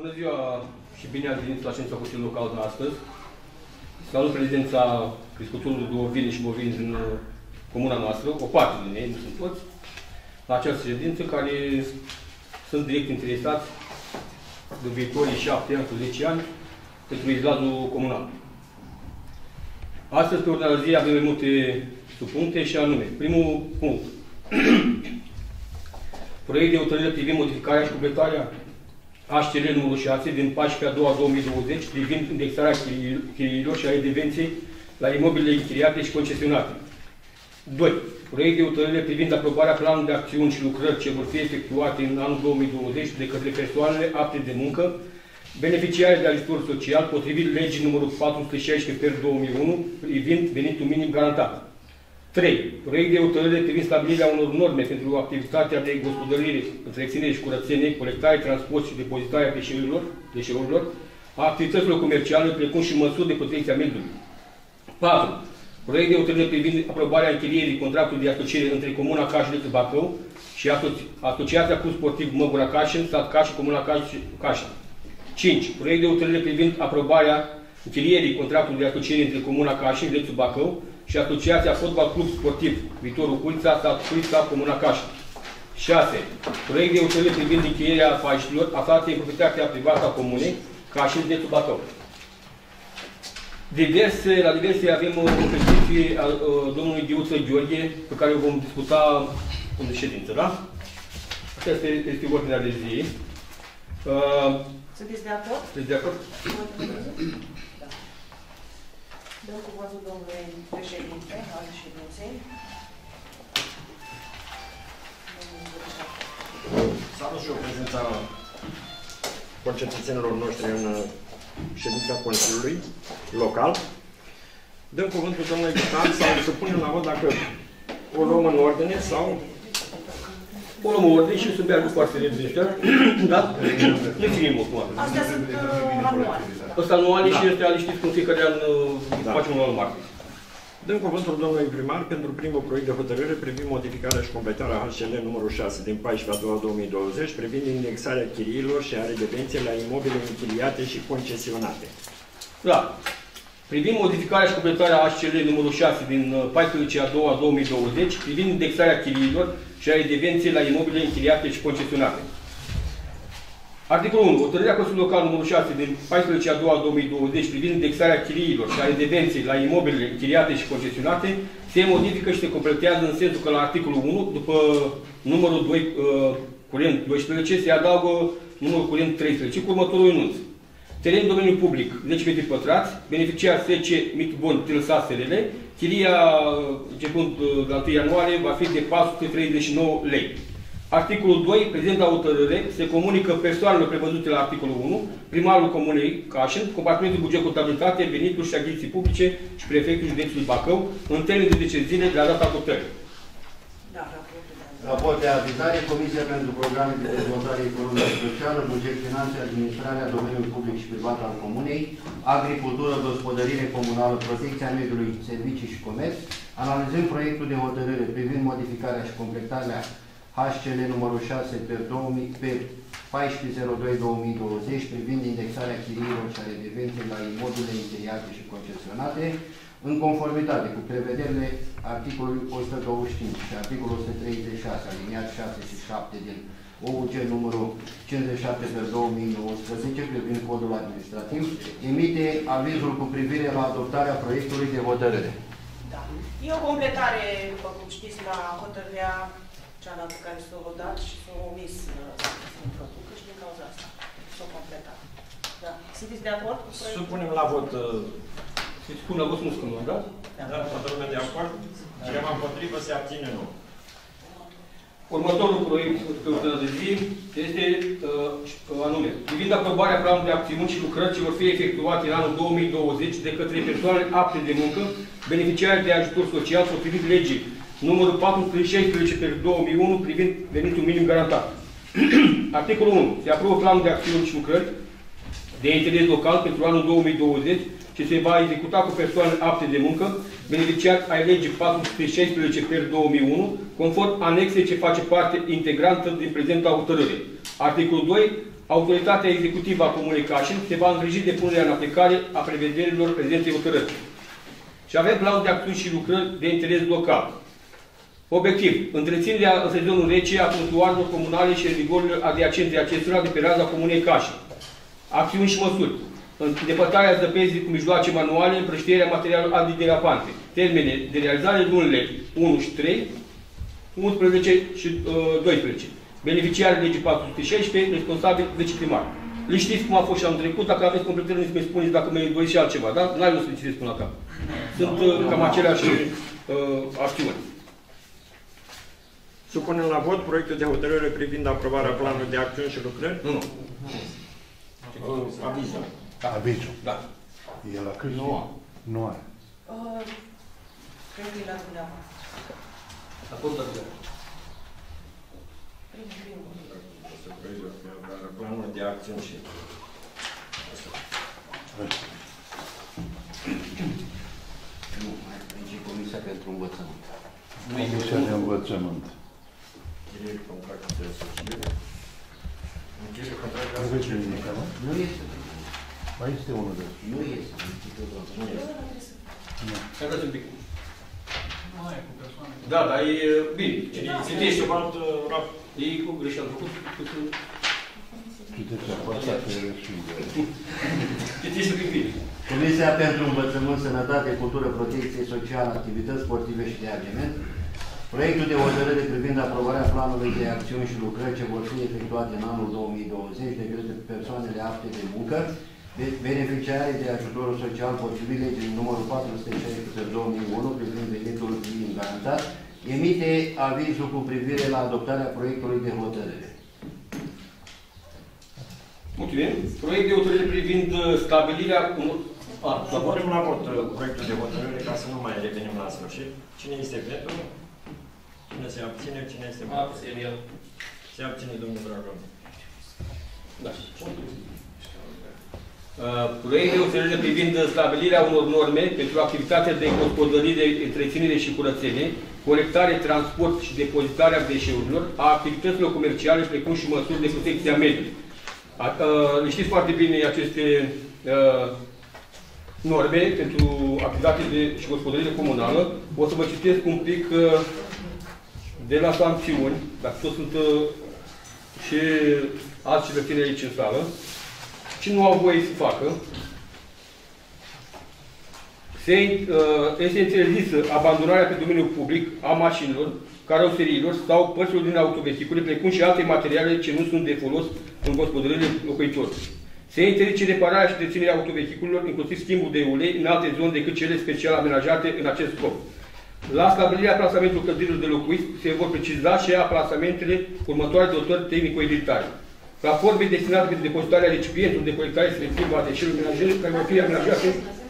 Bună ziua și bine ați venit la ședința Consiliului Local de astăzi. Salut prezența crescătorilor de ovine și bovini din comuna noastră, o parte din ei, nu sunt toți, la această ședință, care sunt direct interesați de viitorii 7 ani sau 10 ani pentru izlatul comunal. Astăzi, pe ordinea de zi, avem mai multe subpuncte și anume, primul punct. Proiect de hotărâre privind modificarea și completarea HCL numărul 6 din 14/2/2020 privind indexarea chiriilor și a redevenței la imobilele închiriate și concesionate. 2. Proiect de hotărâre privind aprobarea planului de acțiuni și lucrări ce vor fi efectuate în anul 2020 de către persoanele apte de muncă, beneficiare de ajutor social, potrivit legii numărul 416/2001 privind venitul minim garantat. 3. Proiect de hotărâre privind stabilirea unor norme pentru activitatea de gospodărire, întreținere și curățenie, colectare, transport și depozitarea deșeurilor, a activităților comerciale, precum și măsuri de protecție a mediului. 4. Proiect de hotărâre privind aprobarea închirierii contractului de asociere între Comuna Caș, județul Bacău și Asociația Club Sportiv Măgura Cașin, sat Caș și Comuna Cașin. 5. Proiect de hotărâre privind aprobarea închirierii contractului de asociere între Comuna Cașin, județul Bacău și Asociația Fotbal Club Sportiv Viitorul Culița, sat Culița, Comuna Cașin. 6. Proiect de hotărâre privind închirierea paștilor aflate în proprietatea privată a Comunei Cașin, județul Bacău. La diverse avem o petiție a domnului Ghiuță Gheorghe, pe care o vom discuta în ședință, da? Asta este ordinea de zi. Sunteți de acord? Sunteți de acord? Da. Dăm cuvântul domnului președinte al ședinței. Salut și eu prezența concetățenilor noștri în ședința Consiliului Local. Dăm cuvântul domnului Vital sau să punem la vot dacă o luăm în ordine sau... O luăm în ordine și să meargă foarte repede ăștia. Da? Le finim acum. Astea sunt anuale. Ăsta anuale și ăștia le știți cum fiecare an facem un anual market. Dăm cuvântul domnului primar pentru primul proiect de hotărâre privind modificarea și completarea HCL numărul 6 din 14/2/2020 privind indexarea chiriilor și a redevenței la imobile închiriate și concesionate. Da. Privind modificarea și completarea HCL numărul 6 din 14/2/2020 privind indexarea chiriilor și a redevenței la imobile închiriate și concesionate. Articolul 1. Hotărârea Consiliului Local numărul 6 din 14/2/2020 privind indexarea chiriilor și a redevenței la imobilele închiriate și concesionate se modifică și se completează în sensul că la articolul 1, după numărul 2, curent 12, se adaugă numărul curent 13 cu următorul enunț. Teren domeniul public 10 metri pătrați, beneficiar SC Mitbon Tilsa SRL, chiria începând de la 1 ianuarie va fi de 439 lei. Articolul 2. Prezent la hotărâre se comunică persoanelor prevăzute la articolul 1, primarul Comunei Cașin, compartimentul buget contabilitate, venituri și achiziții publice și prefectul județului Bacău, în termen de 10 zile de la data hotărârii. Da, raport de avizare, Comisia pentru Programe de Dezvoltare Economică și Socială, Buget, Finanțe, Administrarea Domeniului Public și Privat al Comunei, Agricultură, Gospodărire Comunală, Protecția Mediului, Servicii și Comerț, analizând proiectul de hotărâre privind modificarea și completarea HCL numărul 6 pe 14/02/2020 privind indexarea chiriilor și a redevenței la imobile închiriate și concesionate, în conformitate cu prevederile articolului 125 și articolul 136, aliniat 6 și 7 din OUG numărul 57/2019 privind codul administrativ, emite avizul cu privire la adoptarea proiectului de hotărâre. Da. E o completare, după cum știți, la hotărârea cealaltă care s-a dat și s-a omis să introducă și din cauza asta s-a completat. Da. Sunteți de acord cu proiectul? Supunem la vot. Să-i spun la vot, nu scămă, da? Da, toată lumea de acord? Cineva împotrivă, se abține, nu. Următorul proiect pe ordinea de zi este anume, privind aprobarea planului de acțiuni și lucrări ce vor fi efectuate în anul 2020 de către persoane apte de muncă, beneficiare de ajutor social potrivit legii numărul 416/2001 privind venitul minim garantat. Articolul 1. Se aprobă planul de acțiuni și lucrări de interes local pentru anul 2020 ce se va executa cu persoane apte de muncă, beneficiari ai legii 416/2001, conform anexe ce face parte integrantă din prezenta hotărâre. Articolul 2. autoritatea executivă a Comunei Cașin se va îngriji de punerea în aplicare a prevederilor prezentei hotărâri. Și avem planul de acțiuni și lucrări de interes local. Obiectiv: întreținerea în sezonul rece a trotuarilor comunale și rigorilor adiacente acestora de pe raza Comunei Cașin. Acțiuni și măsuri: îndepărtarea zăpezii cu mijloace manuale, împrăștierea materialelor antiderapante. Termene de realizare: lunile 1 și 3, 11 și 12. Beneficiarii legii 416, responsabil viceprimar. Le știți cum a fost și anul trecut, dacă aveți completări, nu-mi spuneți dacă mai doriți și altceva, da? N-ai vrut să le citeți până la cap. Sunt cam aceleași acțiuni. Supunem la vot proiectul de hotărâre privind aprobarea planului de acțiuni și lucrări? Nu. Avizul. Avizul. Da. E la cât? Nu are. Cred că e la dumneavoastră. A fost la Planul de acțiuni și... Nu, aici e Comisia pentru Învățământ. Comisia de Învățământ. Aveți nimic, nu? Nu este. Mai este unul de... Nu este. Nu este. Hai dați un pic. Da, dar e bine. Citește o altă rap. E cu greșeală făcut. Citeți apăsa pe respingere. Citește un pic bine. Comisia pentru Învățământ, Sănătate, Cultură, Protecție Socială, Activități Sportive și de Agement. Proiectul de hotărâre privind aprobarea planului de acțiuni și lucrări ce vor fi efectuate în anul 2020 de către persoanele apte de muncă, beneficiare de ajutorul social potrivit legii numărul 416/2001 privind venitul minim garantat, emite avizul cu privire la adoptarea proiectului de hotărâre. Mulțumim. Proiect de hotărâre privind stabilirea unor... Să punem la vot proiectul de hotărâre ca să nu mai revenim la sfârșit. Cine este pentru? Cine se abține? Cine este pentru? Se abține domnul Dragoș. Da. Proiect de hotărâre privind stabilirea unor norme pentru activitatea de gospodărire, întreținere și curățenie, colectare, transport și depozitarea deșeurilor, a activităților comerciale, precum și măsuri de protecție a mediului. Știți foarte bine aceste norme pentru activitate și gospodărire comunală. O să vă citesc un pic de la sancțiuni, dacă tot sunt și alți cetățeni aici în sală. Ce nu au voie să facă, este interzisă abandonarea pe domeniul public a mașinilor, caroseriilor sau părților din autovehicule, precum și alte materiale ce nu sunt de folos în gospodările locuitorilor. Se interzice repararea și deținerea autovehiculelor, inclusiv schimbul de ulei, în alte zone decât cele special amenajate în acest scop. La stabilirea plasamentului clădirilor de locuit se vor preciza și plasamentele următoare dotări tehnico-editare. Platforme destinate pentru depozitarea recipientului de colectare selectivă a deșeurilor menajere, care vor fi amenajate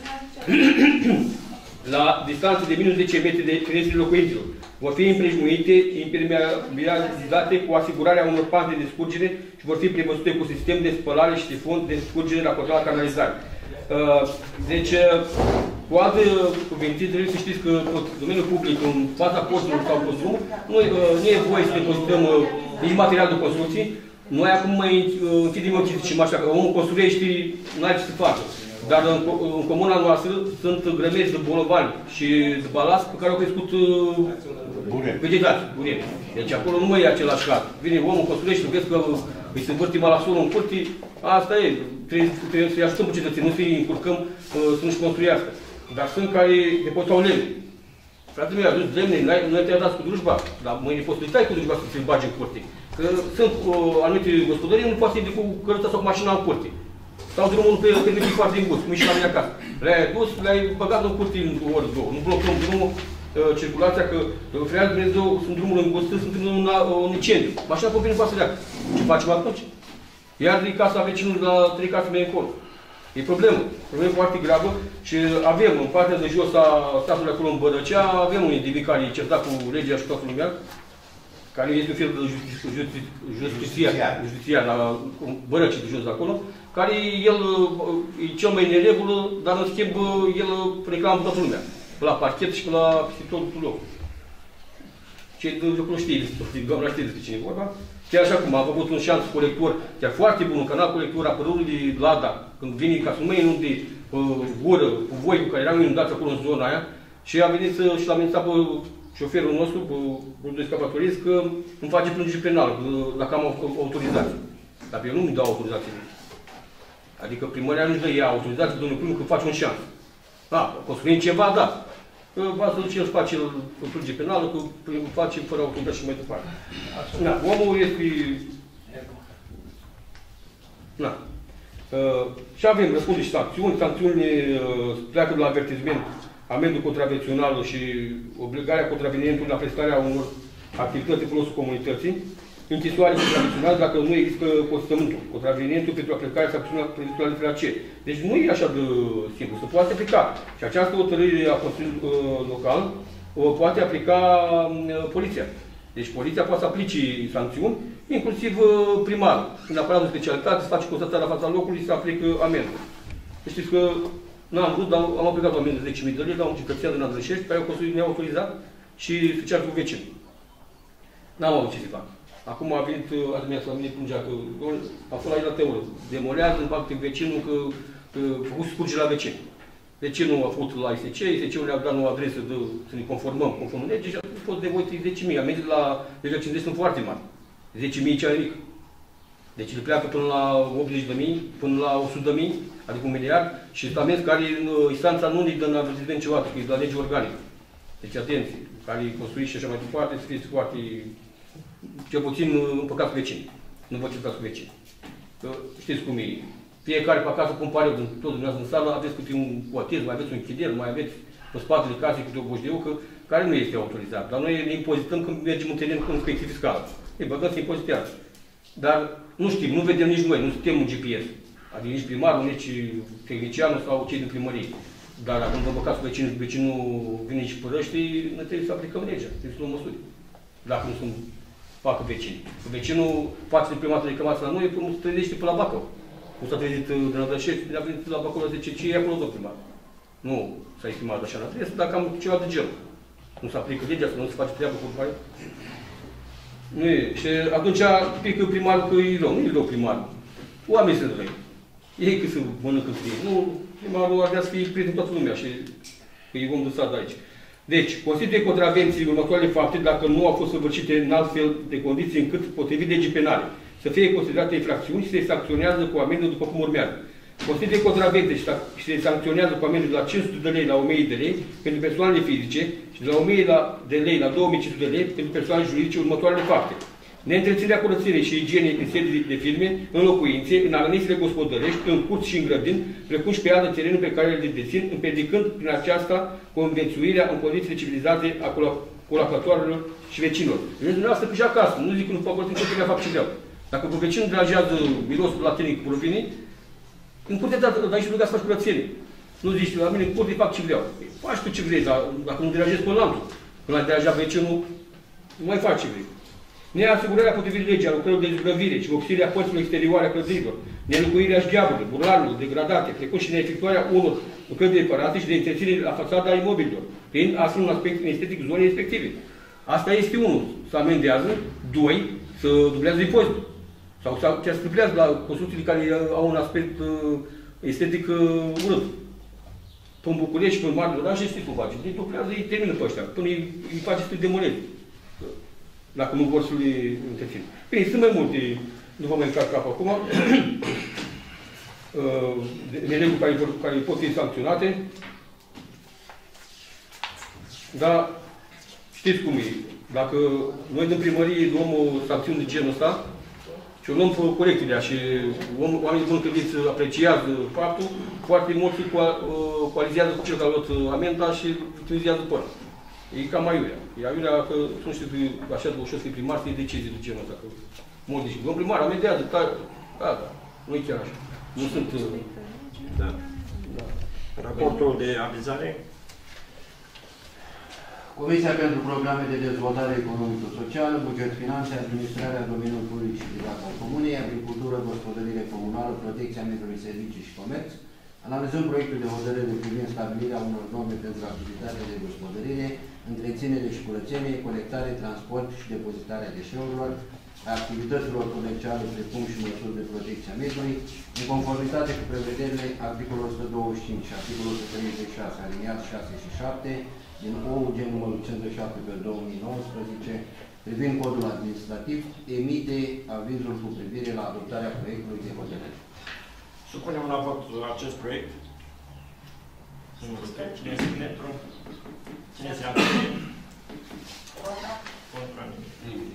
la distanță de minus 10 metri de ferestrele locuinților. Vor fi împrejmuite, impermeabilizate cu asigurarea unor panți de descurgere și vor fi prevăzute cu sistem de spălare și sifon de descurgere raportat la canalizare. Deci, cu alte cuvinte, trebuie să știți că în domeniul public, în fața porților sau pe drum, nu e voie să depozităm material de construcții. Noi acum mai închidem ochii, zicem așa, că omul construiește, n-are ce să facă. Dar în comuna noastră sunt grămezi de bolovani și de balast pe care au crescut vegetații, bureni. Deci acolo nu mai e același caz. Vine omul, construiește, vezi că îi se învârte malasolul în curte, asta e. Trebuie să-i ajutăm pe cetățenii, nu să-i încurcăm să nu-și construiască. Dar sunt care depozitau lemne. Fratele meu a dus lemne, noi te-ai dat cu drujba, dar mâine poți să-i tai cu drujba să se bage în curte. Că sunt anumite gospodării, nu poate să iei cu căruța sau cu mașina în curte. Sau drumul pe permitit foarte îngust, cum e și la mine acasă. Le-ai dus, le-ai băgat în curte în ori două. Nu blocăm drumul, circulația, că frează Dumnezeu, sunt drumul îngust, sunt un incendiu. Mașina pe bine poate să leacă. Ce facem atunci? Iar din casa vecinului la 3 case mai încolo. E problemă. Problemă foarte gravă și avem în partea de jos a statului acolo în Bărăcea, avem un individ care e certat cu legea și toată lumea, care este un fel de justițiar la Bărăcii de jos de acolo, care el e cel mai neregulă, dar în schimb el reclamă toată lumea, pe la parchet și pe la tot locul. cei de lucru știi, doamna știe despre cine e vorba. Chiar așa cum am avut un șans colector, chiar foarte bun, un canal colector apărut de Lada, când vine ca să nu mă inunde gură cu voi cu care eram inundați acolo în zona aia, și a venit și l-a amenințat pe șoferul nostru, pe de escapatorist, că îmi face plângere penală, dacă am autorizație. Dar eu nu mi dau autorizație. Adică primăria nu-și dă ea autorizație, domnul primul, că face un șans. Da, construim ceva, da. Că va să duce, el își face o plângere penală, că face fără autorizație și mai departe. Da, omul este... Da. Și avem răspunde și sancțiuni. Sancțiuni pleacă de la avertizment, amendul contravențional și obligarea contravenientului la prestarea unor activități în folosul comunității, închisoare contravențională dacă nu există consimțământul, contravenientul pentru aplicarea sancțiunii prevăzute la litera C. Deci nu e așa de simplu, se poate aplica. Și această hotărâre a Consiliului Local o poate aplica poliția. Deci poliția poate să aplice sancțiuni, inclusiv primarul. În aparatul de specialitate se face constatarea la fața locului și se aplică amendă. Deci știți că n-am vrut, dar am aplicat o amendă de 10.000 de lei la un cetățean din Andrășești, care a construit neautorizat și se ceară cu vecinul. N-am avut ce să fac. Acum a venit, azi dimineața la mine plângea că a fost la el la teoră. Demolează, împacte vecinul că a făcut scurge la vecin. Vecinul a fost la ISC, ISC-ul ne-a dat o adresă de să ne conformăm conform legii și a fost nevoit 10.000. Amenzi la legea 50 sunt foarte mari. 10.000 cea mic. Deci le pleacă până la 80.000, până la 100.000, adică 1 miliard, și este amenzi care în instanța nu ne dă în avertizment niciodată, că e la lege organică. Deci atenție, care e construit și așa mai departe, să fiți foarte, cel puțin împăcați cu vecinii. Nu vă certați cu vecinii. Că știți cum e. Fiecare pe acasă, cum pare eu, tot dumneavoastră în sală, aveți câte un cotez, mai aveți un închirier, mai aveți pe spatele casei câte o boșdeucă, care nu este autorizat. Dar noi ne impozităm când mergem în teren cu inspecție fiscală. Ei, băgăm să impozitează. Dar nu știm, nu vedem nici noi, nu suntem un GPS. Adică nici primarul, nici tehnicianul sau cei din primărie. Dar dacă nu vă băcați cu vecinul vine și părăște, ne trebuie să aplicăm legea, trebuie să luăm măsuri. Dacă nu sunt facă vecinii. Vecinul face de prima dată reclamație la noi, până se trezește pe la Bacău. Cum s-a trezit din Adășești, a venit la Bacău la 10, ce e acolo, domnul primar? Nu s-a estimat așa la trebuie, dacă am ceva de genul. Nu se aplică legea, să nu se face treabă cu mai. Nu e. Și atunci pică primarul că e rău. Nu e rău primarul. Oamenii sunt răi. Ei că se mănâncă între ei. Nu, primarul ar vrea să fie prieten toată lumea și că e om de sat aici. Deci, constituie contravenții următoarele fapte dacă nu au fost săvârșite în alt fel de condiții încât, potrivit legii penale, să fie considerate infracțiuni și se sancționează cu amendă după cum urmează. Constituie contravenții și se sancționează cu amendă de la 500 de lei la 1000 de lei pentru persoanele fizice și de la 1000 de lei la 2500 de lei pentru persoanele juridice următoarele fapte. Neîntreținerea curățenii și igienei în sedii de firme, în locuințe, în aganisele gospodărești, în curți și în grădini, precum și pe alte terenuri pe care le dețin, împiedicând prin aceasta convențuirea în condiții civilizate a colocatoarelor și vecinilor. Deci dumneavoastră pe și acasă, nu zic că nu fac orice că fac ce vreau. Dacă pe vecinul deranjează mirosul la tine cu rufinii, în curte dai și ruga să faci curățenie. Nu zici, la mine în curte fac ce vreau. Faci tu ce vrei, dar dacă nu deranjezi pe lantul, când ai deranjat vecinul, nu mai faci ce vrei. Neasigurarea potrivit legii a lucrărilor de zugrăvire și vopsirea părților exterioare a clădirilor, nelocuirea șgheaburilor, burlarilor degradate, precum și neefectuarea unor lucrări de reparate și de întreținere la fațada imobililor, prin astfel un aspect estetic zonei respective. Asta este unul, să amendează, doi, să dublează impozitul. Sau să triplează la construcțiile care au un aspect estetic urât. În București, în mari orașe, știți cum face. Deci dublează, îi termină pe ăștia, până îi face să demoleze. Dacă nu vor să le întrețin. Bine, sunt mai multe, nu vă mai încarc capul acum, nereguli care pot fi sancționate, dar știți cum e. Dacă noi din primărie luăm o sancțiune de genul ăsta și o luăm pe corecțiile și oamenii buni când apreciază faptul, foarte mulți coalizează cu cel care a luat amenda și utilizează pără. E cam aiurea. E aiurea că nu știu așa de ușor să fii primar, să iei decizii de genul ăsta. Mulți zic, domnul primar, amendează, da, nu e chiar așa. Nu sunt... Da. Raportul de avizare? Comisia pentru Programe de Dezvoltare Economico-Socială, Buget, Finanțe, Administrarea Domeniului Public și Privat al Comunei, Agricultură, Gospodărire Comunală, Protecția Mediului, Servicii și Comerț, Analizăm proiectul de hotărâre privind stabilirea unor norme pentru activitatea de gospodărire, întreținere și curățenie, colectare, transport și depozitarea deșeurilor, a activităților comerciale, precum și măsuri de protecție a mediului, în conformitate cu prevederile articolul 125 și articolul 136, aliniat 6 și 7, din OUG numărul 57 pe 2019, privind codul administrativ, emite avizul cu privire la adoptarea proiectului de hotărâre. Supunem la vot acest proiect. Cine este pentru? Cine se abține? Contra nimeni.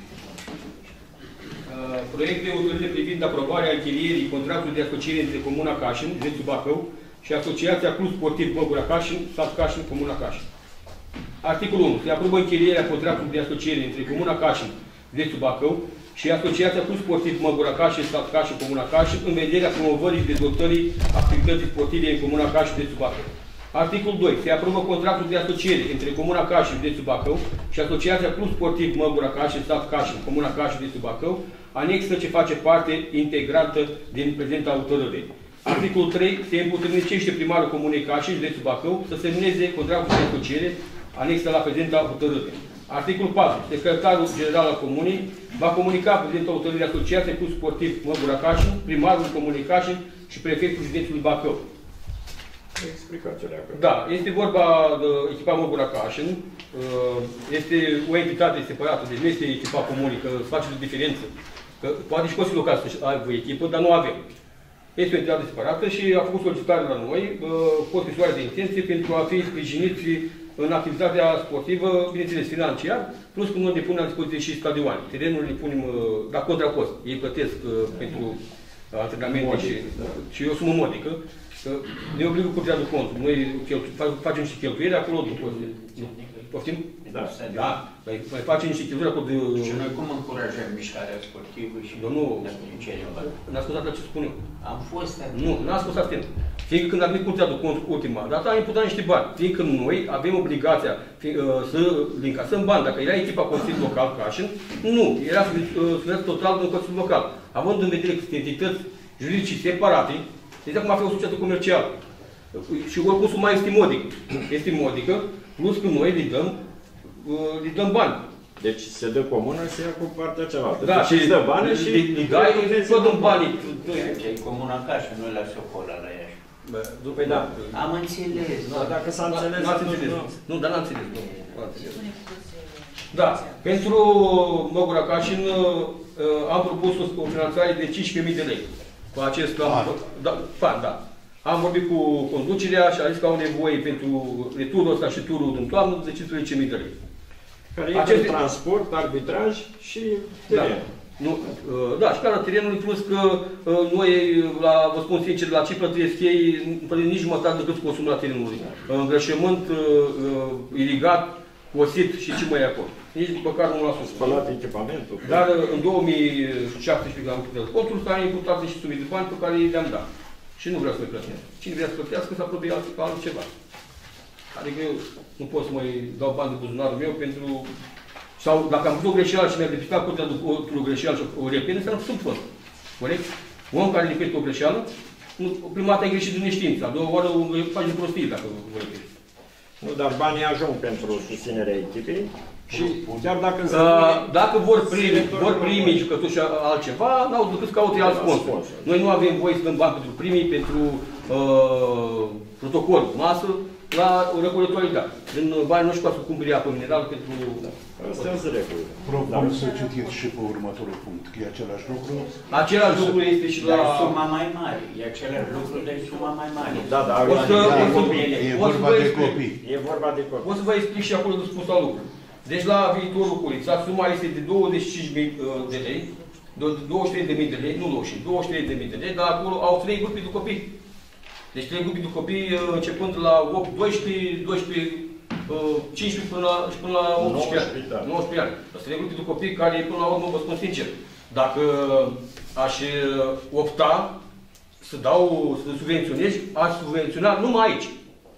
Proiect de hotărâre privind aprobarea închirierii contractului de asociere între Comuna Cașin, județul Bacău, și Asociația Club Sportiv Măgura Cașin, sat Cașin, Comuna Cașin. Articolul 1. Se aprobă închirierea contractului de asociere între Comuna Cașin, județul Bacău, și Asociația Club Sportiv Măgura Cașin, sat Cașin, Comuna Cașin, în vederea promovării și dezvoltării activității sportive în Comuna Cașin, județul Bacău. Articolul 2. Se aprobă contractul de asociere între Comuna Cașin, județul Bacău, și Asociația Club Sportiv Măgura Cașin, sat Cașin, Comuna Cașin, județul Bacău, anexă ce face parte integrantă din prezenta hotărâre. Articolul 3. Se împuternicește primarul Comunei Cașin, județul Bacău, să semneze contractul de asociere anexă la prezenta hotărâre. Articolul 4. Secretarul General al Comunei va comunica prezenta hotărâre Asociației Club Sportiv Măgura Cașin, primarul Comunei Cașin și prefectul județului Bacău. Explicațiile acolo. Da, este vorba de echipa Măgura Cașin, este o entitate separată, deci nu este echipa comunii, că se face o diferență. Că poate și Consiliul Local să aibă echipă, dar nu avem. Este o entitate separată și a făcut solicitare la noi, cu o scrisoare de intenție pentru a fi sprijiniți în activitatea sportivă, bineînțeles financiar, plus că noi depunem la dispoziție și stadioane. Terenul le punem la contracost. Ei plătesc pentru antrenamente și o sumă modică. Ne obligă Curtea de Conturi. Noi facem și cheltuieli acolo după. Poftim? Da. Da. Mai facem niște cheltuieli acolo de... Și noi cum încurajăm mișcarea sportivă și Domnul, n-a spus atât ce spun eu. Am fost atent. Nu, n-a spus atent. Fiindcă când a venit Curtea de Conturi ultima dată, a imputat niște bani. Fiindcă noi avem obligația să le încasăm bani. Dacă era echipa Consiliului Local Cașin, nu. Era finanțat total în Consiliul Local. Având în vedere că sunt entități juridice separate, deci acum a fi o societate comercială. Și oricum suma este modică. Este modică, plus că noi le dăm bani. Deci se dă comună, se ia cu partea cealaltă. Da, și îți dă bani și... Le dai, tot dăm banii. E Comuna Cașin, noi la Socola, la Iași. Păi da. Am înțeles. Dar dacă s-a înțeles... Nu, dar n-am înțeles. Da, pentru Măgura Cașin am propus o finanțare de 15.000 de lei. Cu acest fan, da. Am vorbit cu conducerea și a zis că au nevoie pentru returul ăsta și turul din toamnă de 15.000 de lei. Care este transport, arbitraj și teren. Da, da, și plana terenului, plus că noi, vă spun sincer, la ce plătesc ei, nu plătesc nici jumătate decât consumul la terenului. Îngrășământ, irigat, cosit și ce mai e acolo. Nici măcar nu l-a sus. Spălat echipamentul. Dar în 2017, la Curtea de Conturi, s-a imputat și sumii de bani pe care le-am dat. Și nu vreau să mai plătesc. Cine vrea să plătească, să aprobe altceva. Adică eu nu pot să mai dau bani de buzunarul meu pentru... Sau dacă am făcut o greșeală și mi-a verificat Curtea de o greșeală și o repede, înseamnă că sunt fost. Corect? Un om care repede o greșeală, prima dată ai greșit de neștiință, a doua oară faci de prostie dacă o repede. Nu, dar banii ajung pentru susținerea echipei și chiar dacă vor primi jucători și altceva, n-au decât să caute alt sponsor. Noi nu avem voie să dăm bani pentru primii, pentru protocol, masă, la răcolătoare. Din banii noștri poate să cumpere apă minerală pentru... Astea sunt reguli. Propun să citiți și pe următorul punct. E același lucru? Același lucru este și la... Dar suma mai mare. E același lucru, dar suma mai mare. Da, da. E vorba de copii. E vorba de copii. O să vă explic și acolo de spus la lucru. Deci la viitorul Culița, suma este de 25.000 de lei, de 23.000 de lei, nu 23.000 de lei, dar acolo au 3 grupi de copii. Deci 3 grupi de copii începând la 8, 12, 12, 15 până la 18 ani. 19 ani. Sunt 3 grupi de copii care, până la urmă, vă spun sincer, dacă aș opta să subvenționez, aș subvenționa numai aici.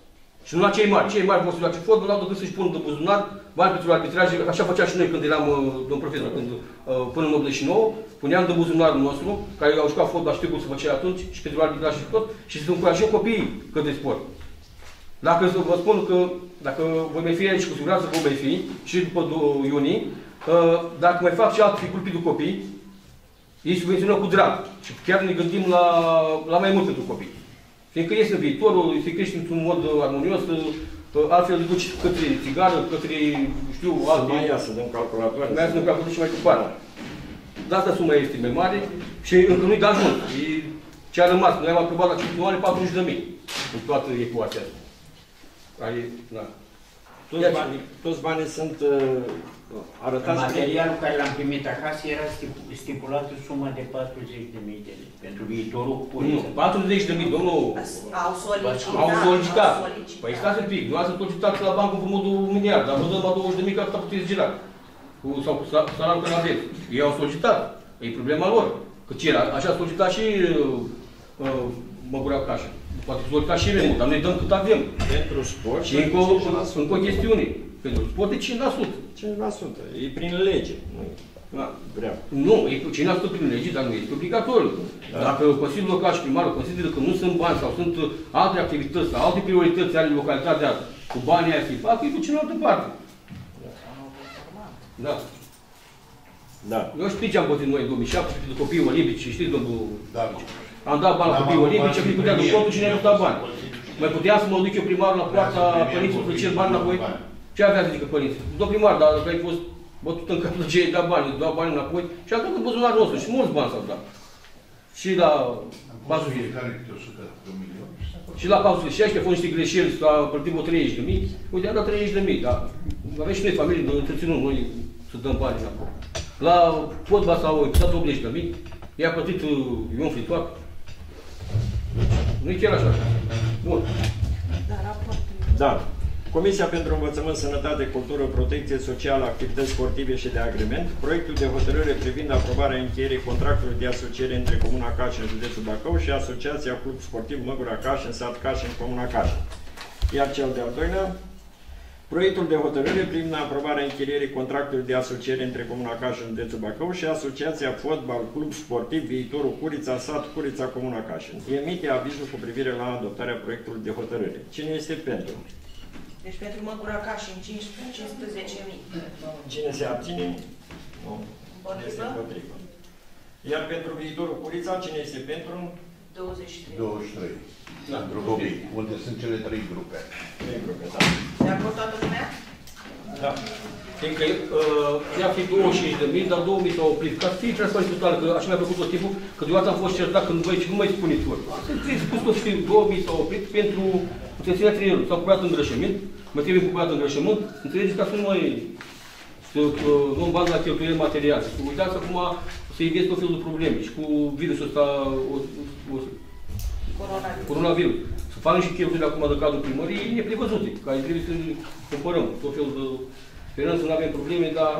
Și nu la cei mari. Cei mari vor să joace fotbal, n-au decât să-și pună de buzunar, bani pentru arbitraje, așa făceam și noi când eram domn profesor, când, până în 89, puneam de buzunarul nostru, care au jucat fotbal, știu cum se făcea atunci, și pentru arbitraj și tot, și să încurajăm copiii către sport. Dacă vă spun că, dacă voi mai fi aici, cu siguranță voi mai fi, și după iunie, dacă mai fac și alte figuri pentru copii, ei subvenționăm cu drag. Și chiar ne gândim la mai mult pentru copii. Fiindcă este viitorul, se crește într-un mod armonios, altfel îl duci către țigară, către, știu, alte... Mai ia să dăm calculatoare. Mai ia să dăm calculatoare și mai departe. De asta suma este mai mare și încă nu-i de ajuns. Ce a rămas, noi am aprobat la 5 ani 40.000 în toată ecuația asta. Da. Toți banii sunt arătați. Materialul care l-am primit acasă era stipulat în sumă de 40.000 de lei pentru viitorul Curiță. Nu, 40.000, domnul... Au solicitat. Au solicitat. Păi stați un pic, nu ați solicitat la bancă cu modul 1 miliard, dar vă dăm la 20.000 ca să puteți gira. Sau cu salariul care aveți. Ei au solicitat. E problema lor. Că ce era? Așa a solicitat și Măgura Cașa. Poate solicitat și Remul, dar noi dăm cât avem. Pentru sport. Și încă o chestiune. Pentru sport e 5%. 5%. E prin lege. Vreau. Nu, e 5% prin lege, dar nu este obligatoriu. Da. Dacă Consiliul Local și Primarul consideră că nu sunt bani sau sunt alte activități sau alte priorități ale localitatea cu banii aia să-i facă, îi duce în altă parte. Da. Da. Eu știu ce am pățit noi în 2007 de copiii olimpici, știți, domnul? Da. Am dat bani la copiii olimpici, am putea de contul și ne-am dat bani. Mai puteam să mă duc eu primarul la poarta părinților să cer bani înapoi? Ce avea să zică părinții? Domnul primar, dar că ai fost bătut în cap de ce ai dat bani, îți dau bani înapoi și am dat în buzunarul nostru și mulți bani s-au dat. Și la 400. Și la 416 a fost niște greșeli, s-a plătit o 30.000, uite, a dat 30.000, dar avem și noi familii de întreținut, noi să dăm bani înapoi. La fotbal s-au dat 80.000, i-a plătit Ion Fritoac. Nu-i chiar așa. Bun. Da. Comisia pentru Învățământ, Sănătate, Cultură, Protecție Socială, Activități Sportive și de Agrement, proiectul de hotărâre privind aprobarea încheierii contractului de asociere între Comuna Cașin, județul Bacău și Asociația Club Sportiv Măgura Cașin, sat Cașin, Comuna Cașin. Iar cel de-al doilea, proiectul de hotărâre privind aprobarea încheierii contractului de asociere între Comuna Cașin, județul Bacău și Asociația Fotbal Club Sportiv Viitorul Curița, sat Curița, Comuna Cașin. Emite avizul cu privire la adoptarea proiectului de hotărâre. Cine este pentru? Deci pentru Măgura Cașin 15.000. Cine se abține? Nu. Este împotrivă. Iar pentru Viitorul Curița, cine este pentru? 23. 23. Da. Pentru copii, unde sunt cele 3 grupe. 3 grupe, da. De acord toată lumea? Da. Fiindcă ea fi 25.000, dar 2.000 s-au oprit. Ca să fie transparent total, că așa mi-a plăcut tot timpul, că deodată am fost certat când voi nu mai spuneți ori. Trebuie spus tot știu, 2.000 s-au oprit pentru puteția trăierului. S-au curat îngrășământ, mă trebuie curat îngrășământ, înțelegeți ca să nu mai nu bani la cheltuieli materiale. Uitați acum să iveți tot felul de probleme și cu virusul ăsta, coronavirus. Să facă și cheltuieli acum de cadrul primăriei neprevăzute, care trebuie să cumpărăm tot felul de... Sperăm să nu avem probleme, dar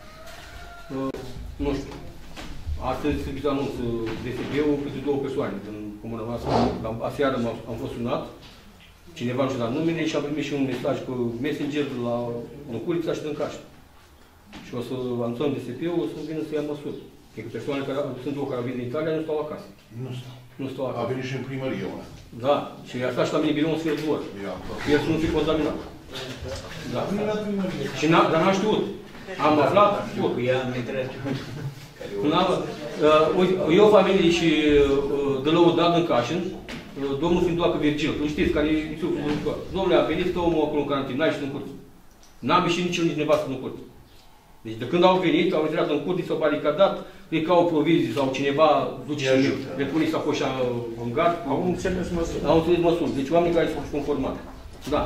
nu știu. Astăzi trebuie să anunț DSB-ul pentru 2 persoane din comuna noastră. Aseară am fost sunat, cineva nu și-a dat numele și am primit și un mesaj pe Messenger la Curița și din Cașin. Și o să anunțăm DSB-ul, o să vină să ia măsuri. Pentru persoane care sunt două care vin din Italia, nu stau acasă. Nu stau acasă. A venit și în primărie una. Da, și a stat și la mine birou un sfert de oră. El să nu fie contaminat. Da. Și dar n-am știut. Am aflat, știut. E o familie și de lăudat în Cașin, domnul Findoacă Virgil, nu știți, care e sufletul. Domnule, a venit, stă omul acolo în carantină, n-a ieșit în curte. N-am ieșit nici nevastă în curte. Deci de când au venit, au intrat în curte, s-au baricadat, cred că au provizii sau cineva duce și le pune sacoșa în gard. Au înțeles măsuri. Au înțeles măsuri. Deci oamenii care s-au conformat. Da.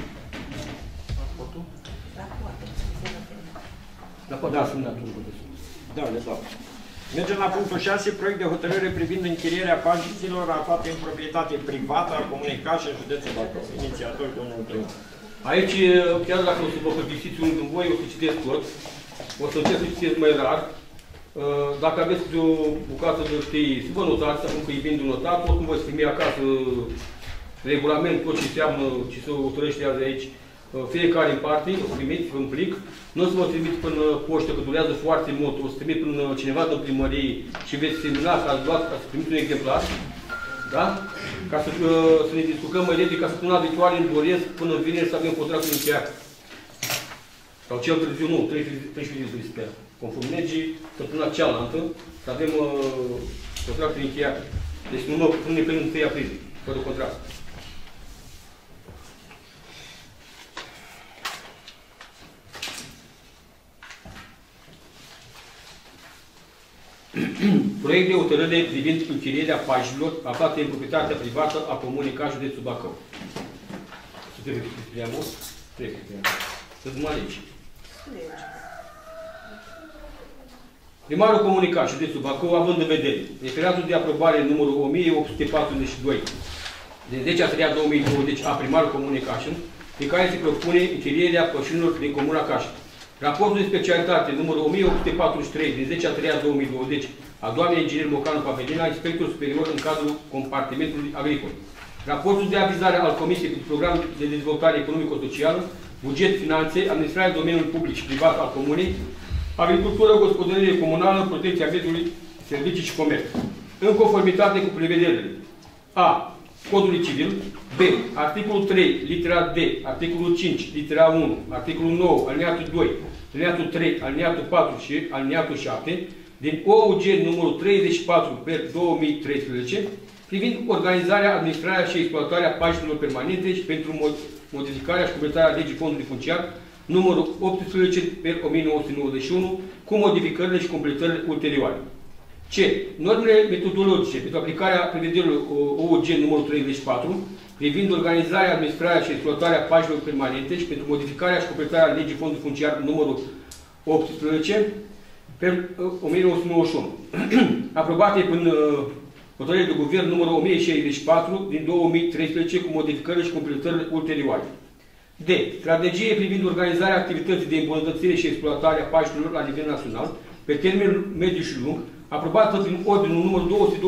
Dar poate să ne atunci. Da, le dau. Mergem la punctul 6, proiect de hotărâre privind închirierea pajiților aflate în proprietate privată a Comunei Cașin, județul Bacău. Inițiator, domnul primar. Aici, chiar dacă o să vă plictisiți unul din voi, o să citesc tot. O să încerc să citesc mai rar. Dacă aveți o bucată de știi, să vă notați, acum că e bine de notat, oricum voi să primi acasă regulament, tot ce înseamnă, ce se hotărăște azi aici, fiecare în parte, o să primiți în plic, nu o să vă trimit până poștă, că durează foarte mult, o să trimit până cineva din primărie și veți semna că ați luat, ca să primiți un exemplar, da? Ca să ne discutăm mai repede, ca să până la viitoare îmi doresc până vineri să avem contractul încheiat. Sau cel târziu, nu, 13 zile trebuie să sper. Conform legii, săptămâna cealaltă, să avem contractul încheiat. Deci nu ne prindem 1 aprilie, fără contract. Proiect de hotărâre privind închirierea pajelor aflate în proprietatea privată a Comunei Ca, județul Bacău. Să trebuie să scriem o? Trebuie să scriem. Să-ți mă alegi. Primarul Comunei Ca, județul Bacău, având în vedere referatul de aprobare numărul 1842 din 10/3/2020 a primarului Comunei Cașin, pe care se propune închirierea pășunilor din Comuna Cașin. Raportul de specialitate numărul 1843 din 10/3/2020 a doamnei inginer Mocanu Pavelina, inspector superior în cadrul compartimentului agricol. Raportul de avizare al Comisiei pentru Program de Dezvoltare Economico-Socială, Buget, Finanțe, Administrarea Domeniului Public și Privat al Comunei, Agricultură, Gospodărire Comunală, Protecția Mediului, Servicii și Comerț. În conformitate cu prevederile a. Codului Civil, B. Articolul 3, litera D, articolul 5, litera 1, articolul 9, alineatul 2, alineatul 3, alineatul 4 și alineatul 7, din OUG numărul 34/2013, privind organizarea, administrarea și exploatarea pajelor permanente și pentru modificarea și completarea legii fondului funciar numărul 18/1991, cu modificările și completările ulterioare. C. Normele metodologice pentru aplicarea prevederilor OUG numărul 34, privind organizarea, administrarea și exploatarea pajelor permanente și pentru modificarea și completarea legii fondului funciar numărul 18/1991, aprobate prin hotărâre de guvern numărul 1064 din 2013 cu modificările și completările ulterioare. D. Strategie privind organizarea activității de îmbunătățire și exploatare a pajelor la nivel național, pe termen mediu și lung, aprobată prin ordinul numărul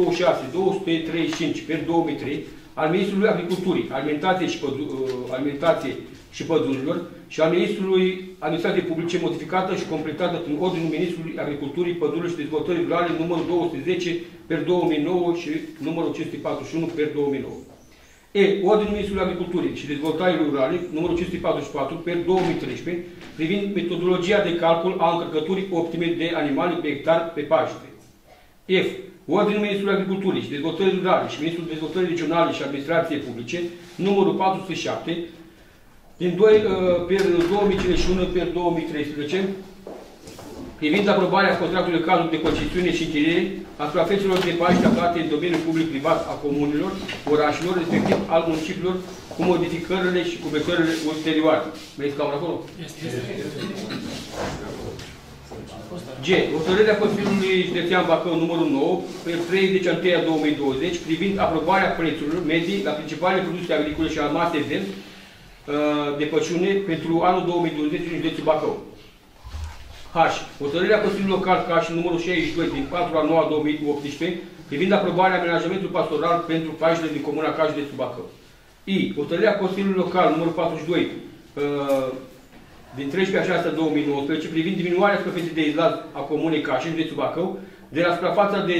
226-235/2003 al Ministrului Agriculturii, Alimentației și Pădurilor și al Ministrului Administrației Publice, modificată și completată prin ordinul Ministrului Agriculturii, Pădurilor și Dezvoltării Rurale numărul 210/2009 și numărul 541/2009. E. Ordinul Ministrului Agriculturii și Dezvoltării Rurale numărul 544/2013 privind metodologia de calcul a încărcăturii optime de animale pe hectar pe pajete. F. Ordinul Ministrului Agriculturii și Dezvoltării Rurale și Ministrul Dezvoltării Regionale și Administrației Publice, numărul 407, din 2051/2013, privind aprobarea contractului cadru de concesiune și închiriere a suprafețelor de paște aflate în domeniul public-privat a comunelor, orașelor, respectiv al municipiilor, cu modificările și completările ulterioare. Vezi cameră acolo? G. Hotărârea Consiliului Județean Bacău numărul 9, pe 30/1/2020, privind aprobarea prețurilor medii la principalele produse agricole și armate de pășune pentru anul 2020 în județul Bacău. H. Hotărârea Consiliului Local Cașin numărul 62 din 4/9/2018, privind aprobarea amenajamentului pastoral pentru pajele din Comuna Caș, județul Bacău. I. Hotărârea Consiliului Local numărul 42 din 13/6/2019, privind diminuarea suprafeței de izlaz a Comunei Cașin, județul Bacău, de la suprafața de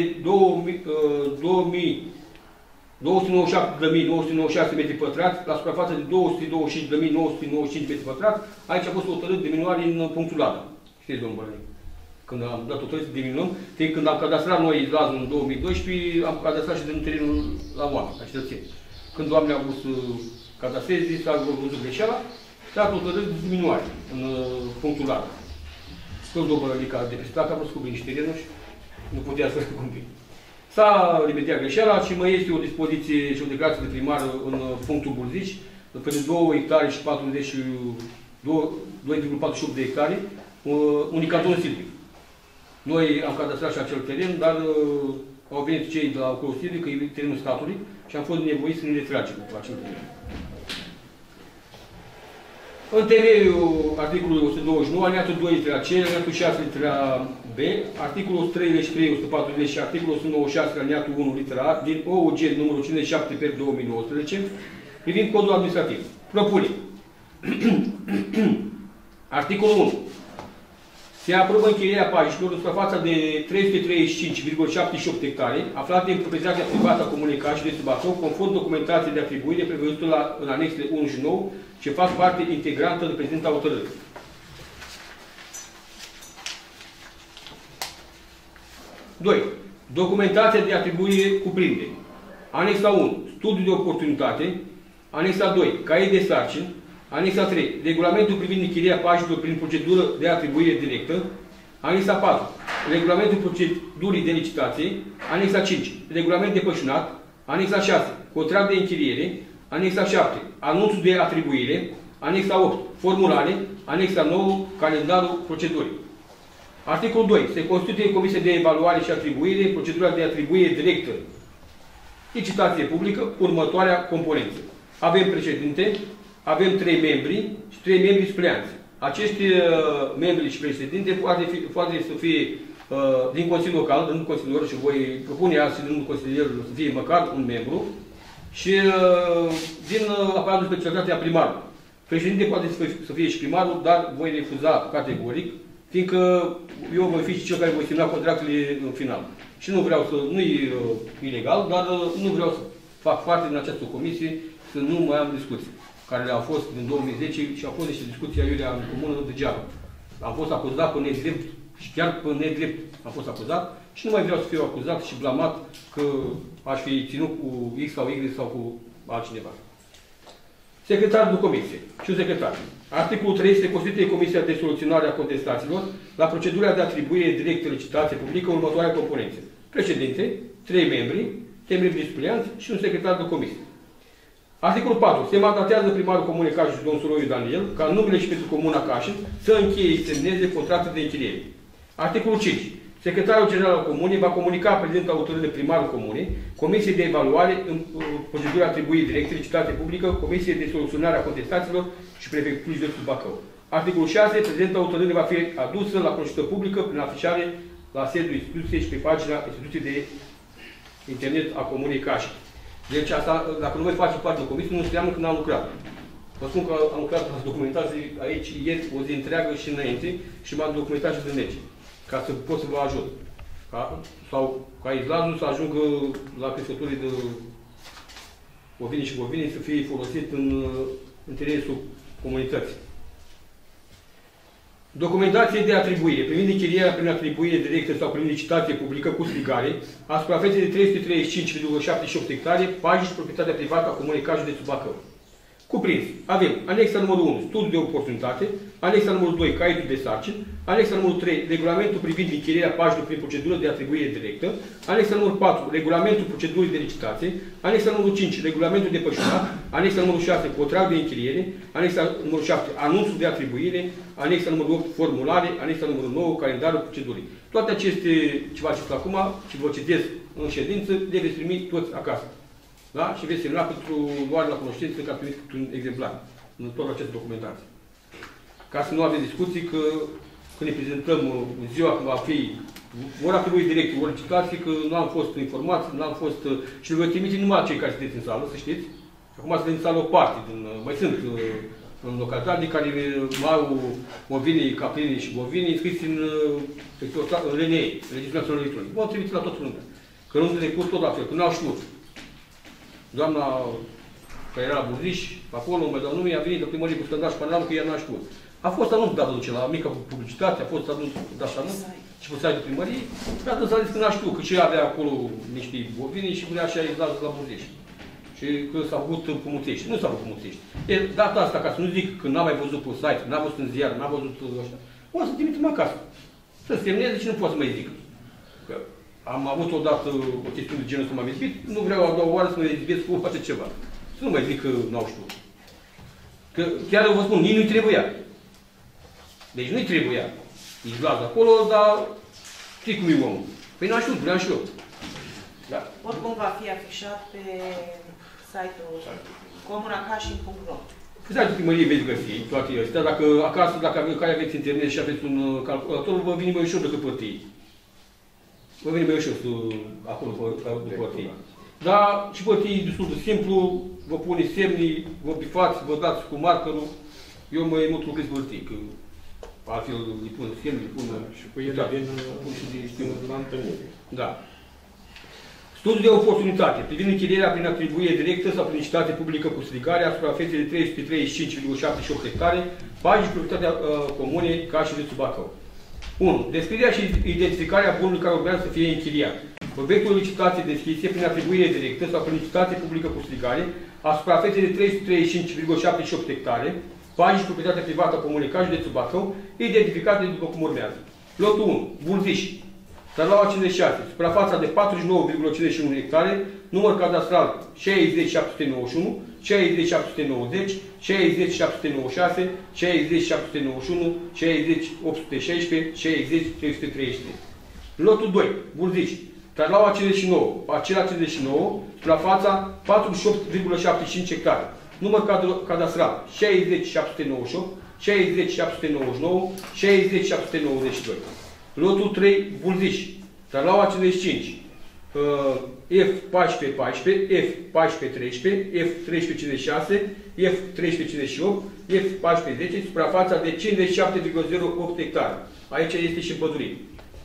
297.996 metri pătrați la suprafața de 225.995 metri pătrați. Aici a fost hotărât diminuare în punctul ADA. Știți, domnul Bărănic? Când am dat hotărât să diminuăm, când am cadastrat noi izlazul în 2012, am cadastrat și din terenul la oameni, la cetățeni. Când oamenii au vrut să cadastreze, s-a văzut greșeala, s-a hotărât diminuare în punctul ADA. Tot domnul Bărănic a depistat, că a vrut să cumpri niște terenuri și nu putea să cumpri. S-a remediat greșeala și mai este o dispoziție și o declarație de primar în punctul Burzici, pe 2 hectare și 2,48 de hectare, unicaton silvic. Noi am cadastrat și acel teren, dar au venit cei de la acolo silvic, că e terenul statului, și am fost nevoiți să ne retragem la acel teren. În temeiul articolului 129, alineatul 2 litera C, alineatul 6 litera B, articolul 133, 140 și articolul 196, alineatul 1 litera A, din OUG numărul 57/2019, privind codul administrativ. Propune. Articolul 1. Se aprobă închirierea pajiștilor în suprafața de 335,78 hectare, aflate în proprietatea privată a Comunei Caș de Bacău, conform documentației de atribuire prevăzută în anexele 1 și 9, ce fac parte integrantă de prezenta hotărâre. Doi. Documentația de atribuire cuprinde anexa 1. Studiu de oportunitate. Anexa 2. Caiet de sarcini. Anexa 3. Regulamentul privind închirierea pajiștilor prin procedură de atribuire directă. Anexa 4. Regulamentul procedurii de licitație. Anexa 5. Regulament de pășunat. Anexa 6. Contract de închiriere. Anexa 7. Anunțul de atribuire. Anexa 8. Formulare. Anexa 9. Calendarul procedurii. Articolul 2. Se constituie Comisie de Evaluare și Atribuire, procedura de atribuire directă, licitație publică, următoarea componență. Avem președinte, avem 3 membri și 3 membri supleanți. Acești membri și președinte poate să fie din Consiliul Local, din Consiliul, și voi propune azi din Consiliul să fie măcar un membru, și din aparatul specialitate a primarului. Președinte poate să fie și primarul, dar voi refuza categoric, fiindcă eu voi fi și cel care voi semna contractele în final. Și nu vreau să, nu-i ilegal, dar nu vreau să fac parte din această comisie, să nu mai am discuții, care au fost din 2010 și au fost niște discuții aiurea în comună degeaba. Am fost acuzat pe nedrept și chiar pe nedrept am fost acuzat și nu mai vreau să fiu acuzat și blamat că aș fi ținut cu X sau Y sau cu altcineva. Secretarul de comisie și un secretar. Articolul 3. Se constituie Comisia de Soluționare a Contestațiilor la procedura de atribuire directă licitație publică următoarea componență. Președinte, 3 membri, 3 membri supleanți și un secretar de comisie. Articolul 4. Se mandatează primarul Comunei Cașin și domnul Soroiu Daniel ca în numele și pentru Comuna Cașin să încheie și semneze contracte de închiriere. Articolul 5. Secretarul General al Comunei va comunica prezent hotărâre primarul Comunei, Comisie de Evaluare în procedura atribuire directă, licitație publică, Comisie de Soluționare a Contestațiilor și Prefecturii Județul Bacău. Articolul 6. Prezenta hotărâre va fi adusă la consultă publică prin afișare la sediul instituției și pe pagina instituției de internet a Comunei Cașin. Deci asta, dacă nu voi face parte de comisie, nu înseamnă că n-am lucrat. Vă spun că am lucrat la documentație aici ieri o zi întreagă și înainte și m-am documentat și de lege, ca să pot să vă ajut. Sau ca izlazul să ajungă la crescătorii de bovine și bovine să fie folosit în interesul comunității. Documentație de atribuire. Privind închirierea prin atribuire directă sau prin licitație publică cu strigare a suprafeței de 335,78 hectare, pajiști proprietatea privată a Comunei Caș de Bacău. Cuprins. Avem anexa numărul 1, studiu de oportunitate, anexa numărul 2, caietul de sarcini, anexa numărul 3, regulamentul privind închirierea pajiștilor prin procedură de atribuire directă, anexa numărul 4, regulamentul procedurii de licitație, anexa numărul 5, regulamentul de pășunat, anexa numărul 6, contract de închiriere, anexa numărul 7, anunțul de atribuire, anexa numărul 8, formulare, anexa numărul 9, calendarul procedurii. Toate aceste ce faceți acum și vă citesc în ședință, le veți primi toți acasă. Da? Și veți semna pentru luare la cunoștință ca primit un exemplar în toată această documentație. Ca să nu aveți discuții că când ne prezentăm ziua când va fi ori atribuit direct, ori licitație, că nu am fost informați, nu am fost... și le voi trimite numai cei care sunteți în sală, să știți. Acum sunteți în sală o parte, mai sunt în localitate care mai au bovine, caprini și bovine înscriți în LNE, Registrul Național Electronic. Vă trimite la toată lumea. Că nu se trecut tot la fel, că nu au știut. Doamna care era la Burziș, acolo, mai dau nume, a venit la primărie cu standard și panorama că ea n-a știut. A fost anunț dat duce la mică publicitate, a fost anunț dat și anunț și pe site de primărie, și atunci s-a zis că n-a știut, că și avea acolo niște bovine și vrea și a izlat la Burziș. Și că s-a făcut Pumuțești. Nu s-a făcut Pumuțești. E data asta, ca să nu zic că n-am mai văzut pe site, n-am văzut în ziar, n-am văzut ăștia, o să trimitem acasă. Să semneze și nu pot să mai zic. Că am avut odată o chestiune de genul ăsta m-am izbit, nu vreau a doua oară să mă izbesc cu face ceva. Să nu mai zic că n-au știut. Că chiar eu vă spun, nici nu-i trebuia. Deci nu-i trebuia. Izlaz acolo, dar știi cum e omul. Păi n-am știut, vreau și eu. Da. Oricum va fi afișat pe site-ul comunacașin.ro. Pe site-ul primăriei veți găsi toate astea. Dacă acasă, dacă aveți internet și aveți un calculator, vă vine mai ușor decât părtii. Vă vine mai ușor acolo pe hârtie. Dar și hârtie e destul de simplu, vă pune semnii, vă bifați, vă dați cu markerul. Eu mă emut cu grisbăltii, că altfel îi pun semn, îi pun... Și cu ele vin la întâlnire. Da. Studiul de oportunitate privind închirierea prin atribuire directă sau prin licitate publică cu stricare a suprafeței de 335,78 hectare, pași și proprietatea comune ca și de Bacău. 1. Descrierea și identificarea bunului care urmează să fie închiriat. Obiectul licitației deschise prin atribuire directă sau prin licitație publică cu stricare a suprafeței de 335,78 hectare, pași și proprietatea privată a comunei ca și de Bacău, identificate după cum urmează. Lotul 1. Bulziș. Tarlaua 56, suprafața de 49,51 hectare, număr cadastral 60791, 60790, 60796, 60791, 60816, 60333. Lotul 2, Burziș. Tarlaua 59, parcela 59, suprafața 48,75 hectare, număr cadastral 60798, 60799, 60792. Lotul 3, Bulziș, Tarlaua 55, F1414, F1413, F1356, F1358, F1410, suprafața de 57,08 hectare. Aici este și pădurie.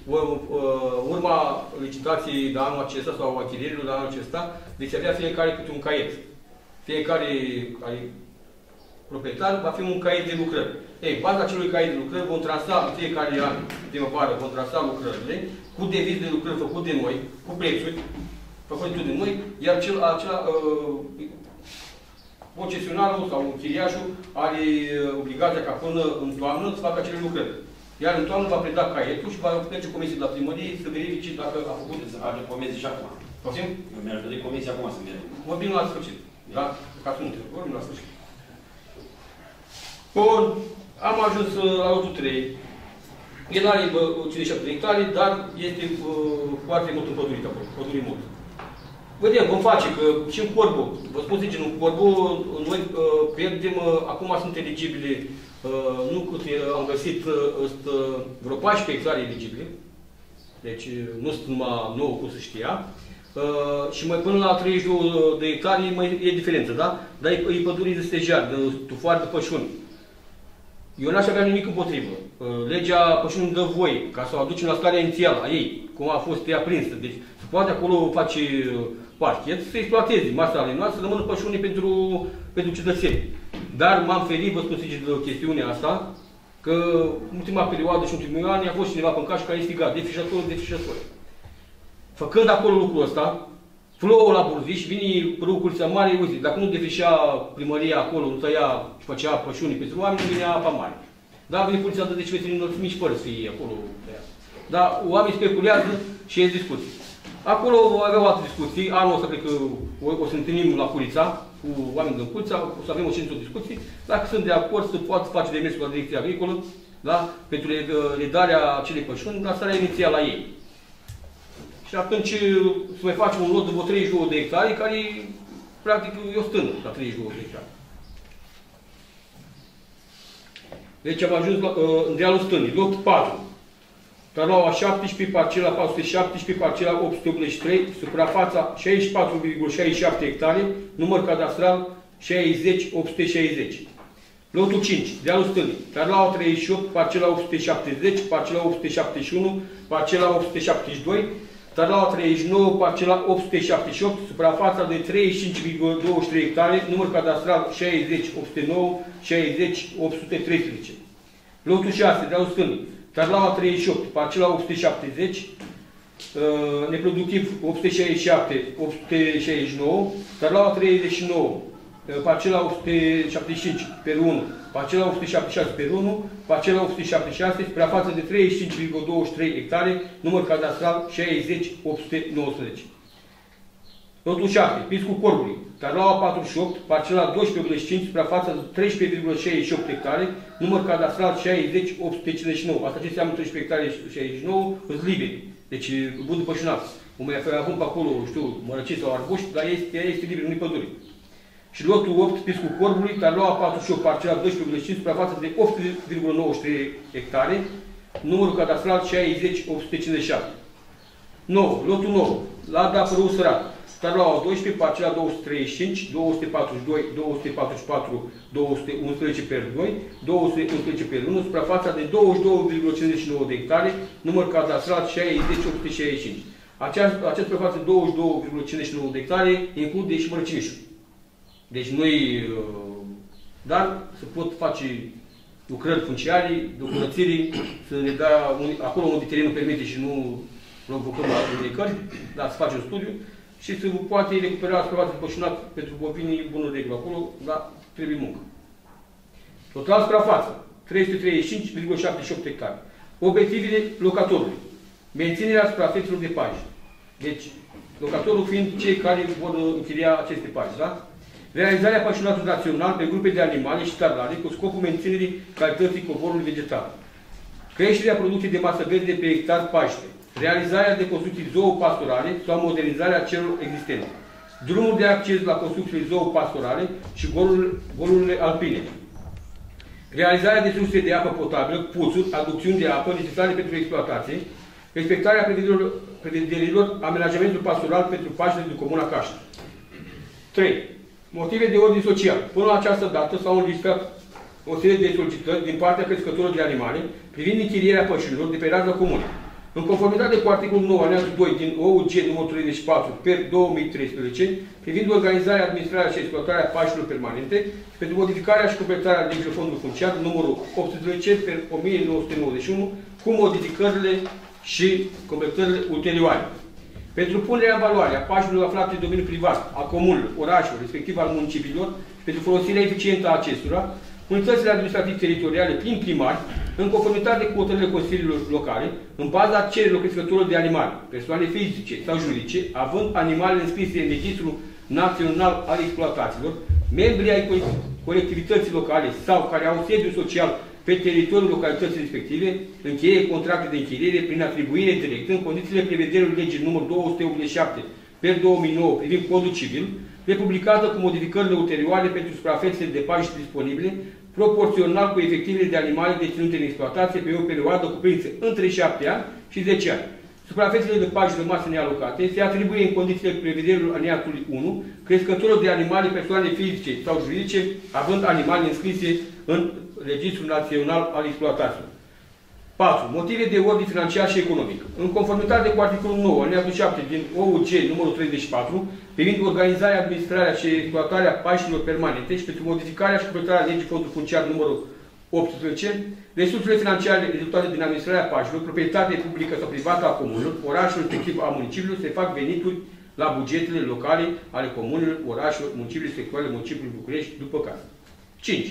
Urma licitației de anul acesta sau achirierilor de anul acesta, deci avea fiecare câte un caiet. Fiecare proprietar va fi un caiet de lucrări. Ei, baza acelui caiet de lucrări vom trasa în fiecare an, primăvară, vom trasa lucrările cu deviz de lucrări făcut de noi, cu prețuri făcute de noi, iar acela concesionarul sau închiriașul are obligația ca până în toamnă să facă acele lucrări. Iar în toamnă va preda caietul și va merge comisia la primărie să verifice dacă a făcut. Să face comisie și acum. Poftim? Eu mi-aș dori comisia acum să merg. Vorbim la sfârșit. Da? Ca să nu te vorbim la sfârșit. Bun, am ajuns la lotul 3. El are 57 de hectare, dar este foarte mult împădurit acolo, pădurit mult. Vedem, vom face, că și în Corbu, vă spun sincer, în Corbu, noi pierdem, acum sunt eligibile, nu cât am găsit, vreo 14 hectare eligibile, deci nu sunt numai 9, cum se știa, și mai până la 32 de hectare e diferență, da? Dar e pădurii de stejar, de tufoare de pășuni. Eu n-aș avea nimic împotrivă. Legea pășunii îmi dă voie ca să o aducem la starea inițială a ei, cum a fost ea prinsă. Deci se poate acolo face parchet, să exploateze masele noastre, să rămână pășunii pentru cetățeni. Dar m-am ferit, vă spun sincer, de chestiunea asta, că în ultima perioadă și în ultimul ani a fost cineva pe caș care a strigat defișător. Făcând acolo lucrul ăsta, plouă la Burziș, vine râul Culița Mare, uite, dacă nu defrișea primăria acolo, nu tăia și făcea pășunii pentru oameni, nu vinea apa mare. Da, vine Culița de 10 metri înălțimi și fără să fie acolo. Dar oamenii speculează și ies discuții. Acolo aveau alte discuții, anul ăsta cred că o să întâlnim la Culița, cu oameni din Culița, o să avem o ședință de discuții, dacă sunt de acord să poată face demersul la Direcția Agricolă, da, pentru redarea acelei pășuni, la starea inițială a ei. Și atunci să mai facem un lot de vreo 32 de hectare, care practic e o stână la 32 de hectare. Deci am ajuns în dealul stânii. Lot 4. Tarlaua 17, parcela 417, parcela 883, suprafața 64,67 hectare, număr cadastral 60860. Lotul 5, dealul stânii. Tarlaua 38, parcela 870, parcela 871, parcela 872, Tarlaua 39, parcela 878, suprafața de 35,23 hectare, număr cadastral 60809, 60813. Lotul 6, dealul stânii. Tarlaua 38, parcela 870, neproductiv 867, 869, Tarlaua 39, parcela 875 pe 1, parcela 876 pe 1, parcela 876, suprafață de 35,23 hectare, număr cadastral 60819. Lotul 7, Piscul Corbului, Tarlaua 48, parcela 12,5, suprafață de 13,68 hectare, număr cadastral 60859. Asta ce înseamnă 13 hectare 69? Îți liberi. Deci, budul pășunat. O mai avem pe acolo, știu, mărăciți sau arbuși, dar ea este liber, nu-i pădure. Și lotul 8, Piscul Corbului, Tarlaua 48, parcela 12,5, suprafață de 8,93 hectare, numărul cadastral 60857. 9. Lotul 9, Lada Părău Sărat, Tarlaua 12, parcela 235, 242, 244, 211 per 2, 211 per 1, suprafața de 22,59 de hectare, număr cadastral 60.865. Această suprafață de 22,59 de hectare include și Mărăcinișul. Deci noi, dar se pot face lucrări funciare, de curățire, să ne dea acolo unde terenul permite și nu provocăm la comunicări, dar să face un studiu și se poate recupera suprafața de pășunat pentru bovinii bună regulă acolo, dar trebuie muncă. Total suprafață, 335,78 hectare. Obiectivele locatorului. Menținerea suprafețelor de paji. Deci, locatorul fiind cei care vor închiria aceste paji, da? Realizarea pășunatului național pe grupe de animale și tarlare cu scopul menținerii calității covorului vegetal. Creșterea producției de masă verde pe hectar paște. Realizarea de construcții zoopastorale sau modernizarea celor existente. Drumul de acces la construcțiile zoopastorale și golurile alpine. Realizarea de surse de apă potabilă, puțuri, aducțiuni de apă necesare pentru exploatație. Respectarea prevederilor amenajamentul pastoral pentru paștele din Comuna Caști. 3. Motive de ordin social. Până la această dată s-au înregistrat o serie de solicitări din partea crescătorilor de animale privind închirierea pășunilor de pe raza comunei. În conformitate cu articolul 9, alineatul 2 din OUG numărul 34 per 2013, privind organizarea, administrarea și exploatarea pașilor permanente și pentru modificarea și completarea legilor fondului funciar numărul 18 per 1991 cu modificările și completările ulterioare. Pentru punerea în valoare a pașilor aflate în domeniul privat, al comunelor, orașelor, respectiv al municipiilor, și pentru folosirea eficientă a acestora, unitățile administrativ-teritoriale prin primari, în conformitate cu hotărârile consiliilor locale, în baza cererilor crescătorilor de animale, persoane fizice sau juridice, având animalele înscrise în Registrul Național al Exploatațiilor, membrii ai colectivității locale sau care au sediu social pe teritoriul localității respective, încheie contracte de închiriere prin atribuire directă în condițiile prevederilor legii numărul 287 per 2009 privind codul civil, republicată cu modificările ulterioare pentru suprafețele de pași disponibile, proporțional cu efectivele de animale deținute în exploatație pe o perioadă cuprinsă între 7 ani și 10 ani. Suprafețele de pași rămase nealocate se atribuie în condițiile prevederilor alineatului 1 crescătorilor de animale, persoane fizice sau juridice, având animale înscrise în Registrul Național al Exploatației. 4. Motive de ordin financiar și economic. În conformitate cu articolul 9, alineatul 7 din OUG numărul 34, privind organizarea, administrarea și exploatarea pașilor permanente și pentru modificarea și completarea legii fondului funciar numărul 18, resursele financiare rezultate din administrarea pașilor, proprietate publică sau privată a comunelor, orașelor, respectiv a municipiilor, se fac venituri la bugetele locale ale comunelor, orașelor, municipiilor sectoare, municipiului București, după caz. 5.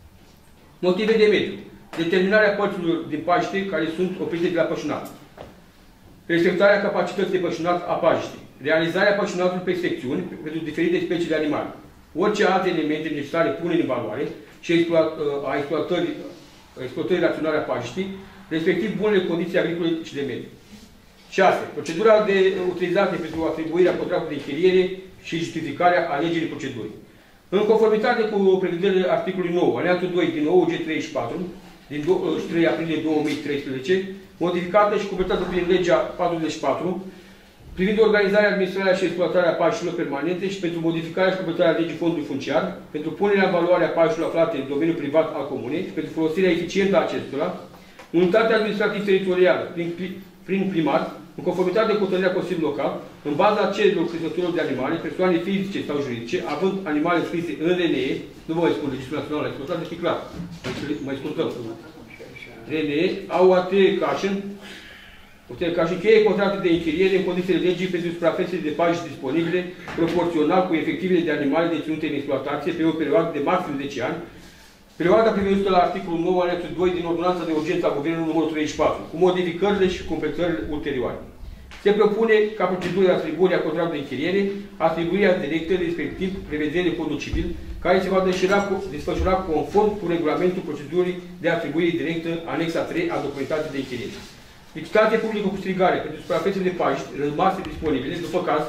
Motive de mediu. Determinarea părților din paște care sunt oprite de la pășunat. Respectarea capacității de pășunat a paștii. Realizarea pășunatului pe secțiuni pentru diferite specii de animale. Orice alte elemente necesare pune în valoare și a exploatării raționale a paștii, respectiv bunele condiții agricole și de mediu. 6. Procedura de utilizare pentru atribuirea contractului de închiriere și justificarea alegerii procedurii. În conformitate cu prevederile articolului 9, alineatul 2 din OUG 34, din 3 aprilie 2013, modificată și completată prin legea 44, privind organizarea, administrarea și exploatarea pașilor permanente și pentru modificarea și completarea legii fondului funciar, pentru punerea în valoare a pașilor aflate în domeniul privat al comunei și pentru folosirea eficientă a acestora, unitatea administrativ-teritorială prin primar, în conformitate cu hotărârea Consiliului Local, în baza cererilor crescătorilor de animale, persoane fizice sau juridice, având animale scrise în RNE, nu vă mai spun Registrul Național al Exploatației, fi clar, mai scurtăm. RNE, AUAT Cașin, cheie contracte de închiriere în condițiile legii pentru suprafețele de pași disponibile, proporțional cu efectivele de animale deținute în exploatație pe o perioadă de maxim 10 ani, perioada prevăzută la articolul 9, alineatul 2 din Ordonanța de Urgență a Guvernului numărul 34, cu modificările și completările ulterioare. Se propune ca procedură de atribuire a contractului de închiriere, atribuirea directă, respectiv prevederile codul civil, care se va desfășura conform cu regulamentul procedurii de atribuire directă, anexa 3 a documentației de închiriere. Licitație publică cu strigare pentru suprafețe de pași rămase disponibile, după caz,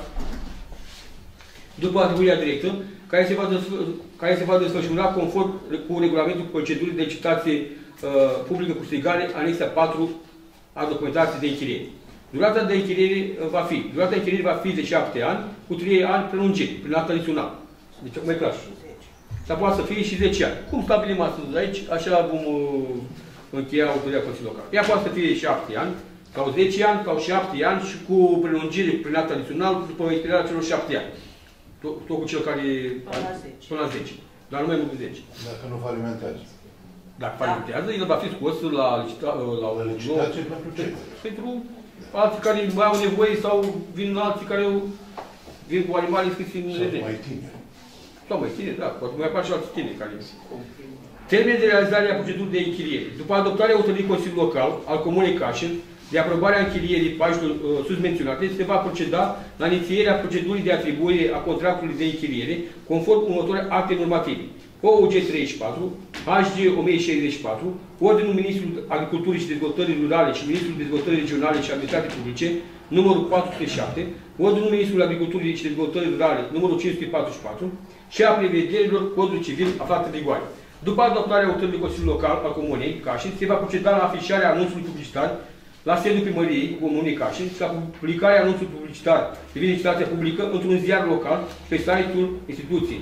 după atribuirea directă, care se va desfășura conform cu regulamentul procedurii de licitație publică cu strigare, anexa 4 a documentației de închiriere. Durata de închiriere va fi de 7 ani, cu 3 ani prelungiri, prin act adițional. Deci acum e clar. Dar poate să fie și 10 ani. Cum stabilim astăzi aici, așa vom încheia autoria Consiliului Local. Ea poate să fie 7 ani, sau 10 ani, sau 7 ani și cu prelungire prin act adițional după expirarea celor 7 ani. Tot cu cel care... Până la 10. Dar nu mai mult de 10. Dacă nu falimentează. Dacă falimentează, el va fi scos la licitație pentru ce? Pentru alții care mai au nevoie sau vin alții care vin cu animale scrise în redere. Sau mai tineri. Sau mai tineri, da. Poate mai apar și alții tineri care... Termen de realizare a procedurii de închiriere. După adoptarea hotărârii Consiliului Local al Comunei Cașin, de aprobarea închirierii pașilor sus menționate, se va proceda la inițierea procedurii de atribuire a contractului de închiriere, conform următoare acte normative. OUG 34, HG 1064, Ordinul Ministrului Agriculturii și Dezvoltării Rurale și Ministrul Dezvoltării Regionale și Administrației Publice, numărul 407, Ordinul Ministrului Agriculturii și Dezvoltării Rurale, numărul 544, și a prevederilor codului civil aflat în vigoare. După adoptarea hotărârii Consiliului Local al Comunei Cașin, se va proceda la afișarea anunțului publicitar la sediul primăriei Comunei Cașin și la publicarea anunțului publicitar privind licitația publică într-un ziar local pe site-ul instituției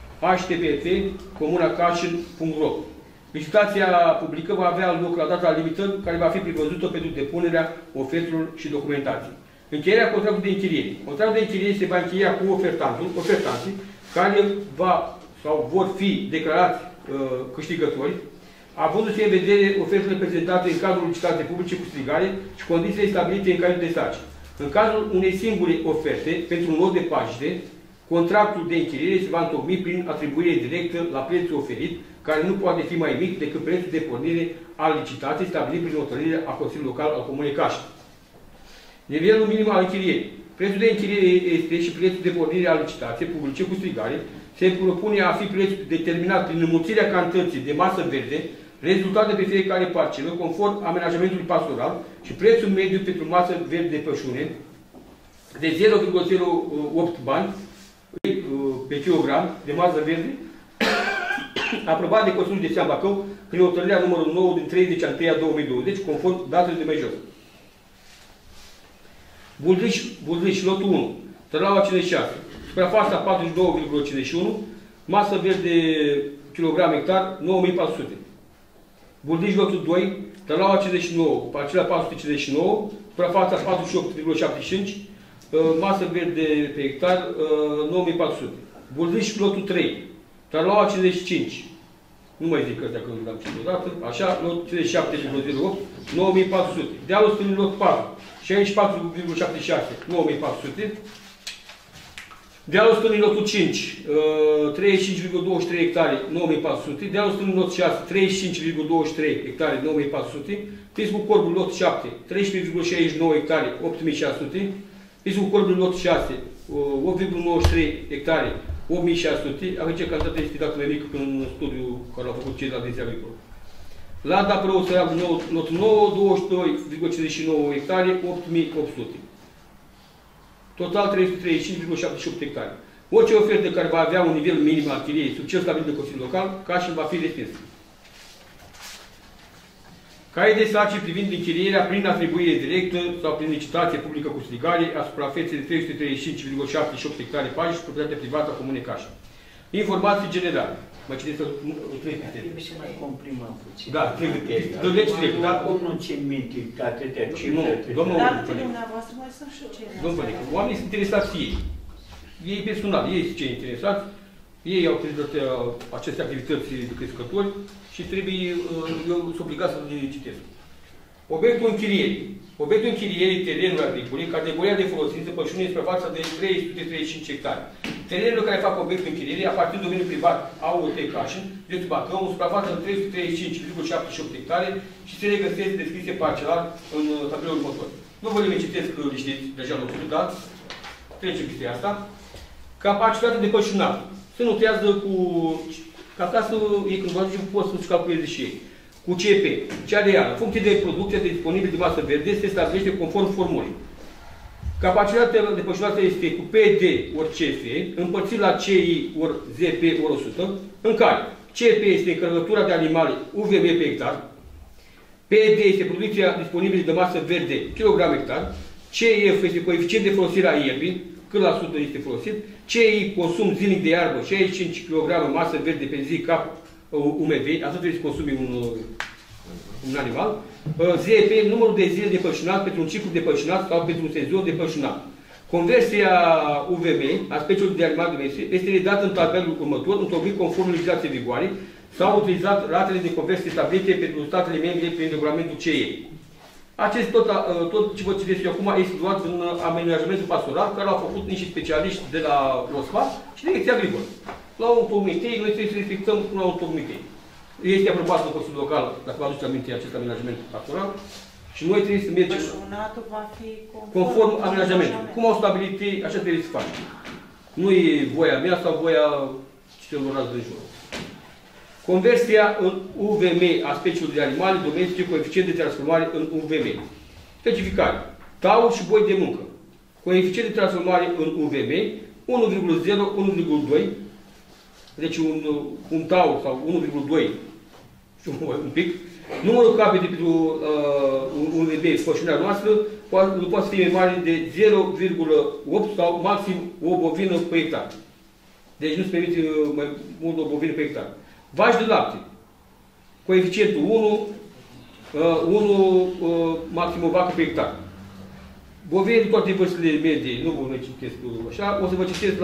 http://comunacașin.ro. Licitația publică va avea loc la data limită care va fi prevăzută pentru depunerea ofertelor și documentației. Încheierea contractului de închiriere. Contractul de închiriere se va încheia cu ofertanții care vor fi declarați câștigători, avându-se în vedere ofertele prezentate în cadrul licitației publice cu strigare și condițiile stabilite în cazul de sarcină. În cazul unei singure oferte, pentru un lot de paște, contractul de închiriere se va întocmi prin atribuire directă la prețul oferit, care nu poate fi mai mic decât prețul de pornire al licitației stabilit prin hotărâre a Consiliului Local al Comunei Cașin. Nivelul minim al închirierii. Prețul de închiriere este și prețul de pornire al licitației publice cu strigare se propune a fi prețul determinat prin înmulțirea cantității de masă verde rezultate pe fiecare parcelă, conform amenajamentului pastoral, și prețul mediu pentru masă verde de pășune de 0,08 bani pe kilogram de masă verde, aprobat de Consiliul de Bacău prin hotărârea numărul 9 din 30/1/2020, conform datelor de mai jos. Buldriș, lotul 1, Tărlaua 56, suprafața 42,51, masă verde kilogram hectar 9400. Buldriș, lotul 2, Tărlaua 59, parcela 459, suprafața 48,75, masă verde pe hectar 9400. Buldriș, lotul 3, Tărlaua 55, nu mai zic ăstea că nu l-am citit odată, așa, lot 57,08, 9400. Dealul stângii, lot 4, 64,76, 9400. Dealul stângii, lotul 5, 35,23 hectare, 9400. Dealul stângii, lot 6, 35,23 hectare, 9400. Piscul Corbul, lot 7, 13,69 hectare, 8600. Piscul Corbul, lot 6, 8,93 hectare, 8600. Aici cantitatea este dată mai mică în studiu care l-au făcut cei de la Agenția Agricolă. Lada Prău, Săiagul, lot 9, 22,59 hectare, 8800. Total 335,78 hectare. Orice ofertă care va avea un nivel minim al închirierii sub cel stabilit de Consiliul Local, Cașin va fi respins. Caiet de sarcini privind închirierea prin atribuire directă sau prin licitație publică cu strigare a suprafeței de 335,78 hectare pași și proprietatea privată a Comunei Cașin. Informații generale. Mă citesc trebuie să mai comprimăm puțin. Da, trebuie. Trebuie, da? Nu țin minte atâtea cifre. Dar dumneavoastră mai sunt și eu cei. Domnule, oamenii sunt interesați ei. Ei personal, ei sunt cei interesați. Ei au prezentat aceste activități de crescători și trebuie, eu sunt obligat să le citesc. Obiectul închirierii. Obiectul închirierii terenului agricole, categoria de folosință, pășune, suprafața de 335 hectare. Terenurile care fac obiectul închirierii aparțin domeniului privat AOT Cașin, județul Bacău, în suprafața de 335,78 hectare și se regăsesc descrise parcelar în tabelul următor. Nu vă le citesc, le știți, deja l-am spus, dar trecem peste asta. Capacitatea de pășunat. Se notează cu... Ca acasă, ei când vă ajungem, pot să-și calculeze și ei. Cu CP, cea de iară, în funcție de producția de disponibil de masă verde, se stabilește conform formulei. Capacitatea de pășunată este cu PD ori CF, împărțit la CI ori ZP ori 100, în care CP este încărcătura de animale UVM pe hectar, PD este producția disponibilă de masă verde kilogram hectar, CEF este coeficient de folosire a ierbii, cât la sută este folosit, CEI consum zilnic de iarbă, 65 kg masă verde pe zi cap UMV, atât trebuie să consumi un animal, ZEP, numărul de zile de pășunat pentru un ciclu de pășunat sau pentru un sezon de pășunat. Conversia UVM a speciilor de animal domestice este redată în tabelul următor, întocmit conform legislației vigoare, s-au utilizat ratele de conversie stabilite pentru statele membre prin regulamentul CE. Acest tot ce vă citesc eu acum este luat în amenajamentul pastoral, care au făcut niște specialiști de la OSPA și Direcția Agricolă. La un tocmitei, noi trebuie să respectăm până la un tocmitei. Este aprobat în Consiliul Local, dacă vă aduceți aminte, acest amenajament pastoral. Și noi trebuie să mergem pășunatul va fi conform amenajamentului. Cum au stabilit ei, așa trebuie să facem. Nu e voia mea sau voia celorlalți din jur. Conversia în UVM a speciilor de animale domestice, coeficient de transformare în UVM. Specificare. Taur și boi de muncă. Coeficient de transformare în UVM 1,0, 1,2. Deci un taur sau 1,2 și un pic. Numărul capete pentru un bebê pășunea noastră nu poate fi mai mare de 0,8 sau maxim o bovină pe hectar. Deci nu se permite mai mult o bovină pe hectar. Vaci de lapte. Coeficientul 1 maxim o vacă pe hectar. Bovine de toate vârstele medii, nu vă citesc așa, o să vă citesc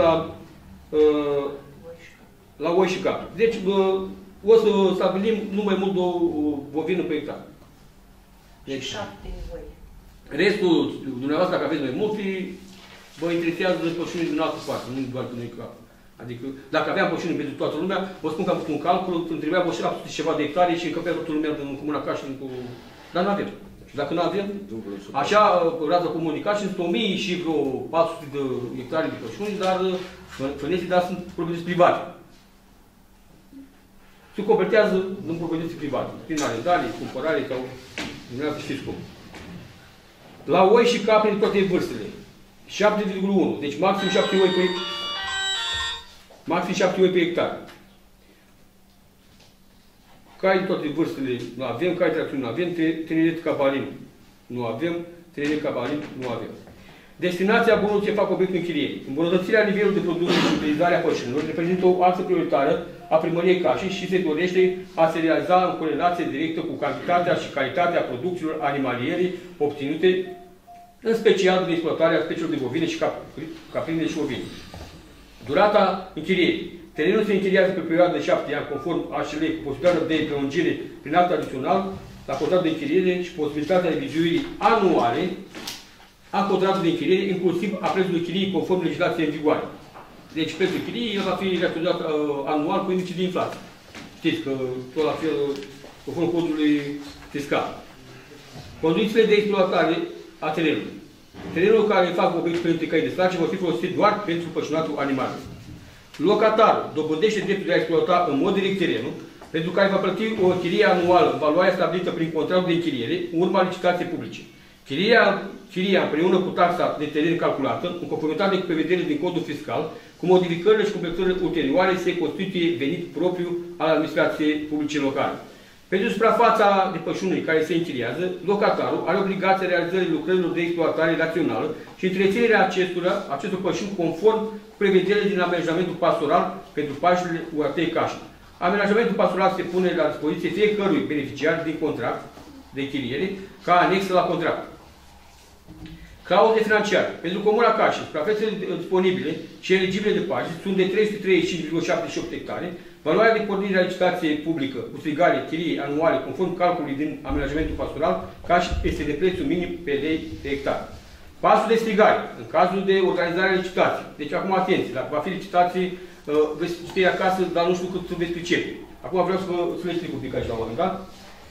la oi și capre. Deci o să stabilim nu mai mult o bovină pe hectar. Deci, 7 voi. Restul, dumneavoastră, dacă aveți mai multe, vă interesează pășunii din altă parte, nu doar pe noi cap. Adică, dacă aveam pășuni pentru toată lumea, vă spun că am făcut un calcul, îmi trebuia 800 ceva de hectare și încăpea toată lumea în Comuna Cașin cu... Dar nu avem. Și dacă nu avem, așa, raza comunicat și sunt 1000 și vreo 400 de hectare de pășuni, dar făneții, dar sunt proprietăți private. Se completează în proprietăți private, prin arendare, cumpărare sau dumneavoastră știți cum. La oi și capre de toate vârstele, 7,1, deci maxim 7 oi pe maxim 7 oi pe hectar. Cai de toate vârstele nu avem, cai de tracțiune nu avem, tineret cabalin nu avem, tineret cabalin nu avem. Destinația bunurilor ce fac obiectul închiriei. Îmbunătățirea nivelului de producție și utilizarea pășunilor reprezintă o axă prioritară a primăriei Cașin și se dorește a se realiza în corelație directă cu cantitatea și calitatea producțiilor animaliere obținute, în special din exploatarea speciilor de bovine și caprine și ovine. Durata închiriei. Terenul se închiriază pe perioadă de 7 ani, conform HL, cu posibilitatea de prelungire prin act adițional la contract de închiriere și posibilitatea revizuirii anuale a contractului de închiriere, inclusiv a prețului chiriei conform legislației în vigoare. Deci prețul chiriei va fi reactualizat anual cu indice de inflație. Știți că tot la fel, conform codului fiscal. Condițiile de exploatare a terenului. Terenul care fac obiectul pentru cai de stat vor fi folosite doar pentru pășunatul animalului. Locatarul dobândește dreptul de a exploata în mod direct terenul, pentru care va plăti o chirie anuală în valoarea stabilită prin contractul de închiriere, în urma licitației publice. Chiria împreună cu taxa de teren calculată, în conformitate cu prevederile din codul fiscal, cu modificările și completările ulterioare, se constituie venit propriu al administrației publice locale. Pentru suprafața de pășuni care se închiriază, locatarul are obligația realizării lucrărilor de exploatare rațională și întreținerea acestor pășuni conform cu prevederile din amenajamentul pastoral pentru pașurile UAT Cașin. Amenajamentul pastoral se pune la dispoziție fiecărui beneficiar din contract de închiriere ca anexă la contract. Clauze financiare. Pentru Comuna Cașin, suprafețele disponibile și eligibile de pași sunt de 335,78 hectare. Valoarea de pornire a licitației publică cu strigare, chirie anuale, conform calculului din amenajamentul pastoral, Cașin este de prețul minim pe lei pe hectar. Pasul de strigare, în cazul de organizare a licitației. Deci acum atenție, dacă va fi licitație, veți ști acasă, dar nu știu cât veți pricepe. Acum vreau să le explic un pic așa la un moment dat.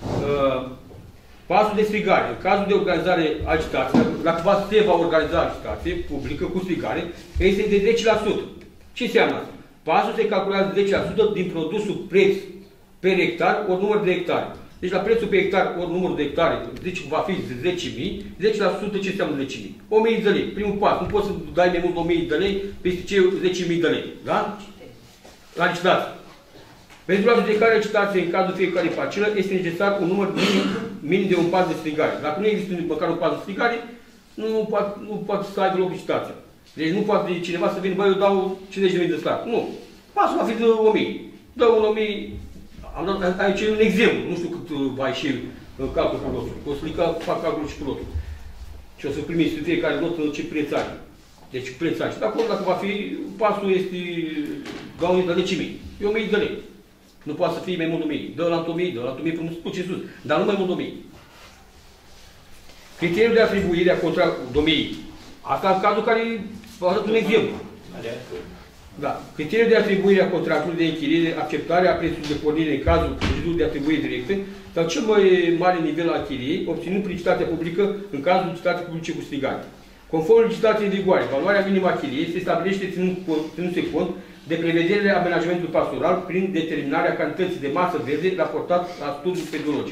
Pasul de strigare. În cazul de organizare a licitației, dacă se va organiza licitație publică cu strigare, este de 10%. Ce înseamnă asta? Pasul se calculează 10% din produsul preț per hectar ori număr de hectare. Deci la prețul pe hectar ori numărul de hectare, deci va fi de 10.000, 10% ce înseamnă 10.000? 1.000 de lei. Primul pas. Nu poți să dai mai mult 1.000 de lei peste ce 10.000 de lei. Da? La licitație. Pentru adjudicarea licitației în cazul fiecare parcelă este necesar un număr minim de un pas de strigare. Dacă nu există măcar un pas de strigare, nu poate să aibă loc licitația. Deci nu poate cineva să vină, băi, eu dau 50.000 de stat. Nu. Pasul va fi de 1.000. Dă 1.000. Am dat aici un exemplu. Nu știu cât va ieși calculul cu lotul. O să fac calculul și cu lotul. Și o să primiți de fiecare lot ce preț are. Deci preț are. Și de acolo, dacă va fi, pasul este, dau 1.000 de 10.000. E 1.000 de lei. Nu poate să fie mai mult de 1.000. Dă la 1.000, dă la 1.000 până duce sus. Dar nu mai mult de 1.000. Criteriul de atribuire a contractului domeniului. Asta în cazul care vă arăt un exemplu. Da. Criteriul de atribuire a contractului de închiriere, acceptarea prețului de pornire în cazul procedului de atribuire directă sau cel mai mare nivel al închiriei, obținut prin licitația publică în cazul licitației publice cu strigare. Conform legislației în vigoare, valoarea minimă a închiriei se stabilește ținându-se cont de prevederile amenajamentului pastoral prin determinarea cantității de masă verde raportat la studiul pedologic.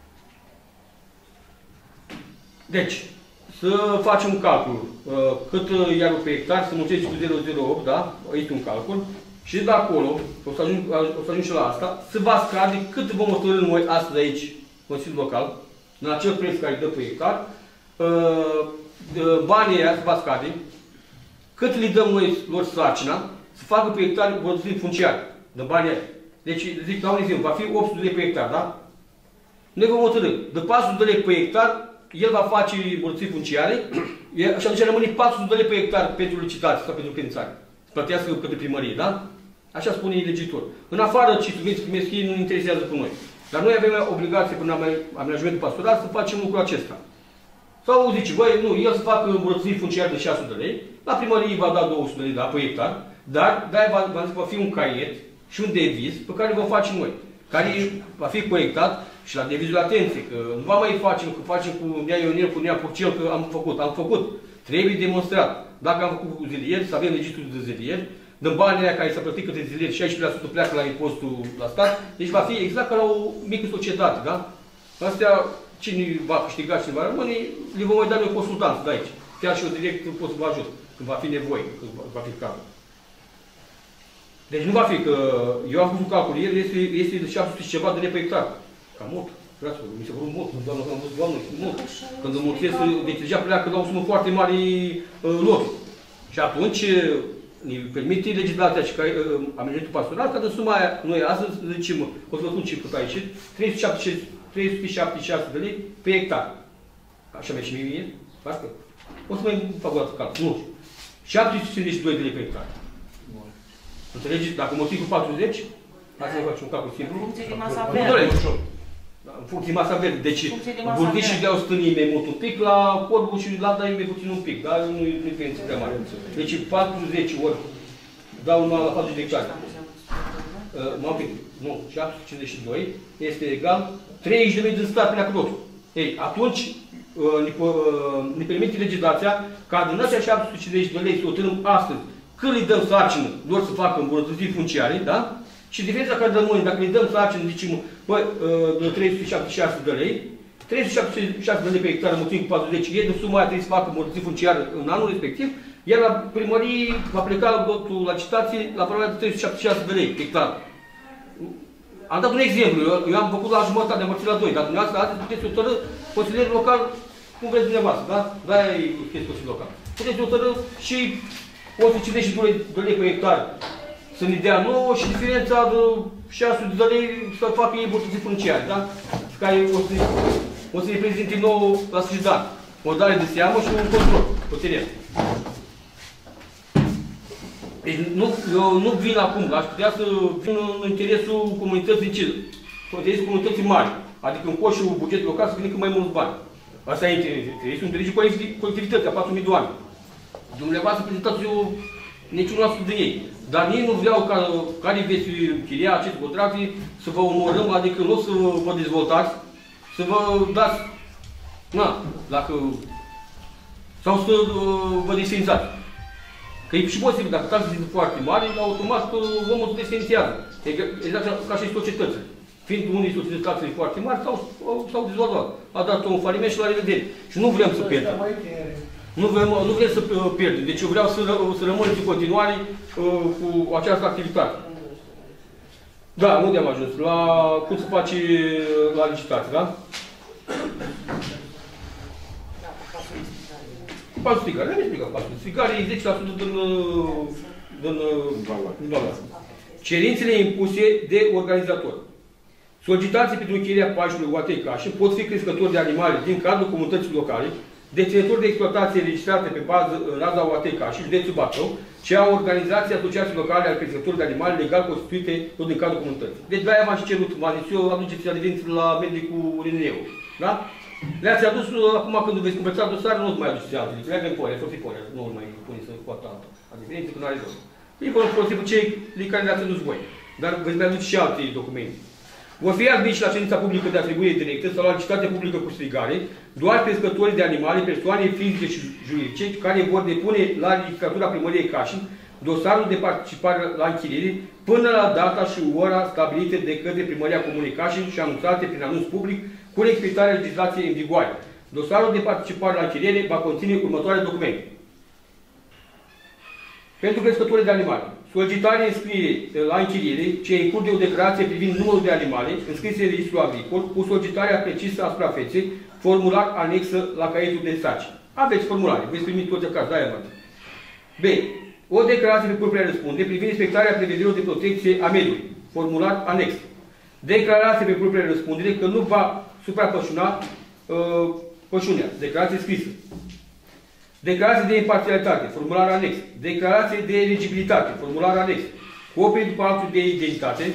Deci, să facem un calcul. Cât iarul pe hectar, să mulțești cu 0,08, da? Este un calcul. Și de acolo, o să ajung și la asta, se va scade cât vom hotărâ noi astăzi aici, Consiliul Local, în acel preț care îi dă pe hectar, banii aia se va scade, cât le dăm noi lor sarcina, să facă pe hectar îmbunătățiri funciare, de banii aia. Deci, zic, la un exemplu, va fi 800 de lei pe hectar, da? Noi vom hotărâ, de 400 de lei pe hectar, el va face îmbunătățiri funciare și atunci rămâne 400 de lei pe hectar pentru licitație sau pentru credințare. Să plătească către primărie, da? Așa spune legitor. În afară ce subvenții primesc ei, nu interesează pe noi. Dar noi avem obligație până la amenajamentul pastoral să facem lucrul acesta. Sau zice, băi, nu, el să facă îmbunătățiri funciare de 600 de lei, la primărie va da 200 de lei, da, pe hectar, dar va fi un caiet și un deviz pe care îl vom face noi, care va fi corectat și la devizul atenție, că nu va mai facem, că facem cu Nea Ionel, cu Nea Purcel, că am făcut. Trebuie demonstrat. Dacă am făcut cu zilieri, să avem registrul de zilieri, dăm banii aia care s-a plătit către zilieri, 16% pleacă la impostul la stat, deci va fi exact ca la o mică societate, da? Astea, cine va câștiga, cine va rămâne, le vom mai da noi consultanță de aici. Chiar și eu direct pot să vă ajut, când va fi nevoie, când va fi cazul. Deci nu va fi, că eu am făcut calcul ieri, este de 700 și ceva de lei pe hectar. Cam mult. Fraților, mi se părut mult, doamnă, am văzut, doamnă, mult. Când îmi mulțesc, deci deja pleacă la o sumă foarte mare loturi. Și atunci ne permite legislația și amenajamentul pastoral, că de suma aia, noi astăzi zicem, o să vă spun ce cât a ieșit, 376 de lei pe hectar. Așa mi-a și mie, asta? O să mai fac o dată calcul, nu știu. 752 de lei pe hectar. Înțelegeți? Dacă mă ții cu 40, hai să facem un calcul simplu. În funcție de masa verde. În funcție de masa verde. Deci, burdișii de-au stânii mai mult un pic, la corbul și la dai mai puțin un pic, dar nu e diferență prea mare. Deci 40 ori dau numai la 40 de hectare. Mă pic, nu, 752 este egal 30.000 din stat pleacă lotul. Ei, atunci ne permite legislația ca din acea 750 de lei să o tânăm astăzi, când îi dăm sarcină, lor să facă îmbunătățiri funciare, da? Și diferența care dăm noi, dacă îi dăm sarcină, zicem, băi, de 376 de lei, 376 de lei pe hectare, mulțim cu 40, e de suma aia trebuie să facă îmbunătățiri funciare în anul respectiv, iar la primărie va pleca la licitație la valoarea de 376 de lei pe hectare. Am dat un exemplu, eu am făcut la jumătate, am împărțit la 2, dar dumneavoastră astăzi puteți hotărâ consilierul local cum vreți dumneavoastră, da? De-aia e chestia consilierul local. Puteți hotărâ și 152 de lei pe hectare să ne dea nouă și diferența de 600 de lei să facă ei îmbunătățiri funciare, da? Care o să ne prezinte nouă la sfârșit de an. O dare de seamă și un control pe teren. Deci eu nu vin acum, aș putea să vin în interesul comunității ce? În interesul comunității mari. Adică în coșul bugetului local să vină cât mai mulți bani. Asta e interesul întregii colectivități, a 4.000 de oameni. Dumneavoastră prezentați eu niciunul din ei. Dar ei nu vreau ca care veți chiria acest contract să vă omorâm, adică nu să vă dezvoltați, să vă dați, na, dacă, sau să vă desfințați. Că e și posibil, dacă taxele sunt foarte mari, automat omul se desfințează. Exact ca și societățile. Fiind unii societăți taxele foarte mari, s-au dezvoltat. A dat un faliment și la revedere. Și nu vrem să pierdem. Nu vrem să pierdem. Deci eu vreau să rămâneți în continuare cu această activitate. Da, unde am ajuns? La cum se face la licitație, da? 4 strigare, nu explicat 4 strigare, e 10% din valoare. Cerințele impuse de organizator. Solicitații pentru încheierea pașilor UATE Cașin pot fi crescători de animale din cadrul comunității locale, deținători de exploatație registrate pe bază în raza UATE Cașin, județul Bacău, și a organizației asociații locale ale crescătorilor de animale legal constituite tot din cadrul comunității. Deci de-aia v-am și cerut, v-am zis eu, aduceți adeveniți la medicul Rineu. Da? Le-ați adus, acum când veți completa dosare, nu mai aduceți altele. Le-am în poia, să-i poia, nu mai pune să scoată altă adeveniți, că nu are rost. Ei vor folosi pe cei care le-ați adus voi. Dar veți mai aduce și alte documente. Vor fi admiși la ședința publică de atribuire directă sau la licitate publică cu strigare doar crescătorii de animale, persoane fizice și juridice, care vor depune la Registratura Primăriei Cașin dosarul de participare la închiriere până la data și ora stabilite de către Primăria Comunei Cașin și anunțate prin anunț public cu respectarea legislației în vigoare. Dosarul de participare la închiriere va conține următoarele documente. Pentru crescătorii de animale, solicitarea înscriere la închiriere ce include o declarație privind numărul de animale înscrise în registrul agricol cu solicitarea precisă a suprafeței, formular anexă la caietul de sarcini. Aveți formulare, veți primi toți acasă, de-aia mă. B. O declarație pe propria răspunde privind respectarea prevederilor de protecție a mediului, formular anex. Declarație pe propria răspundere că nu va suprapășuna pășunea, declarație scrisă. Declarație de imparțialitate, formular anex. Declarație de eligibilitate, formular anex. Copii după actul de identitate.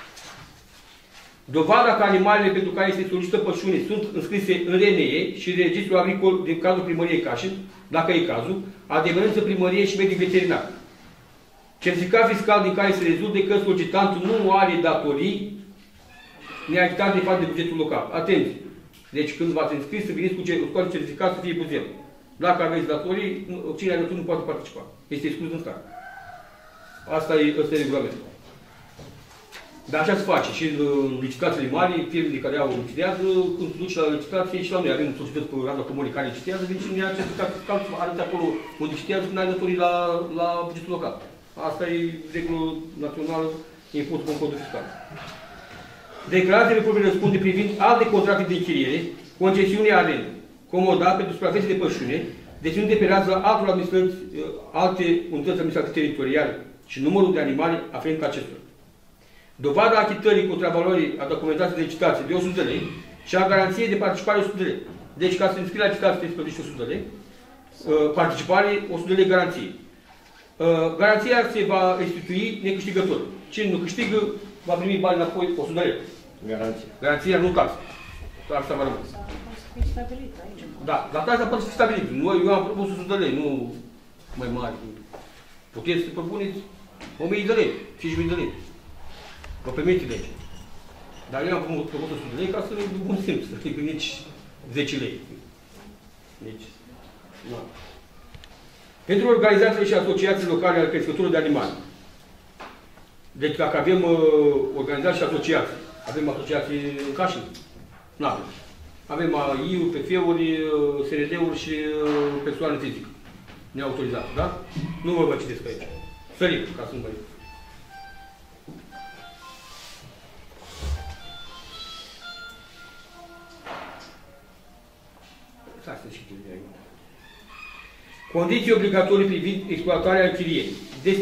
Dovada că animalele pentru care se solicită pășune sunt înscrise în RNE și în registrul agricol din cadrul Primăriei Cașin, dacă e cazul, adevărânță primărie și medic veterinar. Certificat fiscal din care se rezultă că solicitantul nu are datorii neachitate de fapt de bugetul local. Atenție! Deci când v-ați înscris, să veniți cu certificat să fie cu zero. Dacă aveți datorii, cine are datorii nu poate participa. Este exclus în stare. Asta e regulamentul. Dar așa se face. Și în licitațiile mari, firmele care au licitează, când se duce la licitație și la noi avem societăți pe rada comunii care licitează, vine și ne-a certificat fiscal, arăți acolo unde licitează, când ai datorii la bugetul local. Asta e regulă națională impusă cu un cod fiscal. Declarațiile proprii răspunde privind alte contracte de închiriere, concesiune arendă, comodat pentru suprafețe de pășune, deținute pe raza alte unități administrative teritoriale și numărul de animale aferente acestora. Dovada achitării contravalorii a documentației de licitație de 100 de lei și a garanției de participare 100 de lei. Deci, ca să înscrie la licitație, trebuie să plătești 100 de lei, participare 100 de lei garanție. Garanția se va institui necâștigător. Cine nu câștigă, va primi bani înapoi 100 de lei. Garanție. Garanția, nu taxă. Taxa va rămâne. Da, dar taxa poate fi stabilită. Eu am propus 100 de lei, nu mai mari. Puteți să propuneți 1000 de lei, 5000 de lei. Vă permite lege. Dar eu am propus 100 de lei ca să le bun simț, să fie nici 10 lei. Deci, nu. Pentru organizațiile și asociații locale ale crescătorilor de animale. Deci dacă avem organizații și asociații, avem asociații în Cașin? Nu avem. Avem AI-uri, PF-uri, SRD-uri și persoane fizică. Neautorizate, da? Nu vă citesc aici. Sărim, ca să nu vă Condiții obligatorii privind exploatarea închirierii. Deci,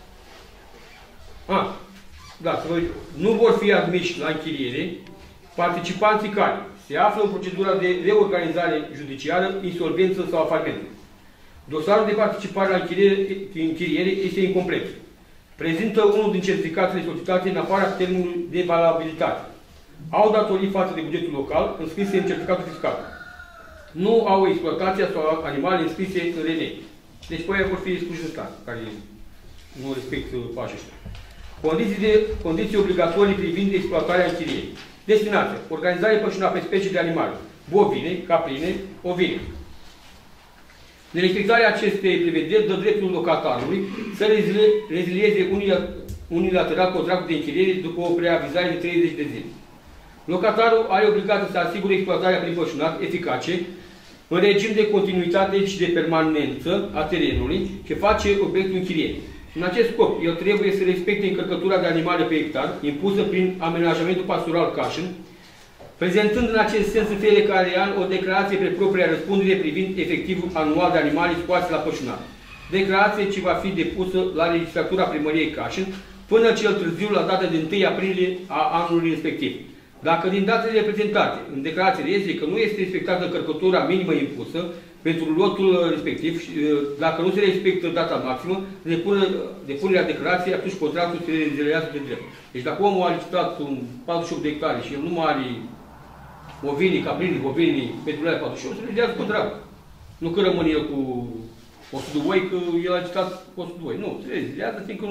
nu vor fi admiși la închiriere participanții care se află în procedura de reorganizare judiciară, insolvență sau afalimentă. Dosarul de participare la închiriere este incomplet. Prezintă unul din certificatele solicitate în afara termenului de valabilitate. Au datorii față de bugetul local înscrise în certificatul fiscal. Nu au exploatația sau animale înscrise în RNE. Deci pe aia vor fi excluși în stat, care nu respectă pașii ăștia. Condiții obligatorii privind exploatarea închirierii. Destinație. Organizare pășuna pe specii de animale. Bovine, caprine, ovine. Nerespectarea acestei prevederi dă dreptul locatarului să rezilieze unilateral contractul de închiriere după o preavizare de 30 de zile. Locatarul are obligația să asigure exploatarea prin pășunat eficace în regim de continuitate și de permanență a terenului ce face obiectul închirierii. În acest scop, el trebuie să respecte încărcătura de animale pe hectar impusă prin amenajamentul pastoral Cașin, prezentând în acest sens în fiecare an o declarație pe propria răspundere privind efectivul anual de animale scoase la pășunat. Declarație ce va fi depusă la legislatura Primăriei Cașin până cel târziu la data de 1 aprilie a anului respectiv. Dacă din datele prezentate în declarație reiese că nu este respectată încărcătura minimă impusă pentru lotul respectiv și dacă nu se respectă data maximă, depunerea declarației, atunci contractul se reziliază de drept. Deci dacă omul a licitat un 48 de hectare și el nu mai are ovinii, caprinii, bovinii, pentru aia 48, se reziliază contractul. Nu că rămâne el cu 100 de oi, că el a licitat 100 de oi. Nu, se reziliază, fiindcă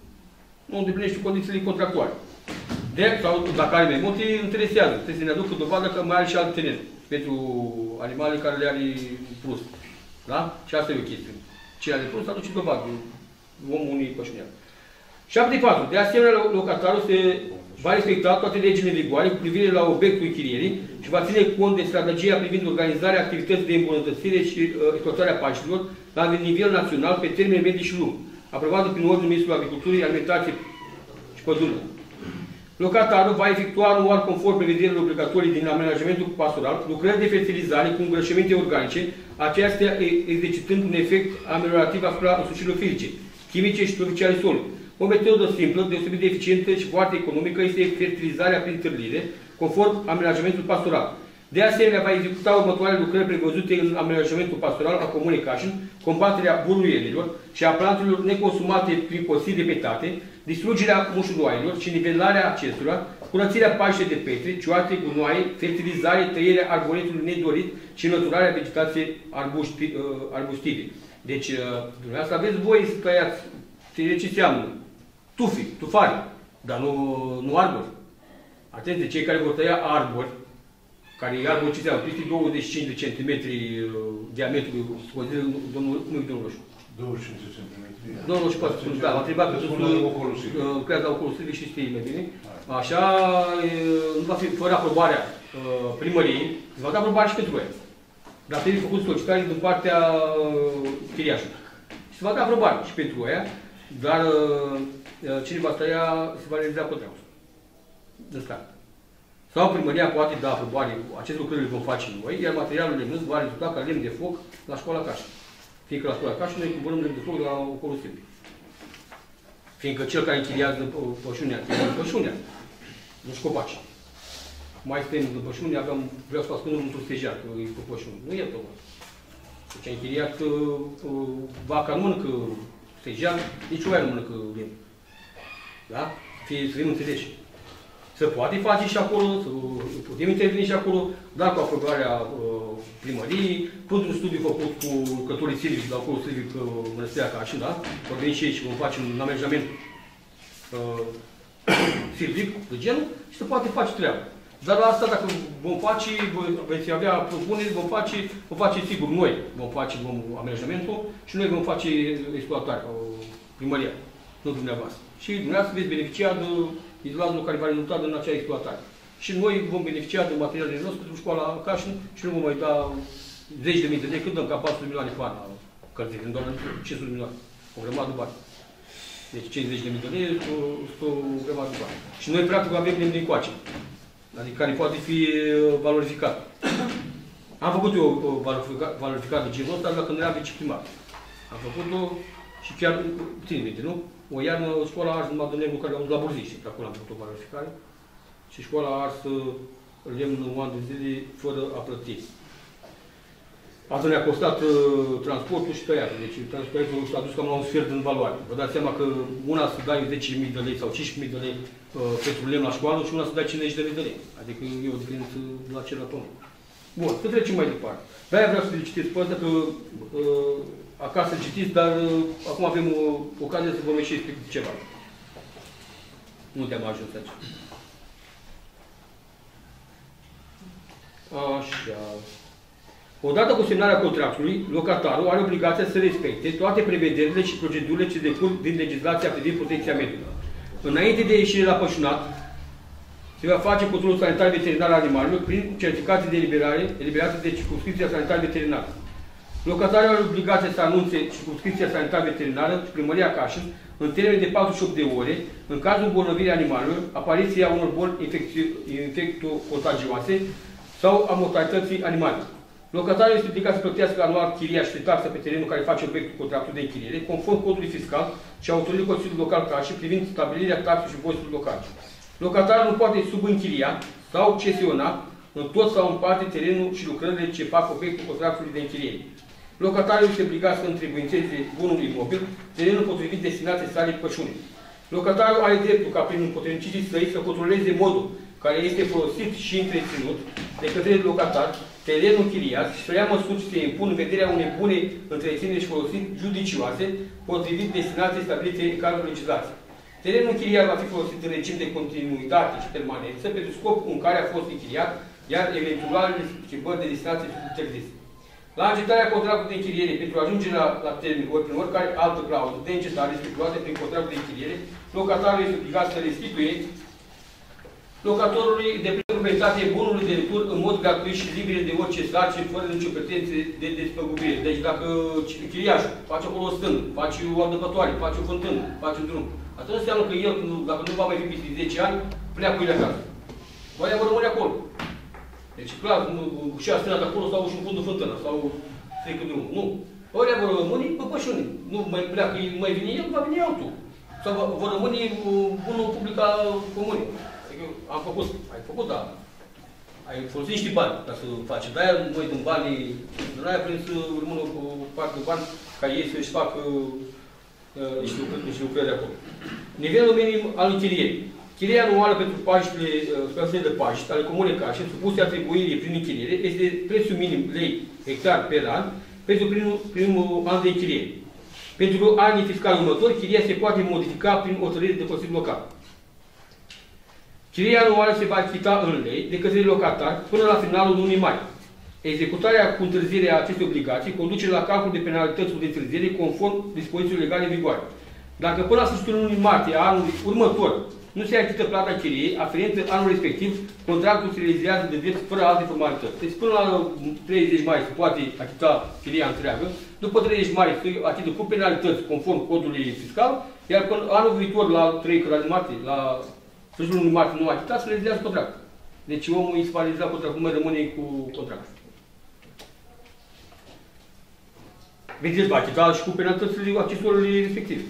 nu îndeplinește condițiile contractuale. Sau dacă are mai multe, interesează. Trebuie să ne aducă dovadă că mai are și alt teren pentru animale care le are prost. Da? Și asta e o chestie. Ce are prost, aduce dovadă. Omul unui pășuneat. 74. De asemenea, locatarul se va respecta toate legile în vigoare cu privire la obiectul închirierii și va ține cont de strategia privind organizarea activității de îmbunătățire și exploatarea paștilor la nivel național pe termen mediu și lung, aprobată prin ordinul Ministrului Agriculturii, Alimentației și Pădurilor. Locatarul va efectua anual conform prevederilor obligatorii din amenajamentul pastoral lucrări de fertilizare cu îngrășăminte organice, acestea exercitând un efect ameliorativ asupra însușirilor fizice, chimice și trofice ale solului. O metodă simplă, deosebit de eficientă și foarte economică este fertilizarea prin târlire, conform amenajamentul pastoral. De asemenea, va executa următoarele lucrări prevăzute în amenajamentul pastoral a Comunei Cașin, combaterea buruienilor și a plantelor neconsumate prin cosiri repetate, distrugerea mușuroaielor și nivelarea acestora, curățirea paștei de petre, cioate, gunoaie, fertilizare, tăierea arboretului nedorit și înlăturarea vegetației arbustive. Deci, dumneavoastră aveți voie să tăiați ce înseamnă tufi, tufari, dar nu arbori. Atenție, cei care vor tăia arbori, care arbori ce înseamnă, peste 25 de centimetri diametru, domnul, cum e domnul Roșu? 25 de centimetri. Domnul Roșu poate spune, da, l-a întrebat că lucrează la ocolul Silvic și știi mai bine. Așa, nu va fi fără aprobarea primăriei, se va da aprobare și pentru ea. Dar trebuie făcut solicitare din partea chiriașului. Și se va da aprobare și pentru ea, dar cine va tăia se va realiza contractul. În start. Sau primăria poate da aprobare, aceste lucruri le vom face noi, iar materialul lemnos va rezulta ca lemn de foc la școala Cașin. Fiindcă la școala Cașin noi cumpărăm lemn de foc de la ocolul Silvic. Fiindcă cel care închiriază pășunea, pășunea, nu școpaci. Mai suntem în pășune, vreau să ascund într-un stejar, că e pe pășune. Nu e tocmai. Deci a închiriat vaca nu mănâncă stejar, nici oaia nu mănâncă lemn. Da? Să fim înțeleși. Se poate face și acolo, putem interveni și acolo, dar cu aprobarea primăriei, printr-un studiu făcut cu lucrătorii silvici, la ocolul Silvic, Mănăstirea Cașin, da? Vor veni și ei și vom face un amenajament silvic, de genul, și se poate face treaba. Dar la asta, dacă vom face, veți avea propuneri, vom face sigur noi, vom amenajamentul și noi vom face exploatarea, primăria, nu dumneavoastră. Și dumneavoastră veți beneficia de izolatul care va rezulta din acea exploatare. Și noi vom beneficia de materialele noastre pentru școala Cașin și nu vom mai da 10.000 de lei, cât dăm ca 400 milioane pe an, cărțile, doar 500 de milioane, o grămadă de bani. Deci 50.000 de lei este o grămadă de bani. Și noi, practic, avem lemn din coace, adică care poate fi valorificat. Am făcut eu o valorificare de genul ăsta, dar când eram viceprimar. Am făcut-o și chiar, țin minte, nu? O iarnă școala a ars numai de lemnul care am dus la Burziști, și acolo am făcut o valorificare. Și școala a ars lemnul un an de zile fără a plăti. Asta ne-a costat transportul și tăiatul. Deci transportul s-a dus cam la un sfert în valoare. Vă dați seama că una să dai 10.000 de lei sau 15.000 de lei pentru lemn la școală și una să dai 50.000 de lei. Adică e o diferență de la cel la pământ. Bun, să trecem mai departe. De-aia vreau să le citiți pe ăsta, că acasă îl citiți, dar acum avem o ocazie să vă mai și explic ceva. Nu te-am ajuns aici. Așa. Odată cu semnarea contractului, locatarul are obligația să respecte toate prevederile și procedurile ce decurg din legislația privind protecția mediului. Înainte de ieșire la pășunat, se va face controlul sanitar veterinar al animalelor prin certificații de eliberate de circumscripția sanitar veterinară. Locatarul are obligația să anunțe circumscripția sanitar veterinară și primăria Cașin în termen de 48 de ore, în cazul îmbolnăvirii animalelor, apariția unor boli infectocontagioase sau a mortalității animalelor. Locatarul este obligat să plătească anual chiria și taxa pe terenul care face obiectul contractului de închiriere, conform codului fiscal și autorizării Consiliului Local Cașe privind stabilirea taxelor și impozitelor locale. Locatarul nu poate subînchiria sau cesiona în tot sau în parte terenul și lucrările ce fac obiectul contractului de închiriere. Locatarul este obligat să întrebuințeze bunul imobil, terenul potrivit destinației sale pășune. Locatarul are dreptul ca prin împotrivnicii săi să controleze modul care este folosit și întreținut de către locatar terenul închiriat și să ia măsuri ce se impun în vederea unei bune întrețineri și folosiri judicioase potrivit destinației stabilite în cadrul legislației. Terenul închiriat va fi folosit în regim de continuitate și permanență pentru scopul în care a fost închiriat, iar eventualele schimbări de destinație sunt interzise. La încetarea contractului de închiriere, pentru a ajunge la termen, ori prin oricare altă clauză de încetare stipulată prin contractul de închiriere, locatarul este obligat să restituie locatorului de plină proprietate bunului de lucru în mod gratuit și liber de orice sarcini, fără nicio pretenție de despăgubire. Deci dacă chiriașul face acolo o stână, face o adăpătoare, face o fântână, face un drum, atunci înseamnă că el, dacă nu va mai fi peste 10 ani, pleacă cu el acasă. Oia vor rămâne acolo. Deci, clar, și a stânat acolo sau și un fund de fântână, sau strică drumul. Nu. Oia vor rămâne pe pășune. Nu mai pleacă, mai vine el, va veni altul. Sau vor rămâne bunul public al comunei. Am făcut, ai făcut, da. Ai folosit niște bani ca să faci. De-aia noi din banii, din aia prin să rămână o parte de bani ca ei să-și facă niște lucrări acolo. Nivelul minim al închirierii. Chiria anuală pentru spațiile de Paști ale Comunei Cașe, supuse atribuirii prin închiriere, este prețul minim lei hectar per an pentru primul an de închiriere. Pentru anii fiscali următori, chiria se poate modifica prin hotărâre de Consiliul Local. Chiria anuală se va achita în lei de către locatar până la finalul lunii mai. Executarea cu întârziere a acestei obligații conduce la calcul de penalități de întârziere conform dispozițiilor legale în vigoare. Dacă până la sfârșitul lunii martie a anului următor nu se achită plata chiriei aferentă anul respectiv, contractul se realizează de drept fără alte formalități. Deci până la 30 mai se poate achita chiria întreagă, după 30 mai se achită cu penalități conform codului fiscal, iar până anul viitor, la 3 martie, la sfârșitul lunii martie nu achitat, se realizează contractul. Deci omul îi se va realiza contractul, nu mai rămâne cu contractul. Vedeți, va achita și cu penalitățile accesorii respective.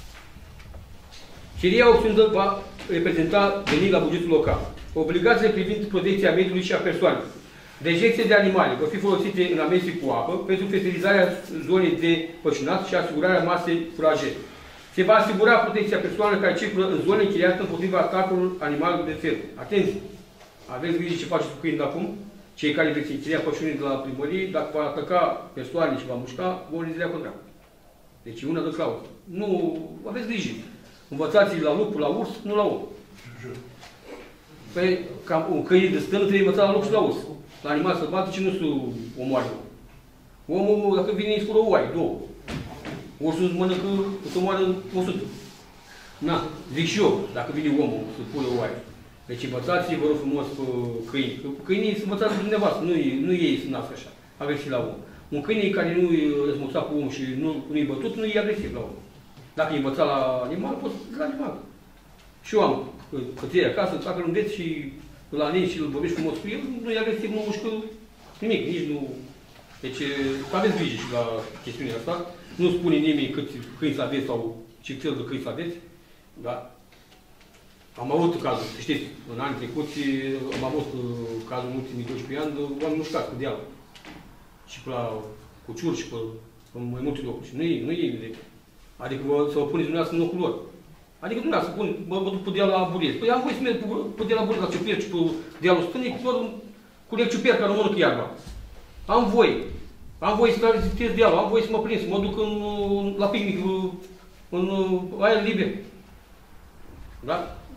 Chiria obținută va reprezenta venit la bugetul local. Obligațiile privind protecția mediului și a persoanei. Dejecție de animale vor fi folosite în amestec cu apă pentru fertilizarea zonei de pășunat și asigurarea masei furajere. Se va asigura protecția persoanelor care circulă în zone închiriate împotriva atacului animalelor de fel. Atenție! Aveți grijă ce faceți cu câini de acum? Cei care veți închiria pășunii de la primărie, dacă va ataca persoane și va mușca, vor rezilea contract. Deci e una de clauză. Nu, aveți grijă. Învățați la lup, la urs, nu la om. Păi, ca un câine de stână trebuie învățat la lup și la urs. La animal sălbatice nu se omoară. Omul, dacă vine, îi spură o oaie, două. Ursul îți mănâncă, îți omoară 100. Na, zic și eu, dacă vine omul să pune o oaie. Deci învățați, vă rog frumos, pe câini. Câinii sunt învățați de dumneavoastră, nu ei sunt nasc așa. Aveți și la om. Un câine care nu e răsmuțat cu om și nu-i bătut, nu e agresiv la om. Dacă e învățat la animal, poți la animal. Și eu am căței acasă, dacă îl înveți și la nin și îl vorbești frumos cu el, nu e agresiv, nu mușcă nimic, nici nu... Deci, aveți grijă și la chestiunea asta. Nu spune nimeni câți câini să aveți sau ce fel de câini să aveți. Da? Am avut cazul, știți, în anii trecuți, am avut cazul în ultimii 12 ani, oameni mușcați cu dealul. Și pe la Cuciuri și pe mai multe locuri. Și nu e de. Adică să vă puneți dumneavoastră în locul lor. Adică dumneavoastră mă duc pe dealul la Buriez. Păi am voie să merg pe dealul la Buriez, la Ciuper și pe dealul Stânii, cu ciuper care nu mănâncă iarba. Am voie. Am voie să vizitez dealul, am voie să mă prind, să mă duc la picnic, în aer liber. Da?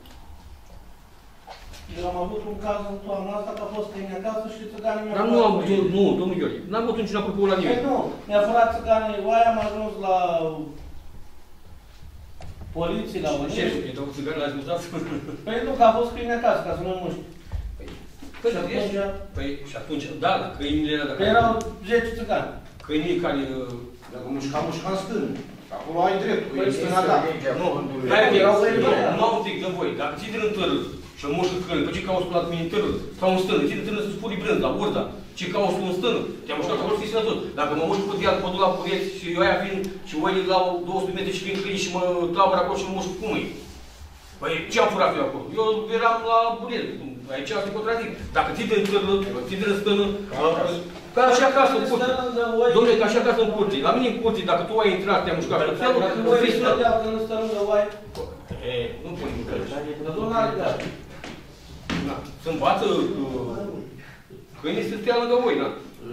Eu am avut un caz în toamna asta, că a fost câine acasă și țăganii mi-au... Dar nu am avut, nu, domnul Gheorghe, n-am avut niciun apropo la nimeni. Păi nu, mi-a furat țăganii oaia, am ajuns la poliție, la unii. Ce? E două țăgani la ajuns? Păi nu, că a fost câine acasă, ca să nu muști. Păi și atunci, da, câinile... Că erau 10 țăgani. Câinii care... Dacă mușca în stână. Acolo ai dreptul, e stâna ta. Nu, nu au strict de voi. Dacă ții din întârâl și îl moși în cârl, după ce cauți la mine în târâl sau în stână, ții din târâl să spui brânz la urda, ce cauți tu în stână, te-am mușcat acolo să fii sănătos. Dacă mă mușc pe dial, mă duc la pureți și eu aia vin și oile la 200 metri și vin câini și mă tabără acolo și mă mușc cum e. Păi ce am furat eu acolo? Eu eram la buret. Aici te contrazic. Dacă ții din târâl, ții din stână, ca și acasă în curte. Dom'le, ca și acasă în curte. La mine în curte, dacă tu ai intrat, te-am mușcat pe țelul, nu vei stătea când stă lângă oaie. Nu pune lucrări. Dar nu are de Să învață câinii să stea lângă voi, da?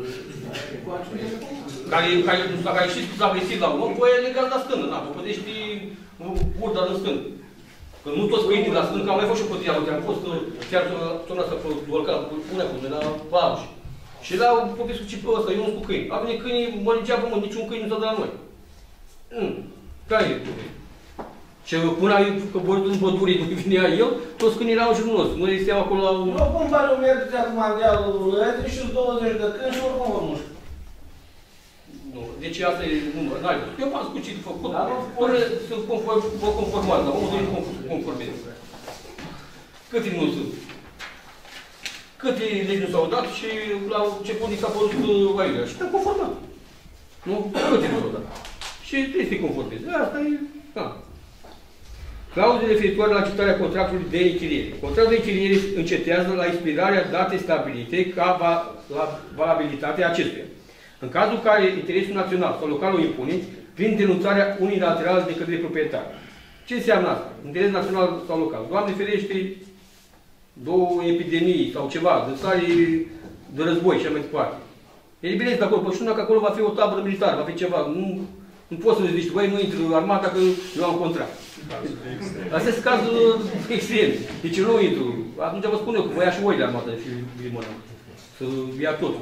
Care știți că s-a găsit la om, voi e legal la stână, da? Vă pădești urda în stână. Că nu toți câinii la stână, că am mai fost și pe dialog, am fost chiar zona asta pe Volcan, pune acolo, la Paluș. Și la povestul ce pe ăsta, eu nu cu câini. A venit câinii, mă degeaba, mă, niciun câine nu s-a de la noi. Care e povestul? Și până că în pădure, când vinea el, toți câinii erau și frumos. Noi stăteam acolo la un... Nu, cum pare o mergeți acum în dealul Lătri și 20 de câini și oricum vă mușcă. Nu, deci asta e număr, n-ai văzut. Eu m-am spus ce de făcut, fără să vă conformați, dar omul trebuie să conformeze. Câte nu sunt? Câte legi nu s-au dat și la început ni s-a părut aiurea. Și te-am conformat. Nu? Câte nu s-au dat. Și trebuie să te conformezi. Asta e... Da. Clauzele referitoare la acceptarea contractului de închiriere. Contractul de închiriere încetează la expirarea datei stabilite ca valabilitatea acestuia. În cazul în care interesul național sau local o impune, prin denunțarea unilaterală de către proprietar. Ce înseamnă asta? Interes național sau local. Doamne ferește, două epidemii sau ceva, de stare de război și așa mai departe. Eliberezi de acolo, pășuna că acolo va fi o tabără militară, va fi ceva. Nu poți să zici, băi, nu intră armata că eu am contract. Asta este cazul extrem. Deci eu nu intru. Atunci vă spun eu că vă ia și voi de armată și limona. Să ia tot.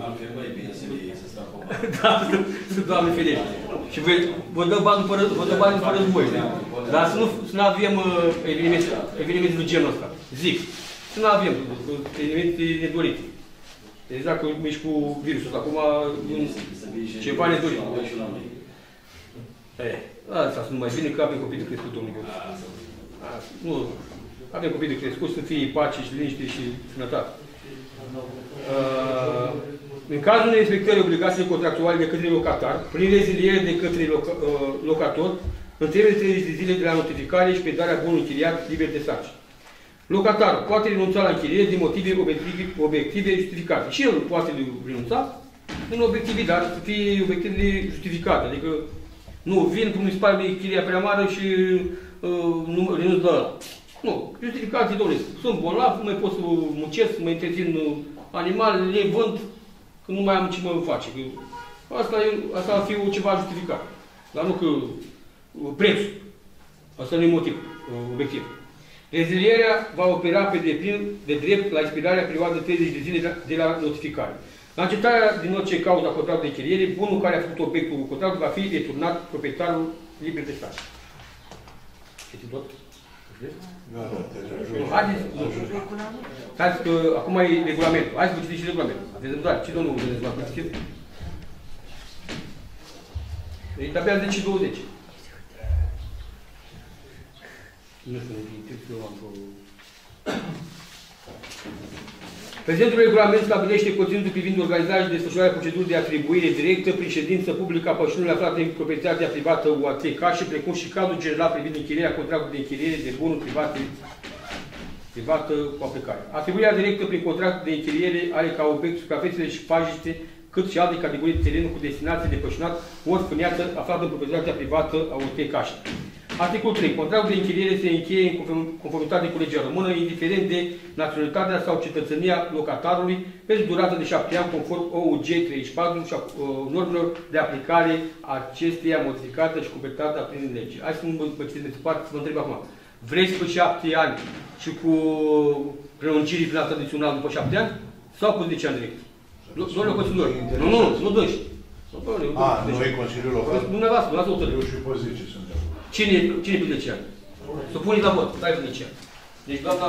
Da, să Doamne ferește. Și vă dă bani fără război. Dar să nu avem evenimente de genul ăsta. Zic. Să nu avem evenimente nedorite. Exact că ești cu virusul ăsta. Acum ceva nedorit. Asta sunt mai bine că avem copii de crescut, domnule. Nu, avem copii de crescut, să fie pace și liniște și sănătate. În cazul nerespectării obligațiilor contractuale de către locatar, prin reziliere de către locator, în termen de 30 de zile de la notificare și predarea bunului închiriat liber de sarcini. Locatarul poate renunța la închiriere din motive obiective justificate. Și el poate renunța în obiective, dar să fie obiective justificate. Adică nu, vin cum îmi spare mie chiria prea mare și nu renunț la ăla. Nu, justificații, domnule, sunt bolnav, nu mai pot să muncesc, să mă întrețin animalele, le vând, că nu mai am ce mă face. Că asta ar fi ceva justificat. Dar nu că prețul. Asta nu e motiv obiectiv. Rezilierea va opera pe deplin de drept la expirarea perioadă de 30 de zile de la notificare. La încetarea din orice cauză a contractului de închiriere, bunul care a făcut obiectul contractului va fi returnat proprietarul liber de stat. Știți tot? Haideți că acum e regulamentul. Hai să vă citiți și regulamentul. Aveți răbdare. Ce domnul Gândeți v-a citit? E abia 10-20. Nu știu, eu am Prezentul regulament stabilește conținutul privind organizarea și desfășurarea procedurii de atribuire directă prin ședință publică a pășunilor aflate în proprietatea privată UATK și precum și cadrul general privind închirierea contractului de închiriere de bunuri privată cu aplicare. Atribuirea directă prin contractul de închiriere are ca obiect suprafețele și pajiște, cât și alte categorii de terenuri cu destinație de pășunat ori fâneață aflată în proprietatea privată a UATK. Articolul 3. Contractul de închiriere se încheie în conformitate cu legea română, indiferent de naționalitatea sau cetățenia locatarului, pentru durată de 7 ani, conform OUG 34 și normelor de aplicare acesteia modificată și completată prin lege. Hai să mă citesc de departe, să vă întreb acum. Vreți pe 7 ani și cu prelungirii prin tradițional după 7 ani? Sau cu 10 ani direct? Domnule Consilior. Nu dăși. Nu e Consiliul Local? Dumneavoastră, nu ați hotărât. Eu și pe 10 sunt de acord. Cine pe 10 ani? Să puneți la vot, stai pe 10 ani. Deci doamna...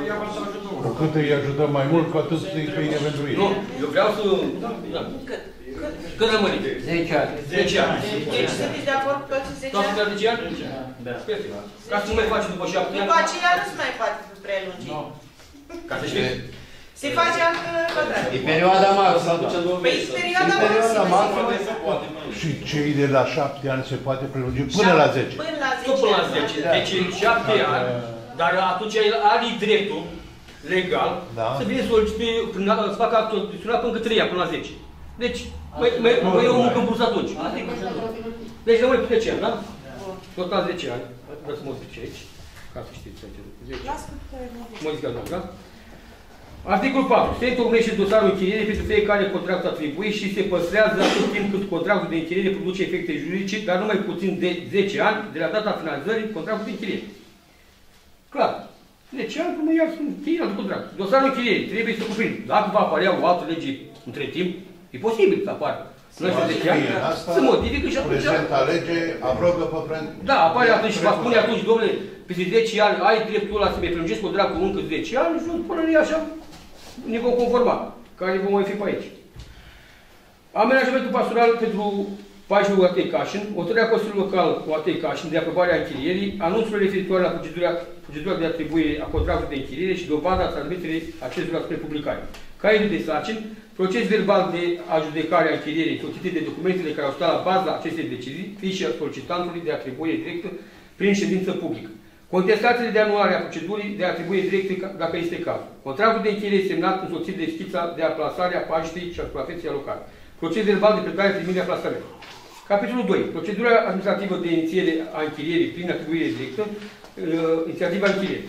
Cu cât îi ajutăm mai mult, cu atât îi bine pentru ei. Nu, eu vreau să... Cât rămâne? 10 ani. 10 ani. Deci sunteți de acord cu toți 10 Toată ani? 10 ani? Da. Ca să nu mai faci după 7 ani. După aceea nu se mai poate prelungi. Ca să știi. Se face alt pătrat. E perioada maximă. Păi perioada maximă. Și cei de la 7 ani se poate prelungi până la 10. Până la 10 Tot până la ani. 10. Deci 7 ani. Dar atunci are dreptul legal să vine să facă actul adițional până 3 ani, până la 10. Deci, mai e o muncă în plus atunci. Deci rămâne pe 10 ani, da? Total 10 ani. Vreau să mă zic aici, ca să știți ce mă zic da? Articolul 4. Se întocmește dosarul închiriere pentru fiecare contract atribuit și se păstrează atât timp cât contractul de închiriere produce efecte juridice, dar nu mai puțin de 10 ani de la data finalizării contractului de închiriere. Clar. 10 ani până iar sunt închiriere de contract. Dosarul închiriere trebuie să cuprindă. Dacă va apărea o altă lege între timp, e posibil să apară. Se modifică și atunci... Prezenta lege abrogă pe prent. Da, apare atunci și va spune atunci, domnule, peste 10 ani ai dreptul ăla să mi prelungesc contractul încă 10 ani și până nu e așa, ne vom conforma, care vom mai fi pe aici. Amenajamentul pastoral pentru pașul Atei Cașin, hotărârea Consiliului Local cu Atei Cașin de aprobare a închirierii, anunțurile referitoare la procedura de atribuire a contractului de închiriere și dovada transmiterii acestora spre publicare. Caiul de sarcini, proces verbal de adjudecare a închirierii însoțite de documentele care au stat la baza acestei decizii, fișa solicitantului de atribuire directă prin ședință publică. Contestațiile de anulare a procedurii de atribuire directă dacă este cazul. Contractul de închiriere semnat însoțit de schița de aplasare a paștii și a suprafeței alocare. Proces verbal de plecare primire aplasare. Capitolul 2. Procedura administrativă de inițiere a închirierii prin atribuire directă, inițiativa închirierii.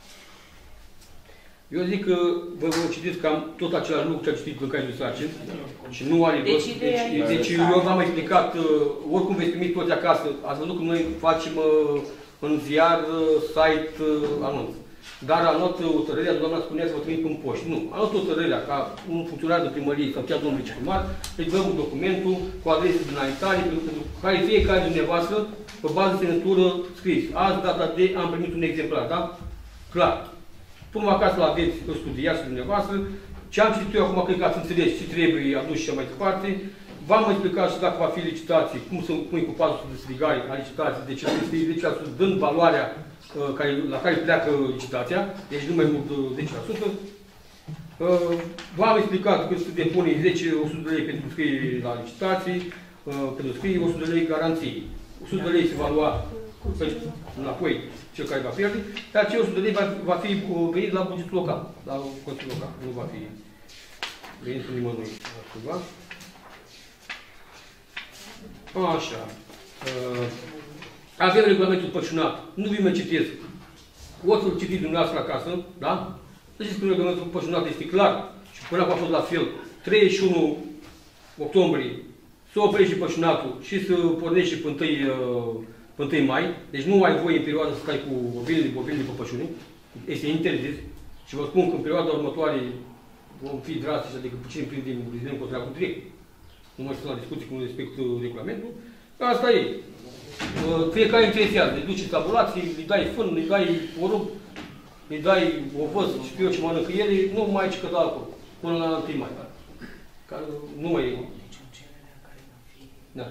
Eu zic că vă citiți cam tot același lucru ce am citit în cazul de sarcini și nu are rost. Deci eu v-am explicat, oricum veți primi toți acasă, ați văzut că noi facem în ziar, site, anunț. Dar anot hotărârea, doamna spunea să vă trimit în poștă. Nu, anot hotărârea ca un funcționar de primărie sau chiar domnul viceprimar, îi dăm documentul cu adrese de înaintare, pentru care fiecare dumneavoastră, pe bază de semnătură, scris. Azi, data de, am primit un exemplar, da? Clar. Până acasă la aveți, îl studiați dumneavoastră. Ce am citit eu acum, cred că ați înțeles ce trebuie adus și mai departe. V-am explicat și dacă va fi licitație, cum e cu pasul de strigare a licitației, deci este 10%, dând valoarea la care pleacă licitația, deci nu mai mult de 10%. V-am explicat că se depune 10-100 de lei pentru scriere la licitații, pentru scriere 100 de lei garanții. 100 de lei se va lua înapoi cel care va pierde, dar cei 100 de lei va fi venit la bugetul local, la Consiliul Local. Nu va fi venit în nimănui altceva. Așa. Avem regulamentul pășunat. Nu vi mă citesc. O să-l citiți dumneavoastră acasă, da? Să știți că regulamentul pășunat este clar și până acum a fost la fel. 31 octombrie să oprești pășunatul și să pornești pe 1 mai. Deci nu ai voie în perioada să stai cu bobinele pe pășune. Este interzis. Și vă spun că în perioada următoare vom fi drastici, adică puțin prindem contractul direct. Nu mai sunt la discuții cum respect regulamentul. Asta e. Fiecare interesează. Îi duci tabulații, îi dai fân, îi dai porumb, îi dai ovăz și pe eu ce mănâncă ele, nu mai aici că da acolo. Până la 1 mai. Care nu mai e. Da.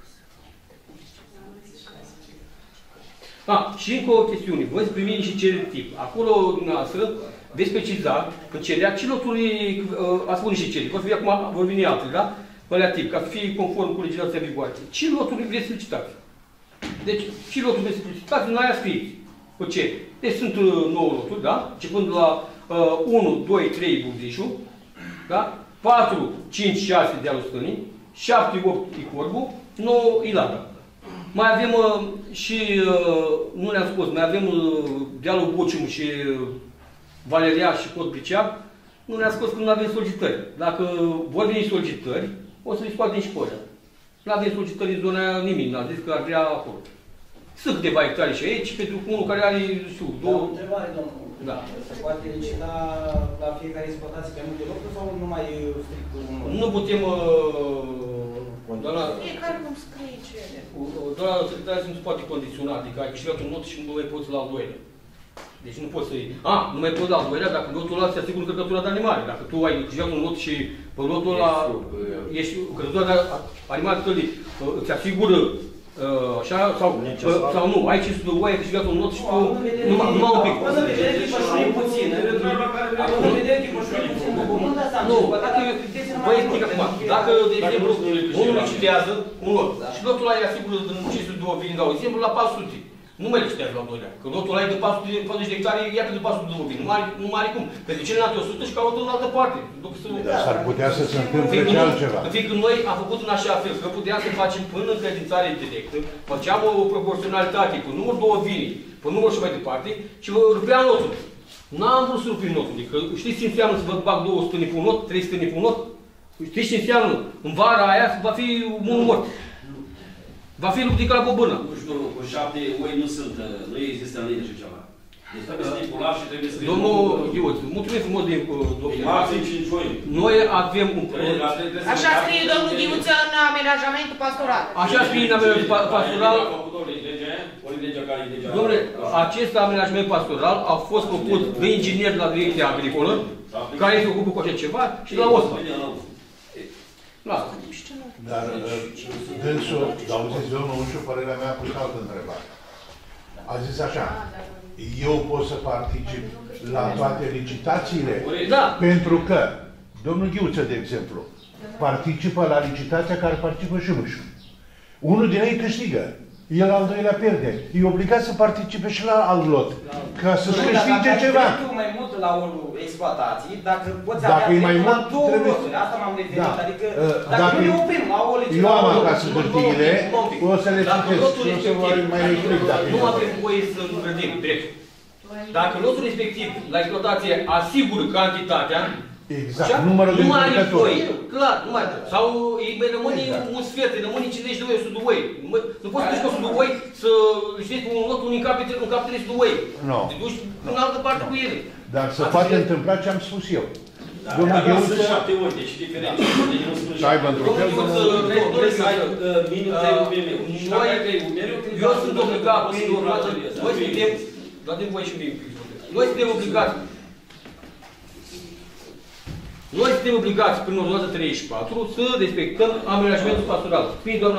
Și încă o chestiune. Voi primi niște cereri de tip. Acolo, dumneavoastră, veți preciza în cererea ce loturi ați spus niște cereri. Vor veni altele, da? Alea tip, ca să fie conform cu legislația vigoare. Ce loturi vreți să licitați? Deci, ce loturi vreți să licitați, în aia scrieți. Cu ce? Deci sunt 9 loturi, da? Începând la 1, 2, 3 Bugzișul, da? 4, 5, 6 Dealul Stânii, 7, 8 Icorbu, 9 Ilada. Mai avem și, nu le-am spus, mai avem Dealul Bocium și Valeria și Cod Bricea. Nu le-am spus că nu avem solicitări. Dacă vor veni solicitări, o să le scoatem și pe ăia. Nu avem solicitări în zona aia nimic, n-am zis că ar vrea acolo. Sunt câteva hectare și aici, pentru unul care are, știu, două... O întrebare, domnul. Da. Se poate licita la fiecare exploatație pe multe locuri sau numai strict unul? Nu putem... Fiecare cum scrie cere. Doar la secretariat nu se poate condiționa, adică ai câștigat un not și nu mai poți la al doilea. Deci nu poți să-i... nu mai poți da al doilea dacă lotul ăla se asigură încărcătura de animale. Dacă tu ai câștigat un lot și pe lotul ăla ești încărcătura de animale tălii, îți asigură așa sau nu, ai 500 de oi, ai câștigat un lot și tu numai un pic. Poți să vedem că pășurii puțin, acum vedem că pășurii puțin. Nu, dacă, vă explic acum, dacă, de exemplu, unul licitează un lot și lotul ăla îi asigură din 502 vini, dau exemplu, la 400. Nu mai licitează la al doilea, că lotul ăla e de 440 de hectare, iată de 402 vini, nu mai are cum. Pentru celelalte 100 și caută în altă parte. Dar s-ar putea să se întâmple și altceva. Fiindcă noi am făcut în așa fel, că puteam să facem până în credințare directă, făceam o proporționalitate cu numărul 2 vini, pe număr și mai departe, și rupeam lotul. N-am vrut să rupim lotul, că știți ce înseamnă să vă bag 200 pe un lot, 300 pe un lot? Știți ce înseamnă? În vara aia va fi mult mort. Va fi luptit ca la bobână. Nu știu, cu 7 oi nu există în lege așa ceva. Deci trebuie să stipulat și trebuie să... Domnul Ioț, mulțumim frumos de maxim 5 oi. Noi avem un... Așa scrie domnul Ghiuță în amenajamentul pastoral. Așa scrie în amenajamentul pastoral. Domnule, acest amenajament pastoral a fost făcut de ingineri la Direcția Agricolă, care se ocupă cu așa ceva, și la OSPA. Dar dânsul, auziți, domnul Ușu, părerea mea a pus altă întrebare. A zis așa, eu pot să particip la toate licitațiile? Da. Pentru că, domnul Ghiuță, de exemplu, participă la licitația care participă și Ușu. Unul din ei câștigă. El al doilea pierde. E obligat să participe și la alt lot. Ca să-și câștige ceva. Dacă ai mai mult la o exploatație, dacă poți dacă avea e mai mult, două trebuie... loturi, asta m-am referit. Da. Adică, dacă nu ne oprim la o licitație... Eu am acasă hârtiile, o să le citesc, o să vă mai explic dacă nu avem voie să îngrădim drept. Dacă lotul respectiv, la exploatație, asigură cantitatea, exact, numărul de încărcători. Clar, nu mai are. Sau îi rămâne un sfert, îi rămâne 50 de oi, 100 de oi. Nu poți să duci 100 de oi să știți pe un lot, unii în cap 300 de oi. Nu. Te duci în altă parte cu ele. Dar se poate întâmpla ce am spus eu. Domnul Ghiuță... Sunt 7 ori, deci diferență. Deci nu spune 7. Să aibă într-un fel, trebuie să ai minim 3 umeriu. Și dacă ai 3 umeriu, eu sunt obligat, noi suntem, dați-mi voie și mie un pic. Noi suntem obligați. Noi suntem obligați, prin ordonanța 34, să respectăm amenajamentul pastoral. Fie doamna...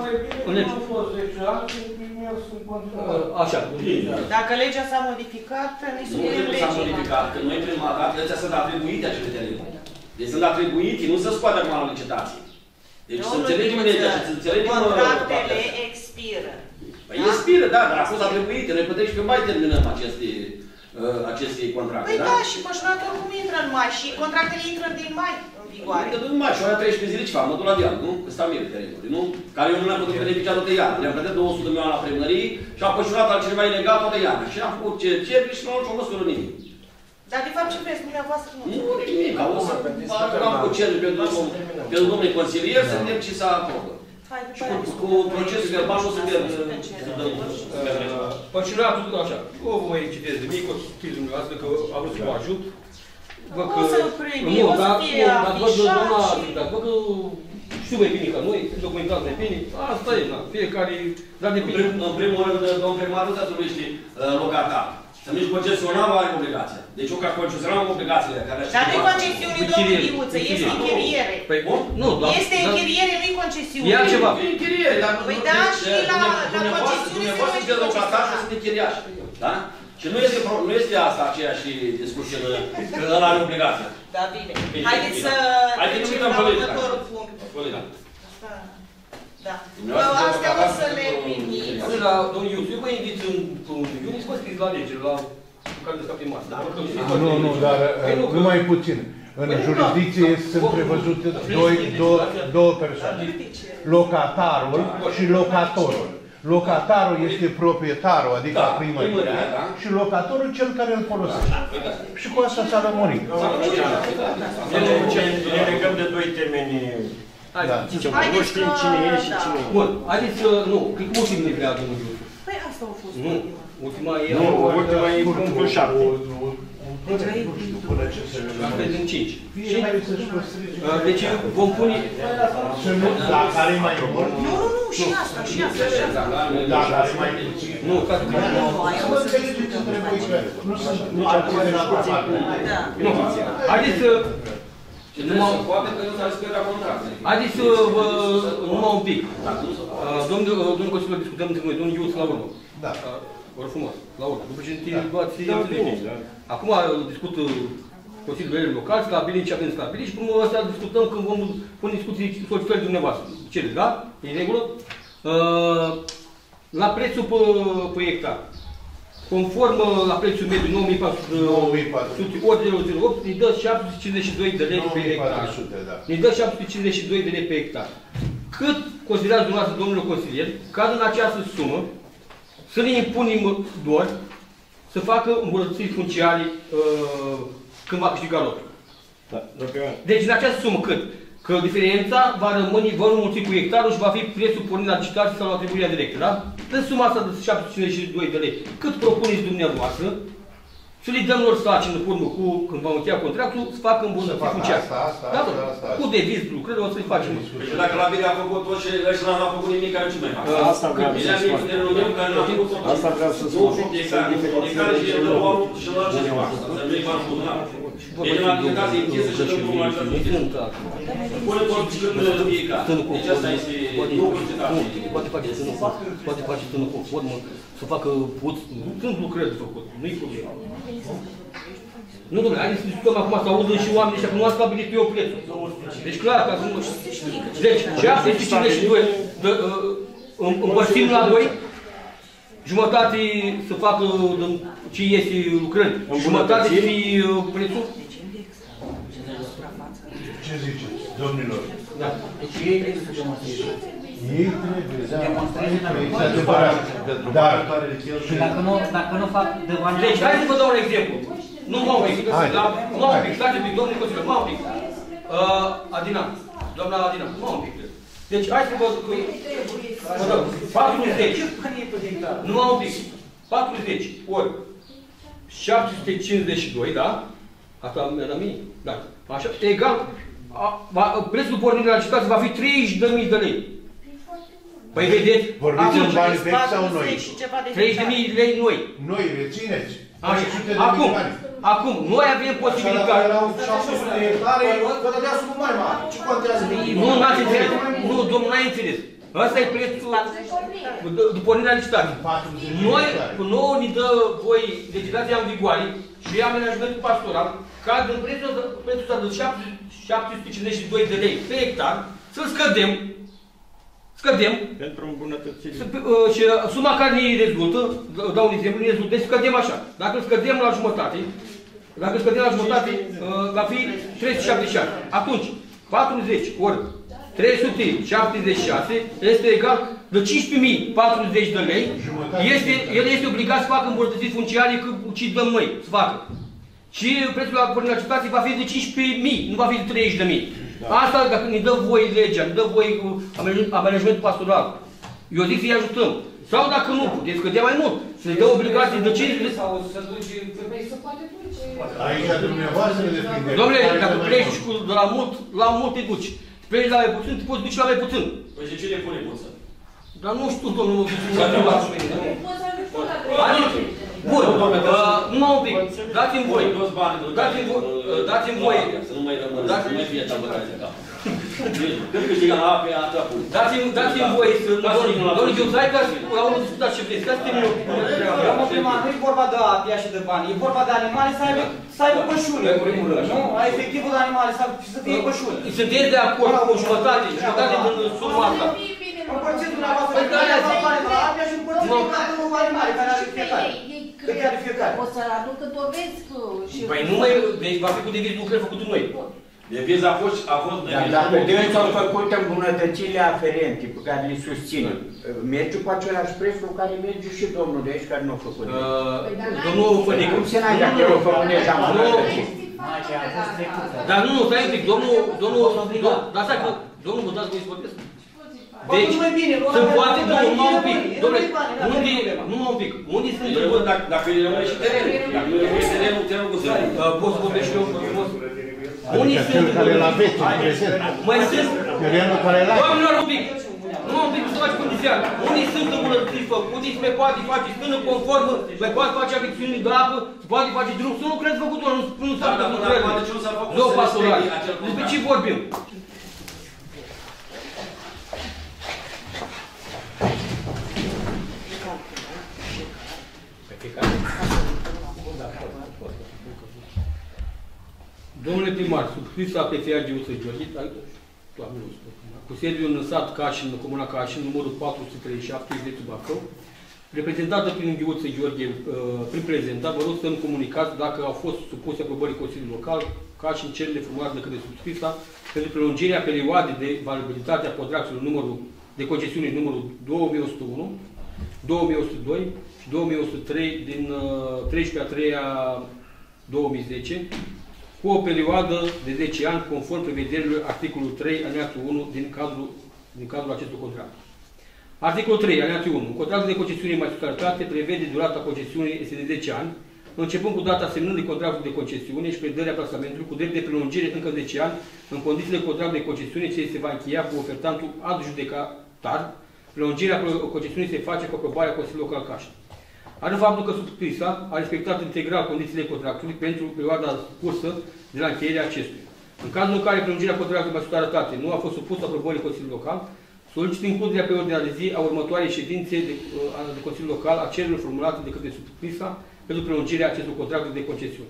Așa. Dacă legea s-a modificat, ne supunem legii. Nu s-a modificat, că noi prima dată, ăția sunt atribuite acele terenuri. Deci sunt atribuite, nu se scoate acum la licitație. Deci să înțelegem legea și să înțelegem... Contractele expiră. Păi expiră, da, dar a fost atribuite. Noi putem și pe mai terminăm aceste contracte, păi da, și pășunatorul cum intră în mai și contractele intră din mai în vigoare. Intră din mai și ora 13 zile ce fac? Mă duc la dial, nu? Că stau mie pe terenuri, nu? Care eu nu le-am putut beneficia toată iarna. Le-am plătit 200 de milioane la primărie și a pășunat altcineva ilegal toată iarna. Și am făcut cercetări și nu au nicio măsură nimic. Dar de fapt ce vreți dumneavoastră? Nu, nimic. O să am cu cercetări pentru domnule consilier să vedem ce s-a aprobă. Și cu procesul verbal o să vedem. Păcinatul tot așa. O voi citesc de mic, o știți dumneavoastră că a vrut să vă ajut. O să-l primi, o să fie afișat și... Dar văd că știu mai bine ca noi, documentați mai bine, asta e, fiecare... În primul rând, domnul primar nu se atribuiește locatar. Să nici concesionarul are obligația. Deci eu ca concesionar am obligațiile care... Dar nu-i concesiune, domnul Ghiuță, este închiriere. Păi, nu, da. Este închiriere, nu-i concesiune. E altceva. E închiriere, dar... Păi da, și la concesiune se numește locatar și sunt închiriași. Da? Și nu este asta aceeași discuție că ăla are obligația. Da, bine. Haideți să trecem la următorul punct. Da. Astea o să le primiți. Domnul Iuț, eu vă invit în iunie să vă scriți la lege, la care de scape mari. Nu, dar numai puțin. În jurisdicție sunt prevăzute două persoane. Locatarul și locatorul. Locatarul este proprietarul, adică primăria, și locatorul cel care îl folosește. Și cu asta s-a lămurit. Ne legăm de doi termeni. Nu știm cine e și cine e. Bun, haideți să... Nu, cum știm ne vrea domnul Iuț? Păi asta a fost ultima e... Nu, ultima e punctul 7. Până ce se Asta e din 5. Fiecare să-și păstreze. Deci vom pune... La care e mai mult? Nu, și asta, și asta. La care e mai puțin? Nu, ca să... Să vă înțelegeți între voi că nu ar putea la parte. Nu, haideți să... Poate că nu s-a respectat contractul. Haideți să vă... numai un pic. Domnul Consiliu, discutăm între noi, domnul Iuț la urmă. Da. Vă rog frumos, la urmă. După ce luați întâlniri. Acum discut Consiliul Verii Locali, stabilim ce avem stabilit și până ăsta discutăm când vom pune discuții solicitări dumneavoastră. Cereți, da? E în regulă? La prețul pe hectar. Conform la prețul mediu 9400 ori 008, îi dă 752 de lei pe hectar. Îi dă 752 de lei pe hectar. Cât considerați dumneavoastră, domnule consilier, ca în această sumă să le impunem doar să facă îmbunătățiri funciare când va câștiga lotul. Da, deci în această sumă cât? Că diferența va rămâne, va înmulți cu hectarul și va fi prețul pornit la licitație sau la atribuirea directă, da? Dă suma asta de 752 de lei. Cât propuneți dumneavoastră să le dăm lor sarcină în urmă cu, când vom încheia contractul, să facă îmbunătățiri funciare. Asta. Cu deviz, lucrări, o să-i facem. Deci dacă la bine a făcut tot și ăștia n-a făcut nimic, care ce mai fac? Asta vreau să spun. Asta vreau să spun. Fiecare și el dă omul și la ce fac. Să nu-i fac bunat. Deci în aplicație e închise și dăm omul așa. Pune tot când fiecare. Deci asta este lucrul de dată. Poate face tână, poate face tână cu formă, să facă puț. Sunt lucrări de făcut, nu-i problemă. Nu, domnule, haideți să discutăm acum, să audă și oamenii ăștia, că nu a stabilit eu prețul. Deci clar, ca să nu... Deci, 752 împărțim la 2, jumătate să facă ce este lucrări, jumătate să fie prețul. Ce ziceți, domnilor? Da. Deci ei trebuie să demonstreze. Ei trebuie, da. Demonstreze Este adevărat. Dar, și dacă nu fac de bani... Deci, hai să vă dau un exemplu. Nu mă un pic. Nu mă un pic. Stați un pic, domnule Consiliu, mă un pic. Adina, doamna Adina, mă un pic. Deci, hai să vă dau 40. Nu mă un pic. 40 ori 752, da? Asta mi-a dat mie? Da. Așa, egal, prețul pornirii la licitație va fi 30.000 de lei. Păi vedeți? Vorbiți în bani vechi sau noi? 30.000 de lei noi. Noi rețineți. Acum, noi avem posibilitatea. Erau 600 de hectare, vă dădea sumă mai mare. Ce contează? Nu, n-ați înțeles. Nu, domnul, n-ai înțeles. Ăsta e prețul de pornirea licitației. Noi ne dă voi legislația în vigoare și amenajamentul pastoral, ca din prețul ăsta de 752 de lei pe hectar, să-l scădem. Pentru îmbunătățire. Și suma care ne rezultă, dau un exemplu, ne rezultă, deci scădem așa. Dacă îl scădem la jumătate, va fi 376. Atunci, 40 ori 376 este egal de 15.040 de lei. El este obligat să facă îmbunătățiri funciare ce dăm noi să facă. Și prețul la pornirea la licitație va fi de 15.000, nu va fi de 30.000. Da. Asta dacă ne dă voie legea, ne dă voie amenajamentul pastoral. Eu zic să-i ajutăm. Sau dacă nu, puteți scădea mai mult. Să ne dă obligații de 50. Sau să duci, să poate duce. Aici dumneavoastră depinde. Dom'le, dacă pleci de la mult te duci. Pleci la mai puțin, te poți duce la mai puțin. Păi și ce le pune puță? Dar nu știu, domnul, bun, numai un pic, dați-mi voi, dați-mi voi, să nu mai rămână, să nu mai fie tabătați în cap. Când câștigă la apă, atâta pune. Dați-mi voi să... Domnul Gheuzai, că la unul discutați ce vreți, ca să termină. Nu e vorba de apia și de bani, e vorba de animale să aibă pășuni. Nu? Efectivul de animale să fie pășuni. Sunteți de acord cu jumătate din suma asta? Împărțiți dumneavoastră de bani de la apia și împărțiți de animale care are fiecare. O să-l aducă dovezi și... Păi nu mai... Deci va fi cu deviz lucrări făcute noi. Deviz a fost deviz. Dacă dânsul au făcut îmbunătățirile aferente pe care le susține, merge cu același preț cu care merge și domnul de aici care nu a făcut. Domnul Fănică. Cum se n-ai dacă el a făcut deja îmbunătățiri? Dar nu, stai un pic, domnul... Dar stai că... Domnul, vă dați voi să vorbesc? Deci, sunt poate, nu un pic, un pic, unde sunt? Dacă îi rămâne și terenul, dacă nu rămâne terenul cu sări. Poți să vorbești și eu, frumos? Adică cel care îl aveți în prezent. Mai sunt? Terenul care îl aveți. Doamnelor, un pic, să faci condițional. Unii sunt îmbunătățiți făcuți, se poate face stână conformă, se poate face afecțiuni de apă, se poate face drum, să nu crezi făcut-o, nu s-a făcut lucrările. Două pastorale. Despre ce vorbim? Domnule primar, subscrisă PFA Geuță Gheorghe, cu sediul în sat Cașin, în comuna Cașin, numărul 437, județul Bacău, reprezentată prin Geuță Gheorghe, prin prezentat, vă rog să-mi comunicați dacă au fost supuse aprobării Consiliului Local, Cașin, cererile formulate de către subscrisa pentru prelungirea perioadei de valabilitate a contractului de concesiune numărul 2101, 2102 și 2103 din 13/3/2010, cu o perioadă de 10 ani, conform prevederilor articolul 3, alineatul 1 din cadrul acestui contract. Articolul 3, alineatul 1. Contractul de concesiune mai totalitate prevede durata concesiunii este de 10 ani, începând cu data semnării contractului de concesiune și predării aplasamentului, cu drept de prelungire încă 10 ani, în condițiile contractului de concesiune ce se va încheia cu ofertantul adjudecatar. Prelungirea concesiunii se face cu aprobarea Consiliului Local Cașin. Arăt faptul că subscrisa a respectat integral condițiile contractului pentru perioada cursă de la încheierea acestuia. În cazul în care prelungirea contractului mai totalitate nu a fost supusă aprobării Consiliului Local, solicită includerea pe ordinea de zi a următoarei ședințe de Consiliul Local a cererilor formulate de către subscrisa pentru prelungirea acestui contract de concesiune.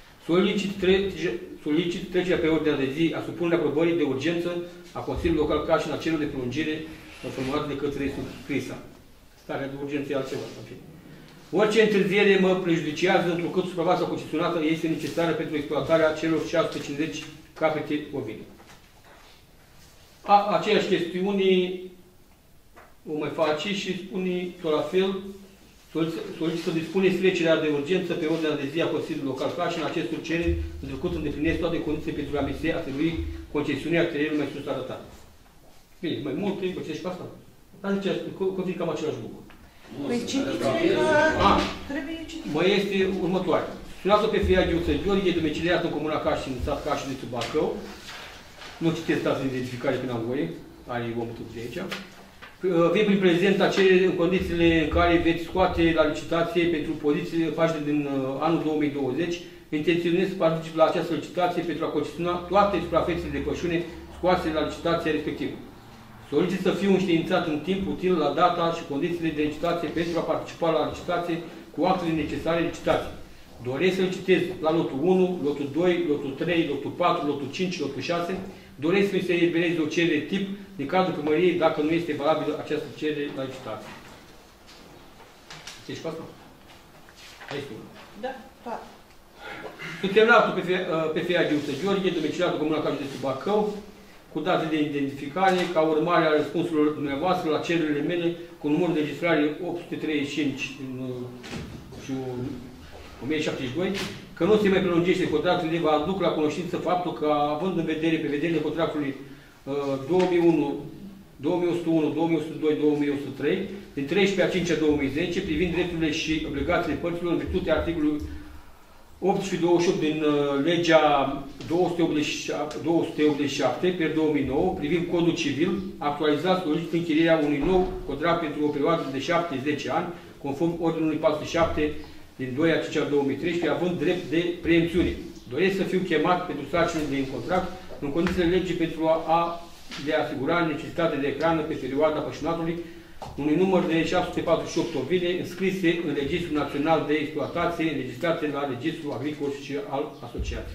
Solicit trecerea pe ordinea de zi a supunerii aprobării de urgență a Consiliului Local Cașin a cererilor de prelungire formulate de către subscrisa. Starea de urgență e altceva. Orice întârziere mă prejudiciază, întrucât suprafața concesionată este necesară pentru exploatarea celor 650 capete ovine. Aceeași chestiuni o mai face și spune tot la fel, solicită să dispuneți trecerea de urgență pe ordinea de zi a Consiliului Local Cașin acestor cereri, întrucât îndeplinesc toate condițiile pentru a se atribui concesiunea terenului mai sus arătat. Bine, mai mult trebuie să și pe asta. Dar zice, continui cam același lucru. Păi citiți-le trebuie citit. Mai este următoare. Sunați-o pe FIA Geuță Gheorghe, domiciliat în comuna Cașin, în sat Cașin de Bacău. Nu citesc statul de identificare până am voie, are omul tot de aici. Vin prin prezent cerere în condițiile în care veți scoate la licitație pentru pozițiile paginile din anul 2020. Intenționez să particip la această licitație pentru a concesiona toate suprafețele de pășune scoase la licitația respectivă. Solicit să fiu înștiințat în timp util la data și condițiile de licitație pentru a participa la licitație cu actele necesare licitației. Doresc să licitez la lotul 1, lotul 2, lotul 3, lotul 4, lotul 5, lotul 6. Doresc să se elibereze o cerere tip din cadrul primăriei dacă nu este valabilă această cerere la licitație. Ești pe asta? Aici spune. Da, toate. Subsemnatul PFA Geuță Gheorghe, domiciliat în comuna Cașin de Bacău, cu date de identificare, ca urmare a răspunsurilor dumneavoastră la cererile mele, cu numărul de registrare 835 și 1072, că nu se mai prelungește contractul, le va aduc la cunoștință faptul că, având în vedere prevederile contractului 2001, 2101, 2102, 2103, din 13/5/2010, privind drepturile și obligațiile părților în virtutea articolului 1828 din legea 287 pe 2009, privind codul civil, actualizat solicită închirierea unui nou contract pentru o perioadă de 7-10 ani, conform ordinului 47 din 2/5/2013, având drept de preemțiune. Doresc să fiu chemat pentru sarcinile din contract, în condițiile legii pentru a le asigura necesitatea de hrană pe perioada pășunatului, unui număr de 648 ovine înscrise în Registrul Național de Exploatație, înregistrate la Registrul Agricol și al Asociației.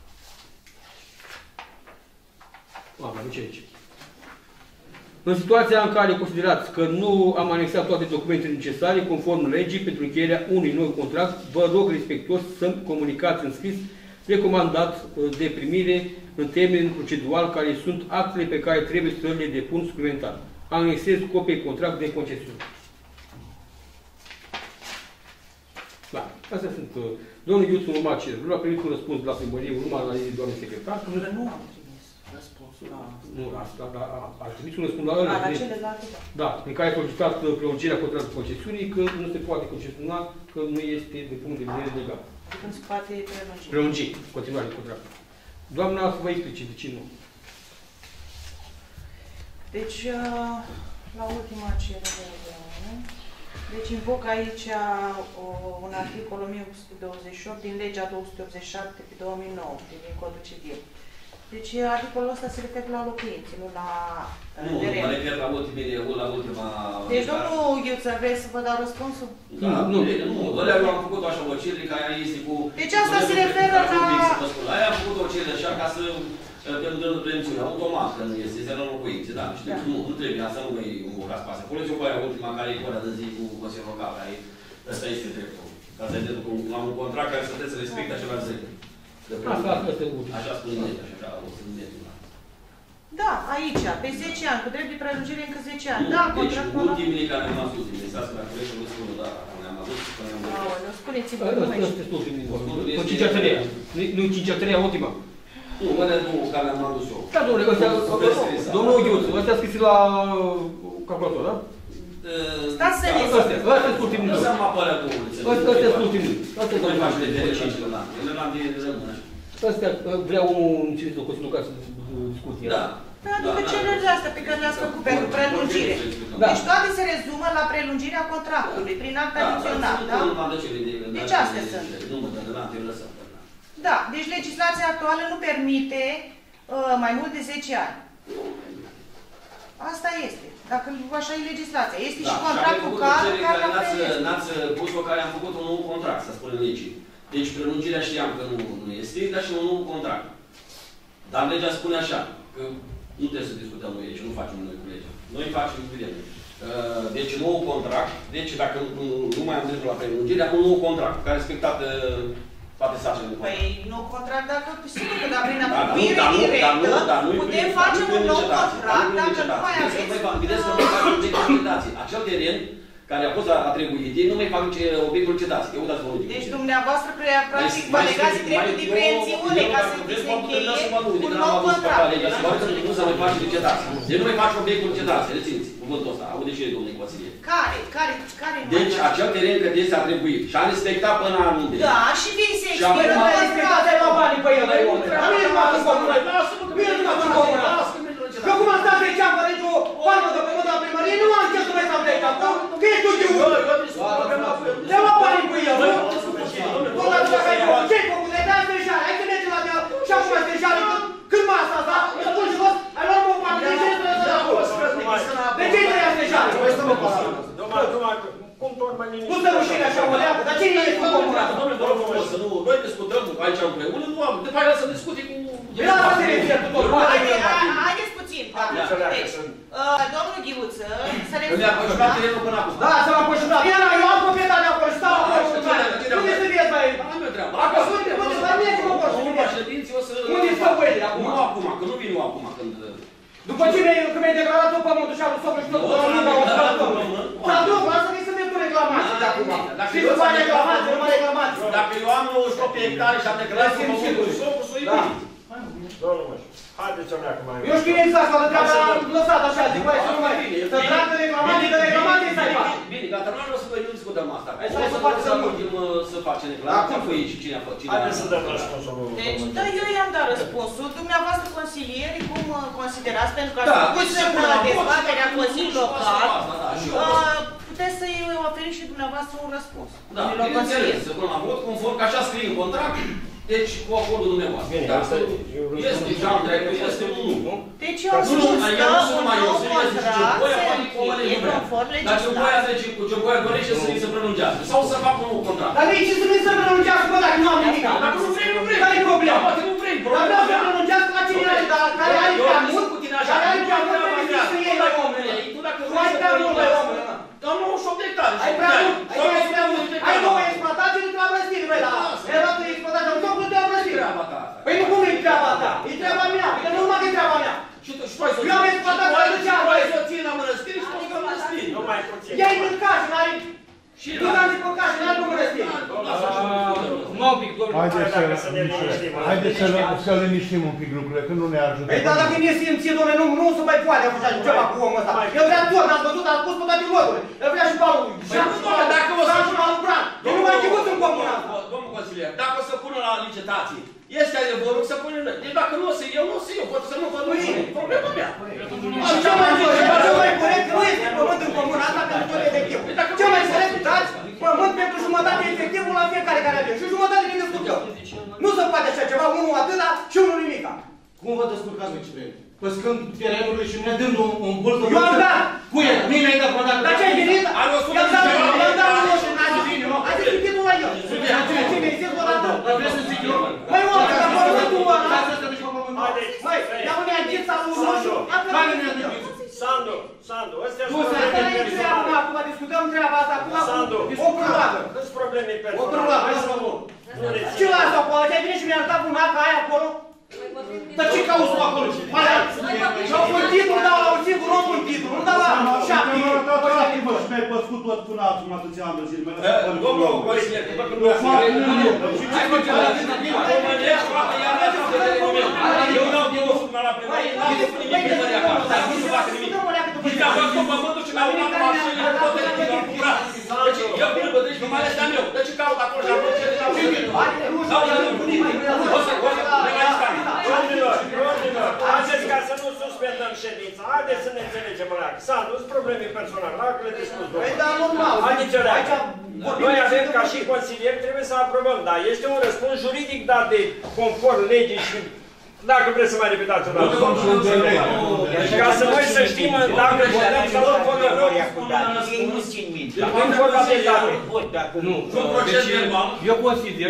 În situația în care considerați că nu am anexat toate documentele necesare, conform legii, pentru încheierea unui nou contract, vă rog respectuos să-mi comunicați în scris recomandat de primire în termen procedural care sunt actele pe care trebuie să le depun suplimentar. Anexez copii contract de concesiune. Da, astea sunt. Domnul Iuțu urma cerul, a primit un răspuns la primărie, urma la doamnei secretar. Nu am trimis. răspunsul la asta. Nu, dar ar trebui să răspund la ăla. La celelalte, da. Da, în care a solicitat prelungirea contractului concesiunii, că nu se poate concesiona, că nu este de punct de vedere legal. Când se poate prelungi. Prelungi, continuare contractul. Doamna, să vă explice de ce nu. Deci, la ultima cerere, deci invoc aici un articol 1828 din legea 287 pe 2009, din Codul Civil. Deci articolul ăsta se referă la locuințe, nu la teren. Nu, mă refer la ultima... Deci, domnul Ghiuță, vreți să vă dau răspunsul? Nu, ălea eu am făcut așa o cerere, care aia este cu... Deci asta se referă la... Aia am făcut o cerere așa ca să... pentru prevențiune, automat, că nu este, se locuințe, da, știu, nu trebuie, asta nu mai invocați pe asta. Puneți-o pe aia ultima care e fără de zi cu Consiliul Local, ăsta este dreptul. Ca să vedeți la un contract care să trebuie să respecte același zi. Așa spune legea, așa o să nu. Da, aici, pe 10 ani, cu drept de prelungire încă 10 ani. Da, contractul ăla... Deci, ultimii care am adus, din mesați că la colegul nu spune, da, ne-am adus, că ne-am adus. Aoleu, spuneți-vă, nu 5-a 3-a, nu 5-a 3-a, ultima. Nu, mănea două care le-am adus eu. Da, domnule, domnul Ghiuță, ăstea scris la calculator, da? Stați să vezi. Ăstea sunt ultimul. Ăsta mă apărea două. Ăstea sunt ultimul. Ăstea sunt ultimul. Ăstea vrea omul înțeles de Consiliul Local să discuție. Da. Adică cererile astea pe care le-ați făcut pentru prelungire. Deci toate se rezumă la prelungirea contractului, prin act adițional, da? Deci astea sunt. Nu mă dă de la te lăsăm. Da, deci legislația actuală nu permite mai mult de 10 ani. Asta este. Dacă așa e legislația. Este și contractul care n-ați pus-o care am făcut un nou contract, să spunem legii. Deci prelungirea știam că nu este, dar și un nou contract. Dar legea spune așa, că nu trebuie să discutăm noi aici, nu facem noi cu legea. Noi facem, vedem. Deci nou contract, deci dacă nu mai am dreptul la prelungire, am un nou contract, care a respectat toate sarcinile. Păi, nou contract, dacă sigur că prin atribuire directă, putem face un nou contract, dacă nu mai aveți... Vedeți că nu facem declarații. Acel teren care a fost atribuit, ei nu mai fac obiectul cetației. Eu uitați-vă logic. Deci dumneavoastră, practic, vă legați dreptul de prevențiune ca să se încheie un nou contract. Nu se mai face de cetație. Deci nu mai face obiectul cetației, rețineți cuvântul ăsta. Aude și domnule consilier. Care? Deci acel teren că este atribuit și a respectat până anul de. Da, și vin se expiră nu mai respectat, ai luat banii pe el, dar nu e numai în comună. Nu e numai în comună. Eu cum am stat 10 ani fără nicio palmă de pământ la primărie, nu am chef să mai stau de aici. Că ești tu știu. Te-ai luat banii pe el, nu? Ce-ai făcut? Ai dat streșare, hai să mergem la deal și acum streșare, când masa asta, îți pun jos, ai luat o parte, de ce trebuie să dau? De ce trebuie să streșare? Nu se rușine așa o leapă, dar cine e cu comuna? Noi discutăm aici împreună, nu am, după aia să discute cu... Haideți puțin. Deci, domnul Ghiuță, să le mi-a pășunat terenul până acum. Da, să m-a pășunat. Eu am proprietate acolo și stau acolo și unde să vezi la el? Nu-mi treabă. Unde la mine cum o poți? Unde stau uite acum? Nu acum, că nu vin eu acum când... După ce mi-ai declarat tot pământul și am socru și tot dar nu, lasă că-i să merg cu reclamații de acum. Și nu mai reclamații, nu mai reclamații. Dacă eu am 98 hectare și am declarat cu pământul și socru, să-i bine. Domnul Măș, haideți să meargă mai... Eu știu exact, că treaba am lăsat așa, zic, băi, să nu mai bine. Să tragă reclamații, să-i faci. Bine, dar noi o să nu discutăm asta. Să facem reclamații. Cum făi și cine a făcut? Haideți să dăm răspunsul. Deci, da, eu i-am dat răspunsul. Dumneavoastră, consilieri, cum considerați? Pentru că ați făcut dezbaterea Consiliului Local, puteți să-i oferiți și dumneavoastră un răspuns. Da, bineînțeles, să până la vot, conform că așa scrie în contract, deci cu acordul dumneavoastră. Bine, asta este geam drept, este unul, nu? Deci eu am spus că un nou contract se încheie conform legislației. Dar Ciuboia trece cu Ciuboia dorește să-i se prelungească. Sau să facă un nou contract. Dar nici să nu-i se prelungească, bă, dacă nu am nimic. Dacă nu vrei, nu vrei. Care-i problema? Poate nu vrei. Dar vreau să prelungească la cine are, dar care are prea mult, care are prea mult, trebuie să iei la omule. Tu ai prea mult, băi, omule. Dar 98 hectare. Ai prea mult, ai nouă exploatații, nu te-am răstit, băi, dar era tu exploatație, nu te-am răstit. Păi nu cum e treaba ta? E treaba mea, că nu numai că e treaba mea. Eu am exploatat la 10 ani. Tu ai soție la mănăstiri și poți la mănăstiri. Ea e în casă, n-are... Tu n-am zis pe casă, n-are cum mănăstiri. Numai un pic, domnule. Haideți să liniștim un pic lucrurile, că nu ne ajută. Păi, dar dacă ne simți, domnule, nu se mai poate așa ceva cu omul ăsta. El vrea tot, n-ați văzut, a spus pe toate locurile. El vrea și balul. Și dacă o să ajungă la lucrat. El nu mai început în comuna asta. Domnul consilier, dacă o să pună la licitații, este adevărul să pune noi. Deci dacă nu o să eu, nu o să eu, pot să nu văd nimic. Problema mea. Și cel mai corect nu este pământ în comuna asta pentru tot efectiv. Cel mai corect, dați pământ pentru jumătate efectivul la fiecare care avem. Și jumătate ne descurcăm. Nu se poate așa ceva, unul atâta și unul nimica. Cum vă descurcați, vicepremier? Păscând terenurile și ne dând un bult de... Eu am dat! Cu el, mine ai dat până dată. Dar ce ai venit? I-am dat unul și n-a zis. Azi e chipitul la el. Ce mi-ai zis o dată? Dar vrei să zic eu? Măi, omă, că acolo nu tu ăla. Măi, ia-mă ne-a ghit sau un roșu. Care ne-a ghit? Sandu, ăstea sunt probleme personale. Acum discutăm treaba asta. Sandu, o prulată. Sunt probleme personale. O prulată, hai să vă bun. Ce lasă acolo? Ce-ai venit și mi-a arătat un aca aia acolo? Dar ce cauți tu acolo? Și-au un titlu, dau la un singur om un titlu, nu dau la 7. Și mi-ai păscut tot până acum atâția ani de zile. Domnul consilier, după când nu ați hai mă, eu n-au de osul la primărie, n-am de nimic primăria acolo, dar nu se facă nimic. Nici am văzut tot pământul și mi-au luat mașinile, tot de la curat. Deci, eu până bătrâni și nu mai ales de-a meu. Deci caut acolo și acolo ce de la primărie. Dau la nu, o să, ne mai stane. Domnilor, haideți ca să nu suspendăm ședința, haideți să ne înțelegem la ea. Sandu, sunt probleme personale, la le discus, domnule. Păi, dar normal. Haideți la ea. Noi avem ca și consilieri, trebuie să aprobăm, dar este un răspuns juridic dat de conform legii și dacă vreți să mai repetați o dată. Deci ca să noi să știm dacă putem să luăm hotărâri. Avem vorba de date. Nu, eu consider,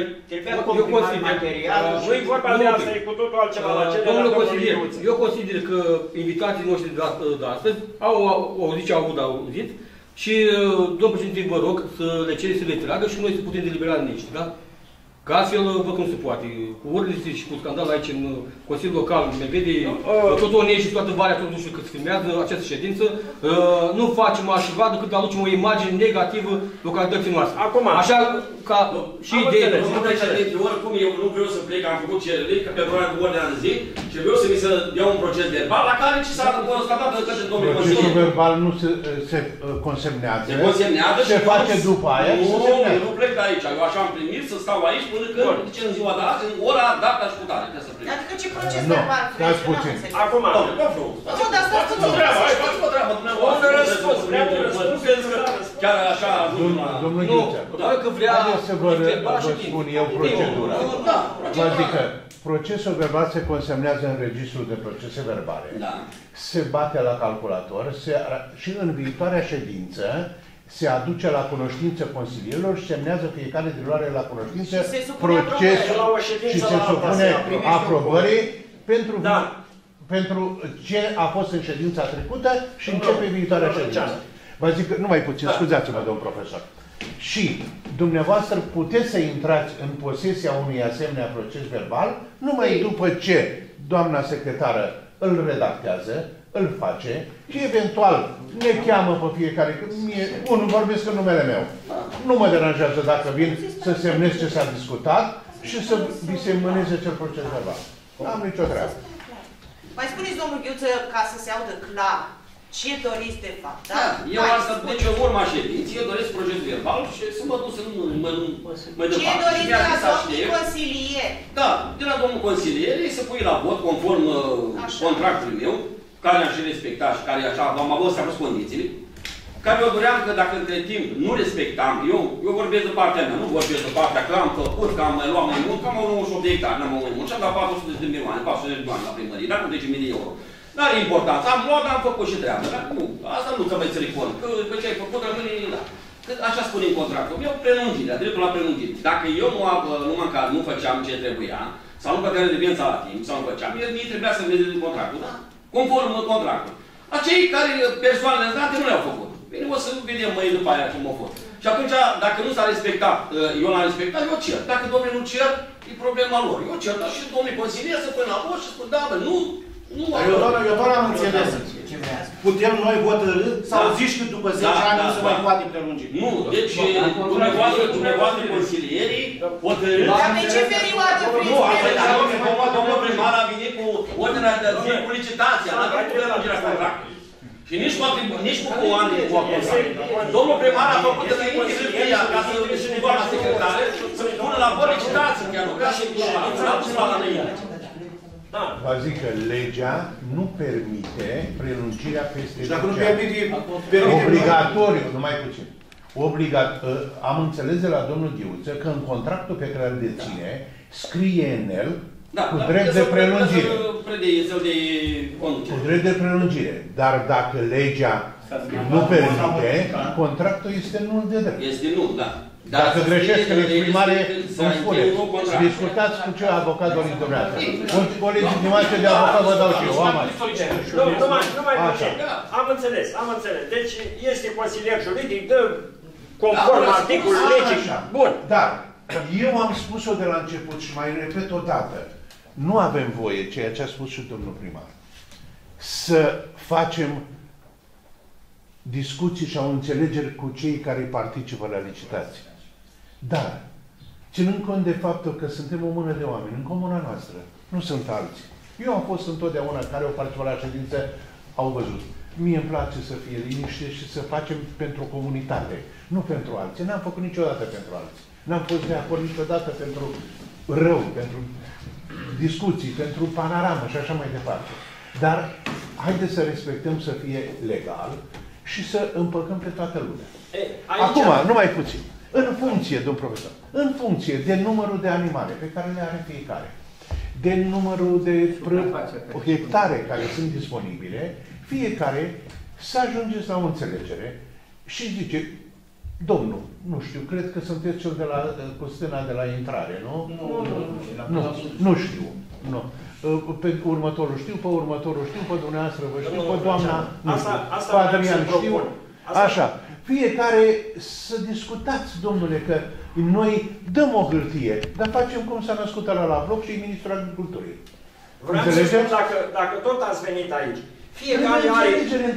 nu-i vorba de asta, e cu totul altceva la cele domnul consilier, eu consider că invitații noștri de astăzi au auzit și domnul președinte vă rog să le cereți să le tragă și noi să putem delibera niște, da? Că altfel, văd că nu se poate. Cu ordine și cu scandal aici în Consiliul Local, ne vede tot ONE și toată Valea, tot nu știu cât se filmează această ședință, nu facem așa decât aducem o imagine negativă localității noastre. Acum. Așa ca și ideile. Oricum eu nu vreau să plec, am făcut cerere, că pe ordinea de zi și vreau să mi se dea un proces verbal la care ce s-a constatat de către domnul consilier. Procesul verbal nu se consemnează. Se consemnează și se face după aia. Nu plec de aici. Eu așa am primit să stau aici până când în ziua de azi, în ora, data și cu tare. Adică ce proces verbal? Stați puțin. Acum. Nu, dar stați puțin. Faceți o treabă, dumneavoastră. Un răspuns. Chiar așa. Domnul Ghiuță, haideți să vă spun eu procedura. Vă zic că procesul verbal se consemnează în registrul de procese verbale. Se bate la calculator și în viitoarea ședință se aduce la cunoștință consilierilor și semnează fiecare de luare la cunoștință procesul și se supune aprobării pentru ce a fost în ședința trecută și începe viitoarea ședință. Vă zic, numai puțin, scuzați-mă, domn profesor. Și dumneavoastră puteți să intrați în posesia unui asemenea proces verbal numai după ce doamna secretară îl redactează, îl face și eventual ne cheamă pe fiecare, că unul vorbesc în numele meu. Nu mă deranjează dacă vin să semnez ce s-a discutat și să vi se mâneze cel proces verbal. Nu am nicio treabă. Mai spuneți, domnul Ghiuță, ca să se audă clar, ce doriți de fapt, da? Eu asta, deci în urma ședinței, eu doresc procesul verbal și să mă duc să nu mă departe. Ce doriți de la domnul consilier? Da, de la domnul consilier, să pui la vot, conform contractului meu, care am și respectat și care așa, am avut să am fost condițiile, care eu doream că dacă între timp nu respectam, eu vorbesc de partea mea, nu vorbesc de partea că am făcut, că am mai luat mai mult, că am 98 de hectare, n-am mai mult, și am dat 400 de milioane, 400 de milioane la primărie, dar cu 10.000 de euro. N-are importanță, am luat, dar am făcut și treabă, dar nu, asta nu să mai țări cont, că ce ai făcut rămâne, da. Că așa spune în contractul meu, prelungirea, dreptul la prelungire. Dacă eu nu făceam ce trebuia, sau nu plăteam redevența la timp, sau nu făceam, mie trebuia să vedem contractul, da? Conform contractul. Acei care persoanele date nu le-au făcut. Bine, o să vedem mai după aia cum au fost. Și atunci, dacă nu s-a respectat, eu l-am respectat, eu cer. Dacă domnul nu cer, e problema lor. Eu cer, dar și domnul consilier să până la vot și spun, da, bă, nu... Eu doar am înțeles ce vrea. putem noi hotărâ sau zici că după 10 ani nu se mai poate prelungi? Nu, deci dumneavoastră consilierii hotărâți... Dar pe ce perioadă vreți? Domnul primar a venit cu ordinea de zi cu licitația, n-a venit cu prelungirea contractului. Și nici cu ani cu contract. Domnul primar a făcut înainte hârtia ca să și doamna secretară să-și pună la vot licitații, chiar nu ca și la înainte. Vă zic că legea nu permite prelungirea peste 10 ani. Obligatoriu, numai puțin. Am înțeles de la domnul Ghiuță că în contractul pe care îl deține scrie în el cu drept de prelungire. Cu drept de prelungire. Dar dacă legea nu permite, contractul este nul de drept. Este nul, da. Dacă greșesc în exprimare, îmi spuneți. Discutați cu ce avocat doriți dumneavoastră. O legitimație de avocat vă dau și eu. Numai puțin. Am înțeles. Deci este consilier juridic, dă conform articolul legii. Bun. Dar eu am spus-o de la început și mai repet o dată. Nu avem voie, ceea ce a spus și domnul primar, să facem discuții sau înțelegeri cu cei care participă la licitații. Dar, ținând cont de faptul că suntem o mână de oameni în comuna noastră, nu sunt alții. Eu am fost întotdeauna care au participat la ședință, au văzut. Mie îmi place să fie liniște și să facem pentru comunitate, nu pentru alții. N-am făcut niciodată pentru alții. N-am fost de acord niciodată pentru rău, pentru discuții, pentru panoramă și așa mai departe. Dar haideți să respectăm să fie legal și să împăcăm pe toată lumea. Acum, numai puțin. În funcție, domn profesor, în funcție de numărul de animale pe care le are fiecare, de numărul de hectare care sunt disponibile, fiecare să ajungeți la o înțelegere și zice, domnul, nu știu, cred că sunteți cel de la, cu stâna de la intrare, nu? Nu știu. Nu. Pe următorul știu, pe următorul știu, pe dumneavoastră vă știu, pe doamna, nu știu, pe Adrian știu. Așa. Fiecare să discutați, domnule, că noi dăm o hârtie, dar facem cum s-a născut ăla la bloc și ministrul agriculturii. Vreau să spun, dacă tot ați venit aici, fiecare are,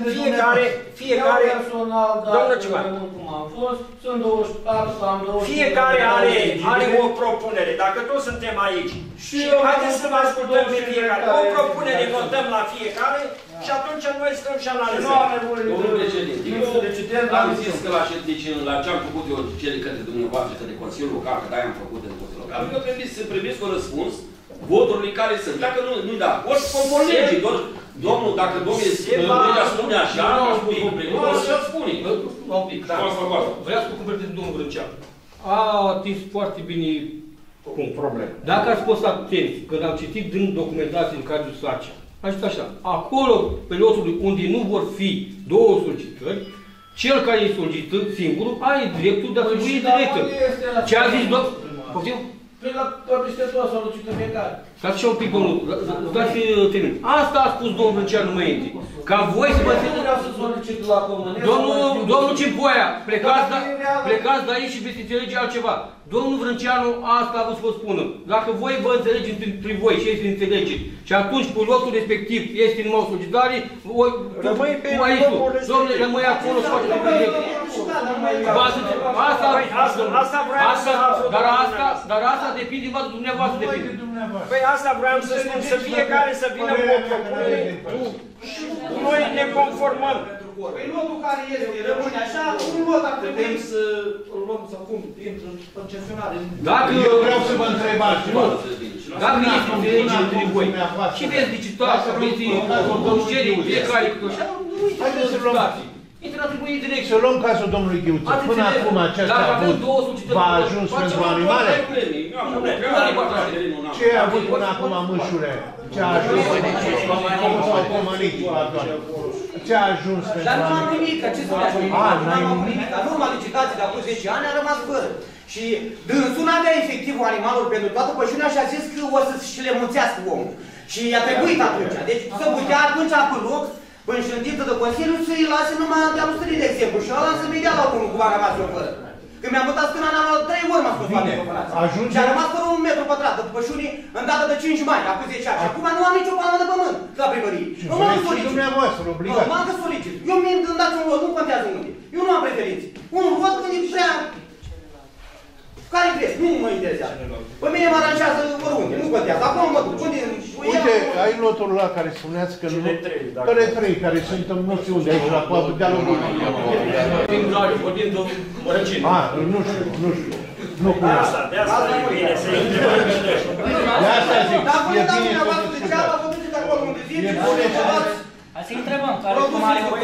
fiecare are o propunere. Dacă toți suntem aici, și haideți să vă ascultăm pe fiecare. O propunere votăm la fiecare și atunci noi stăm și analizăm. Domnul președinte, am zis că la ce am făcut eu cele către dumneavoastră, către Consiliul Local, că de-aia am făcut în Consiliul Local, eu trebuie să primesc un răspuns voturile care sunt. Dacă nu-i da, ori conform legii, domnul, dacă domnul legea spune așa, nu așa spune. Vreau să completez domnul Vrânceanu. A atins foarte bine un problem. Dacă ați fost atenți, când am citit din documentații în cadrul SACE, aș zice așa, acolo, pe locul unde nu vor fi două solicitări, cel care îi solicită singurul are dreptul de a trebui directă. Ce a zis domnul? Poftim? Păi la toate toate solicită fiecare. Stați și un pic, domnul, dați termin. Asta a spus domnul Vrânceanu înainte. Ca voi să vă... Nu vreau să solicit la comună. Domnul Cimpoia, plecați de aici și veți înțelege altceva. Domnul Vrânceanu asta a vrut să vă spună. Dacă voi vă înțelegeți între voi și ei se înțelegeți, și atunci cu lotul respectiv este numai o solicitare, rămâi pe locul respectiv. Domnule, rămâi acolo și faceți pe direct. Dar asta depinde de dumneavoastră. Păi asta vreau să spun, să fiecare să vină cu o propunere. Noi ne conformăm. Păi lotul care este, rămâne așa, un lot ar trebui să îl luăm sau cum, intră în concesionare. Eu vreau să vă întreb altceva. Dacă este înțelege între voi și veți licita, veți cere fiecare cu așa, haideți să luăm. Intră la tribunii direct. Să luăm cazul domnului Ghiuță. Până acum acesta a avut, v-a ajuns pentru animale? Ce a avut până acum mâșule? Ce a ajuns sau comanici, pardon? Ce a ajuns pentru animale? Dar nu am nimic, ce să n-am nimic. În urma licitației de acum 10 ani a rămas fără. Și dânsul n-avea efectivul animalului pentru toată pășunea și a zis că o să-și le mulțească omul. Și i-a trebuit atunci. Deci să putea atunci pe loc, în ședință de Consiliu, să-i lase numai de-a lui de exemplu. Și ăla să-mi dea la omul cum a rămas eu fără. Când mi-am mutat stâna, n-am luat 3 ori m-a scos toate operații. Și a rămas fără 1 metru pătrat de pășunii în data de 5 mai, acum 10 ani. Și acum nu am nicio palmă de pământ la primărie. primăriei. Și Nu m-am vreți și solicit. dumneavoastră, obligat. Nu, m-am că solicit. Eu mi-am dat un vot, nu contează unde. Eu nu am preferințe. Un vot unde prea... Care vreți? Nu mă interesează. Pe mine mă aranjează oriunde, nu contează. Acum mă duc. Uite, ai lotul ăla care spuneați că nu... Cele trei care sunt în nu știu unde, aici la Poabă, dealul lui. Vorbim de Mărăcini. Nu știu. Nu cunosc. De asta e bine să întrebăm și de așa. De asta zic, Dar e până bine la să dumneavoastră degeaba discutați. vă duceți acolo unde ziceți. E bune să Hai să întrebăm care cum are o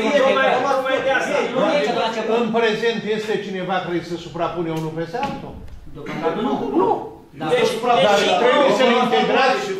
În prezent este cineva care se suprapune unul peste altul? Deocamdată nu. Nu. Deci trebuie să-l integrați și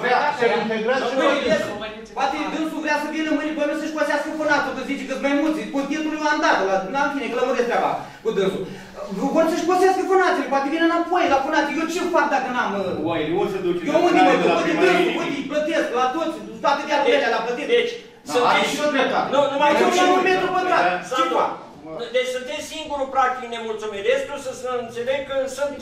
Poate dânsul vrea să vină mâine pe mine să-și cosească fânatul, că zice că-s mai mulți, cu titlul eu am dat, în fine, că lămuresc treaba cu dânsul. Vor să-și cosească fânațele, poate vine înapoi la fânațe. Eu ce fac dacă n-am... Oaile, unde se duce? Eu unde mă duc, uite dânsul, uite, îi plătesc la toți, toate dialurile la plătesc. Deci, nu mai eu am un metru pătrat, ce fac? Deci sunteți singurul practic nemulțumit. Restul să înțeleg că sunt...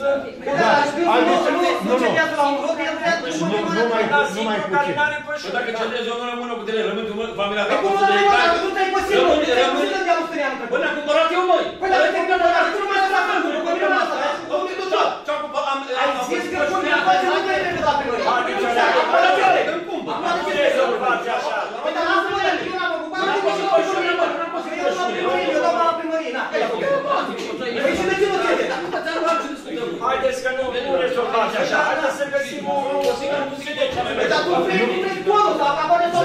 Nu cedează la un rog, el vrea să numai puțin. Dacă cedezi, eu nu rămână cu tine, rămân cu familia ta. Cum nu rămână, nu te-ai posibil, nu te-ai posibil de alu stăneam. Păi ne-am cumpărat eu, măi! Păi dacă te-ai cumpărat, tu nu mai să facă, nu mă mine asta, domnule tot. Ce-am cumpărat? Ai zis că până în față nu te-ai venit la primărie. Îmi cumpăr. Păi dar lasă-mă, eu n-am ocupat, eu la primărie, eu dau la primărie, na. Păi și de ce nu crede? Haideți că nu rezolvați așa, haideți să găsim o singură puțin de ce ne Păi dar tu vrei totul, dar acum ne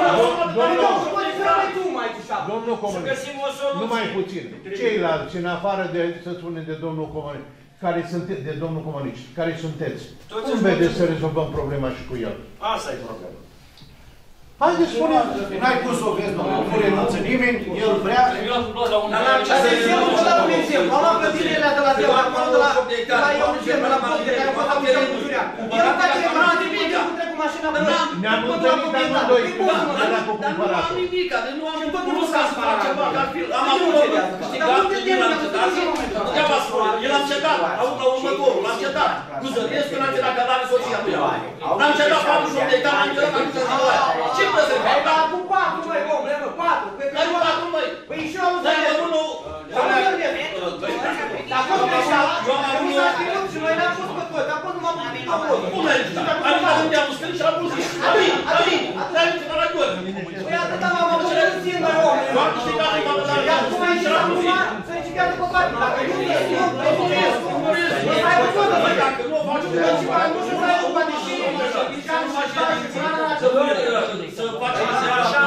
Domnul Comănici, numai puțin. Ceilalți, în afară de, să spunem, de domnul Comănici, care sunteți, de domnul Comănici, care sunteți, cum vedeți să rezolvăm problema și cu el? Asta e problema. Haideți, spunem. N-ai cum să o vezi, domnule, nu renunță nimeni, el vrea... Asta e exemplu, vă dau un exemplu. Am luat plătirile de la Deva, acolo de la Eugen, de la Ponte, care a fost amuțat cu Jurea. El în face remarate bine, eu trec cu mașina pe mână. Ne-am întâlnit amândoi cu mașina cu cumpăratul. Dar nu am nimic, nu am nimic ca să fac ceva, că ar fi... Am avut o câștigat, el l-am cedat, degeaba spune, el l-am cedat, au la următorul, l-am cedat. Cuzăriescu n-am cedat, că n-are soția lui. N-am cedat 48 de hectare, n-am cedat, n-am cedat. Ce vreau să fac? Dar cu 4, măi, omule, mă, 4. Care 4, măi? Păi și eu am zis. Dar cum greșeala? Eu mi s-a scris și noi n-am fost pe tot, dar cum nu m-am putut pe tot? Cum ai zis? Adică unde am scris și am pus zis. Adin, dar nu te la gol. Păi atâta m-am avut puțin, măi, omule. Eu am câștigat în mamă, dar Iar cum ai zis acum, să încercați cu bani. Dacă nu ești, nu prețuiesc. Nu stai cu tot, măi. dacă nu o faci, Nu să stai cu bani și să facem Așa,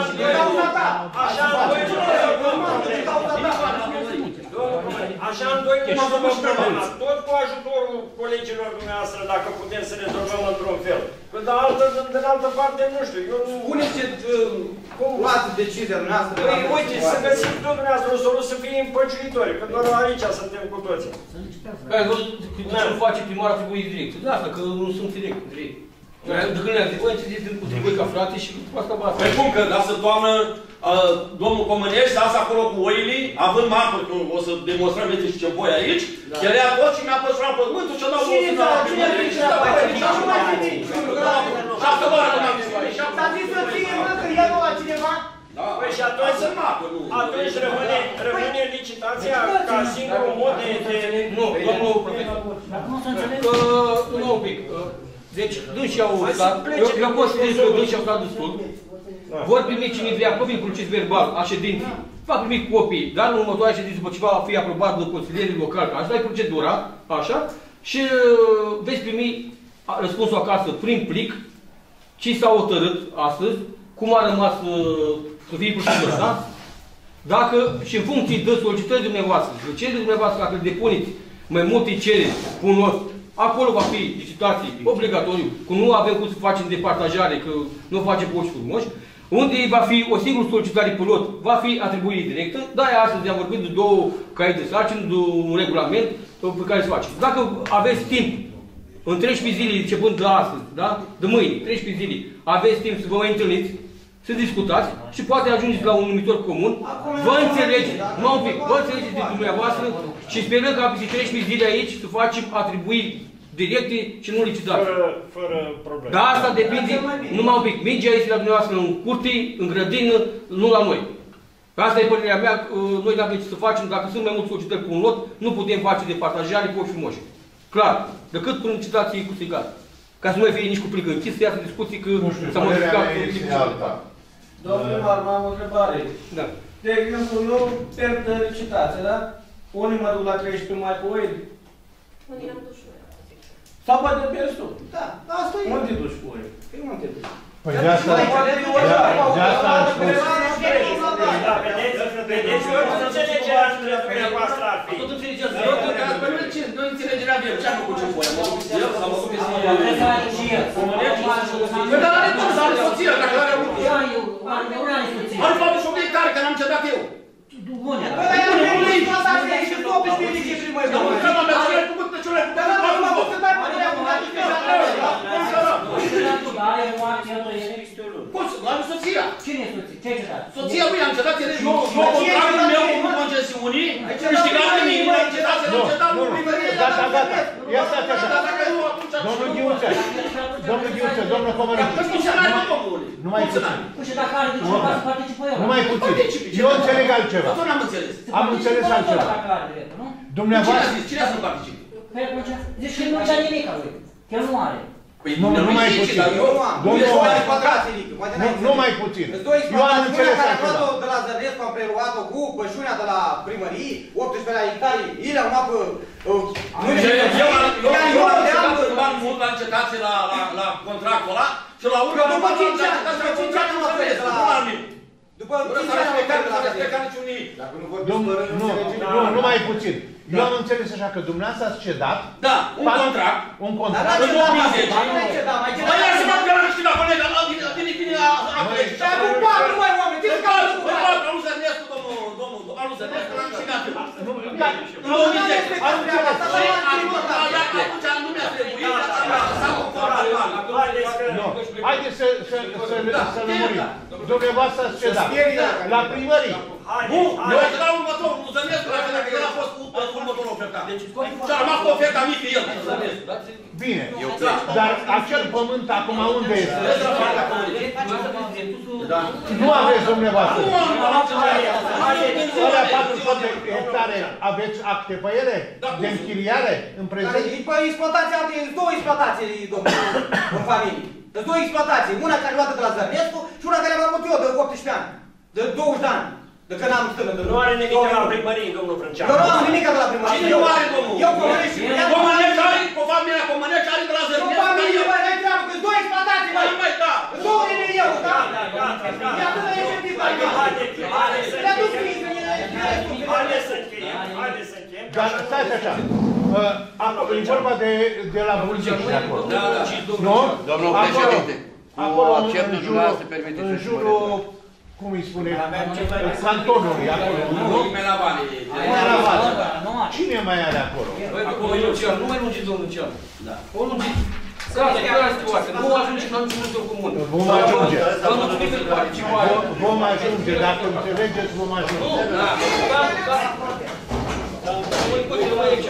în doi tot cu ajutorul colegilor dumneavoastră, dacă putem să rezolvăm într-un fel. Că de altă parte, nu știu, eu nu... Spuneți cum luați decizia dumneavoastră? Păi, uite, să găsim tot dumneavoastră o soluție să fie împăciuitoare, că doar aici suntem cu toții. Care nu face primarul trebuie direct. De asta, că nu sunt direct. De când le-am zis, voi înțelegeți cu voi ca frate și cu asta basta. Păi cum, că lasă toamnă domnul Comănești, lasă acolo cu oile, având marfă, că o să demonstrăm veți și ce voi aici, el ia tot și mi-a păstrat pământul și a dat o să la primărie și la primărie. Și asta doar că n-am zis. S-a zis să fie, mă, că el la cineva? Păi și atunci rămâne licitația ca singurul mod de... Nu, domnul profesor. Nu, un pic. Deci, dânsii au dat, eu pot să spun că dânsii au dat destul. Vor primi cine vrea copii proces verbal a ședinței. Va primi copii, dar în următoarea ședință, după ce va fi aprobat de consilierii locali, asta e procedura, așa, și veți primi răspunsul acasă prin plic, ce s-a hotărât astăzi, cum a rămas să fie procedura, da? Dacă, și în funcție de solicitările dumneavoastră, de cererile dumneavoastră, dacă le depuneți mai multe cereri cu un loc, acolo va fi licitații obligatoriu, că nu avem cum să facem departajare, că nu facem poști frumoși, unde va fi o singură solicitare pilot, va fi atribuire directă, de-aia astăzi am vorbit de două cai de sarcini, de un regulament pe care se face. Dacă aveți timp, în 13 zile, începând de astăzi, da? De mâine, 13 zile, aveți timp să vă mai întâlniți, să discutați și poate ajungeți la un numitor comun, vă înțelegeți, nu un pic, vă înțelegeți de dumneavoastră și sperăm ca peste 13 zile aici să facem atribuiri directe și nu licitații. Fără probleme. Dar asta depinde, numai un pic. Mingea este la dumneavoastră în curte, în grădină, nu la noi. Asta e părerea mea, noi dacă ce să facem, dacă sunt mai mulți solicitări pe un lot, nu putem face de partajare cu ochi frumoși. Clar, decât până licitații cu strigat. Ca să nu mai fie nici cu plică închis, să iasă discuții că s-a modificat tipul. Domnul primar, mai am o întrebare. Da. De exemplu, eu pierd licitație, da? Unii mă duc la 13 mai cu oile. Unii am dus și noi. Sau poate pierzi tu. Da, asta e. Unde te duci cu oile? Păi unde te duci? Păi de asta am spus. Vedeți, eu nu înțelegerea între dumneavoastră ar fi. Tot înțelegeți, noi înțelegerea avem. Ce-am făcut ce voi? Am făcut eu sau mă făcut Păi dar are tot, are soția, dacă l-are avut. Are fapt și 8 hectare, că n-am cedat eu. Bune. Păi dar eu am venit la asta și 18 lice și mai Dar nu că m-am mers, ce-ai făcut, ce-ai făcut? Dar nu m-am făcut, dar nu m-am Cum să? Am soția. Cine e soția? Ce ai cedat? Soția lui, am cedat eu contractul meu cu concesiunii, câștigat de mine, am cedat să nu cedat cu primărie. Gata, gata. Ia stați așa. Domnul Ghiuță, domnul Comănăciu. Nu mai puțin. Și dacă are de ceva să participă eu. Nu mai puțin. Eu înțeleg altceva. Tot n-am înțeles. Am înțeles altceva. Dumneavoastră... Cine a să nu participe? Păi atunci, zici că nu dea nimic a lui. Că el nu are. Nu mai puțin. Nu mai puțin. Eu am înțeles altceva. De la Zărnescu am preluat-o cu pășunea de la primărie, 18 la hectare, ele au luat pe... Eu am dat bani mult la încetație la contractul ăla și la urmă după 5 ani, nu mă prez la... După 5 ani nu respectat niciun nimic. Nu mai puțin. Eu am înțeles așa că dumneavoastră ați cedat... Da, un contract. Un contract. Dar n-a cedat, mai cedat. Dar ia să mă că n-am știut acolo, vine acolo. Și acum 4 mai oameni, ce că au lucrat? Alu Zărnescu, domnul, Alu Zărnescu, l-am câștigat eu. În 2010. Atunci nu mi-a trebuit, s-a conformat. Haideți să lămurim. Dumneavoastră ați cedat. La primărie. Nu, eu aș da următorul, Zărnescu, dacă el a fost cu următorul ofertat. Și a rămas cu oferta mică el. Bine, dar acel pământ acum unde este? Nu aveți dumneavoastră. Alea 400 de hectare aveți acte pe ele? De închiriare în prezent? Păi exploatația, sunt 2 exploatații, domnule, în familie. Sunt 2 exploatații, una care luată de la Zărnescu și una care am avut eu de 18 ani, de 20 de ani. De când am stână de nu are nimic de la primărie, domnul Frânceanu. Eu nu am nimic de la primărie. Cine nu are, domnul? Eu Comăneci. Comăneci are, cu familia Comăneci are de la Zărnescu. Eu familie, băi, n-ai treabă, că 2 exploatații, băi. Mai da. 2 lini eu, da? E atât de efectiv, băi. Haideți să încheiem. Dar stați așa. E vorba de la Bulgești de acolo. Nu? Domnul președinte. Acolo în jurul, cum îi spune, cantonului acolo. Melavale. Cine mai are acolo? Acolo e Lucian, nu mai lungiți domnul Lucian. Da. O lungiți. Gata, e clar situație. Nu ajunge la niciun lucru comun. Vom ajunge. Vom ajunge, dacă înțelegeți, vom ajunge. Da, da. Voi continuăm aici.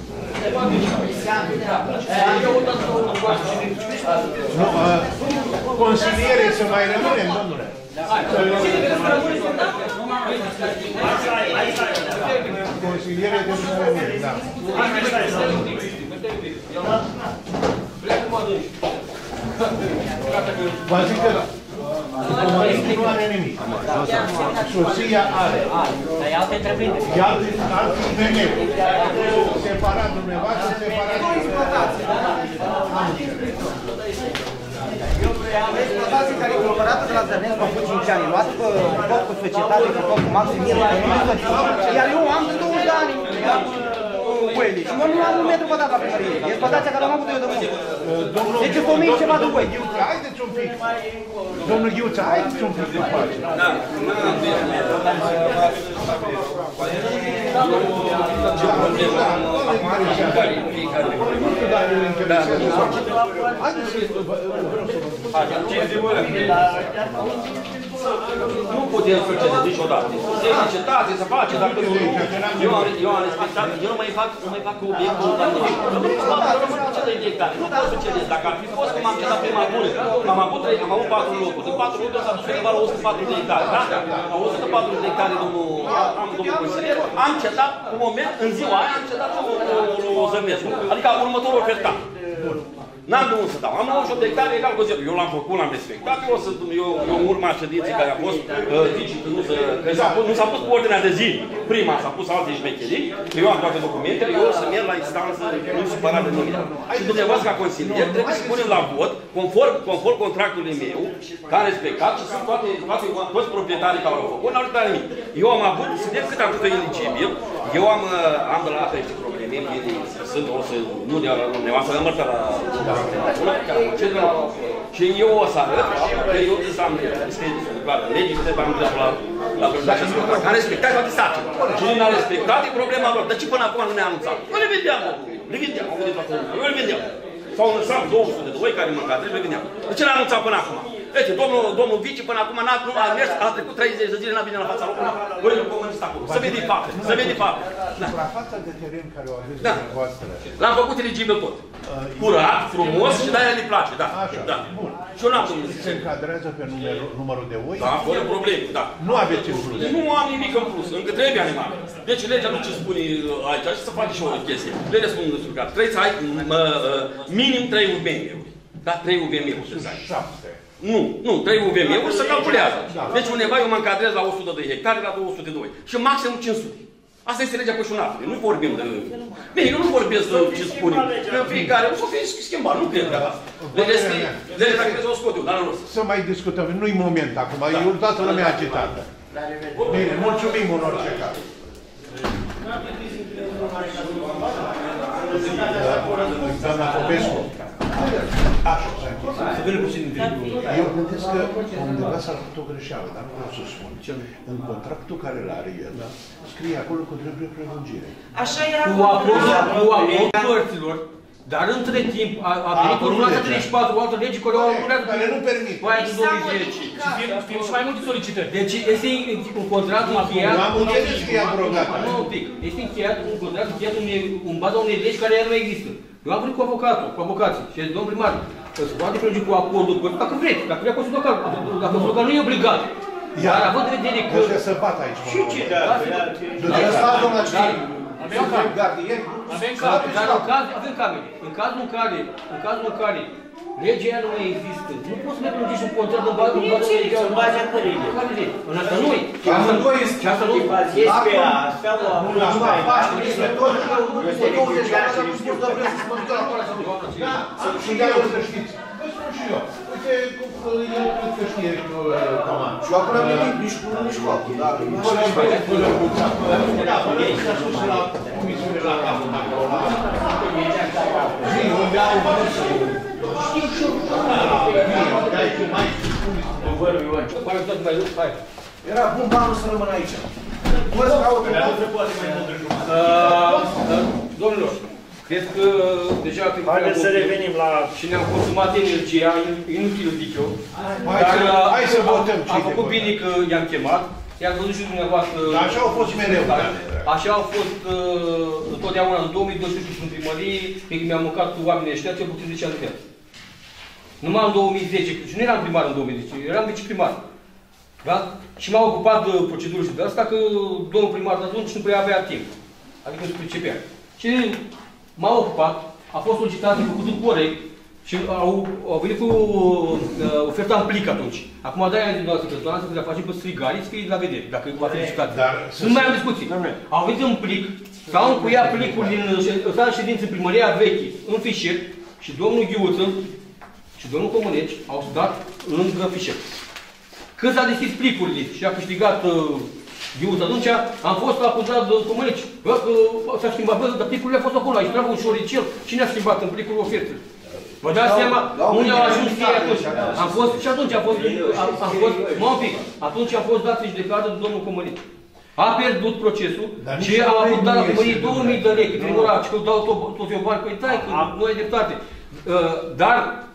Consiliere să mai rămânem, domnule. Consiliere de să rămânem, da. Vă zic că Comăneci nu are nimic. Soția are. Dar e alte întreprinderi. E alții femei. Separat dumneavoastră, separat exploatații care e cumpărată de la Zărnescu acum 5 ani, luată pe tot cu societate, pe tot cu maxim, iar eu am de 20 de ani cu ele și eu nu am un metru pătrat la primărie. Exploatația care am avut eu de mult. Deci sunt 1000 ceva de voi. Haideți un pic. Domnul Ghiuță, haideți un pic de pace. Haideți să Nu putem sucede niciodată. Se licitați, se face, dacă nu... Eu am respectat, eu nu mai fac obiectul de nimic. Rămân cu cele de hectare. Nu pot sucede. Dacă ar fi fost cum am cedat prima bună, am avut 4 locuri. În 4 locuri s-a dus undeva la 104 de hectare. Da? La 104 de hectare, domnul consilier, am cedat, în moment, în ziua aia, am cedat lui Zămescu. Adică următorul ofertat. N-am de unde să dau. Am 98 de hectare egal cu 0. Eu l-am făcut, l-am respectat. Eu în urma ședinței care a fost, nu s-a pus pe ordinea de zi. Prima s-a pus alte șmecherii. Eu am toate documentele. Eu o să merg la instanță, nu supărat de nimeni. Și dumneavoastră, ca consilier, trebuie să punem la vot, conform contractului meu, că am respectat și sunt toți proprietarii care au făcut. N-au respectat nimic. Eu am avut, vedeți cât am fost eligibil. Eu am de la apă niște probleme. Sunt, o să, nu nevoastră, am mărtă la... Și eu o să arăt că eu am legii că am dreptul la prelungire și contract. Am respectat toate sarcini. Și nu am respectat, e problema lor. Dar ce până acum nu ne-a anunțat? Eu le vedeam, eu le vedeam. S-au lăsat 200 de doi care mă cadre, le vedeam. De ce l-a anunțat până acum? Deci, domnul vice până acum a mers, a trecut 30 de zile, n-a venit la fața locului. Voi nu comunist acolo. Să vede fapte, să vede fapte. Suprafața de teren care o aveți dumneavoastră. L-am făcut eligibil tot. Curat, frumos și de-aia ne place, da. Așa, bun. Și eu n-am domnul. Se încadrează pe numărul de oi? Da, fără probleme, da. Nu aveți în plus? Nu am nimic în plus, încă trebuie animale. Deci legea nu ce spune aici, și să faci și o chestie. Legea spune descurcat. Trebuie să ai minim 3 UVM-uri. Da, 3 UVM-uri trebuie să ai. 7. Nu, 3 UVM-uri se calculează. Deci undeva eu mă încadrez la 100 de hectare, la 202. Și maxim 500. Asta este legea pășunatului. Nu vorbim de... Bine, eu nu vorbesc de ce spunem. Că fiecare o să fie schimbat. Nu cred că asta. Legea dacă trebuie să o scot eu, dar nu o să. Să mai discutăm. Nu-i moment acum. E toată lumea agitată. Bine, mulțumim în orice caz. Doamna Popescu. Așa, s-a închis. Eu gândesc că undeva s-a făcut o greșeală, dar nu vreau să spun. În contractul care îl are el, scrie acolo cu drept de prelungire. Așa era cu acordul părților, dar între timp a venit urmată 34 o altă lege care nu permit. Cu aia din 2010. Și și mai multe solicitări. Deci este un contract încheiat... Am înțeles că e abrogat. Nu, un pic. Este încheiat un contract încheiat în baza unei legi care nu există. Eu am venit cu avocații și domnul primar, să poate prelungi cu acordul, dacă vreți, dacă vrea Consiliul Local, dacă Consiliul Local nu e obligat. Dar având în vedere că... Ăștia să bată aici. Și ce? Avem camere. Dar avem camere. În cazul în care legea aia nu mai există, nu poți să mai prelungești un contract în bază legea. În baza cărei? În asta nu e. Și asta nu e. Bazezi pe asta, și eu să știți. Vă spun și eu. Uite, el cred că știe comand. Și acolo am venit nici cu unul, nici cu altul. S-a spus la comisiune la capul acolo. Zi, unde au vrut să... Știu și eu. Dar e mai era bun banul să rămână aici. Mă să caut domnilor, cred că deja haideți să revenim la... și ne-am consumat energia, inutil zic eu. Hai să votăm. Am făcut bine că i-am chemat. I-ați văzut și dumneavoastră... Așa au fost mereu. Așa au fost întotdeauna în 2012 în primărie, pentru că mi-am mâncat cu oamenii ăștia cel puțin 10 ani de viață. Numai în 2010, și nu eram primar în 2010, eram viceprimar. Da? Și m-am ocupat de proceduri și de asta că domnul primar de atunci nu prea avea timp. Adică nu se pricepea. Și m-am ocupat, a fost solicitat, făcut în corect și au venit cu oferta în plic atunci. Acum de-aia din doamna secretară să le facem pe strigarii, scrie la vedere, dacă va fi discutat. Nu mai am discuții. Au venit în plic, s-au încuiat plicul din ședință primăria vechi, în fișier, și domnul Ghiuță și domnul Comăneci au stat lângă fișier. Când s-a deschis plicurile și a câștigat Ghiuță atunci, am fost la acuzat de Comăneci. Bă, că s-a schimbat, bă, dar plicurile au fost acolo, aici trebuia un șoricel. Cine a schimbat în plicul ofertele? Vă dați seama unde au ajuns ei atunci. Am fost, și atunci am fost, mă un pic, atunci am fost dat și de cadă de domnul Comăneci. A pierdut procesul și a avut dat la primărie 2000 de lei, câte oraci, că dau toți eu bani, păi tai, că nu ai dreptate. Dar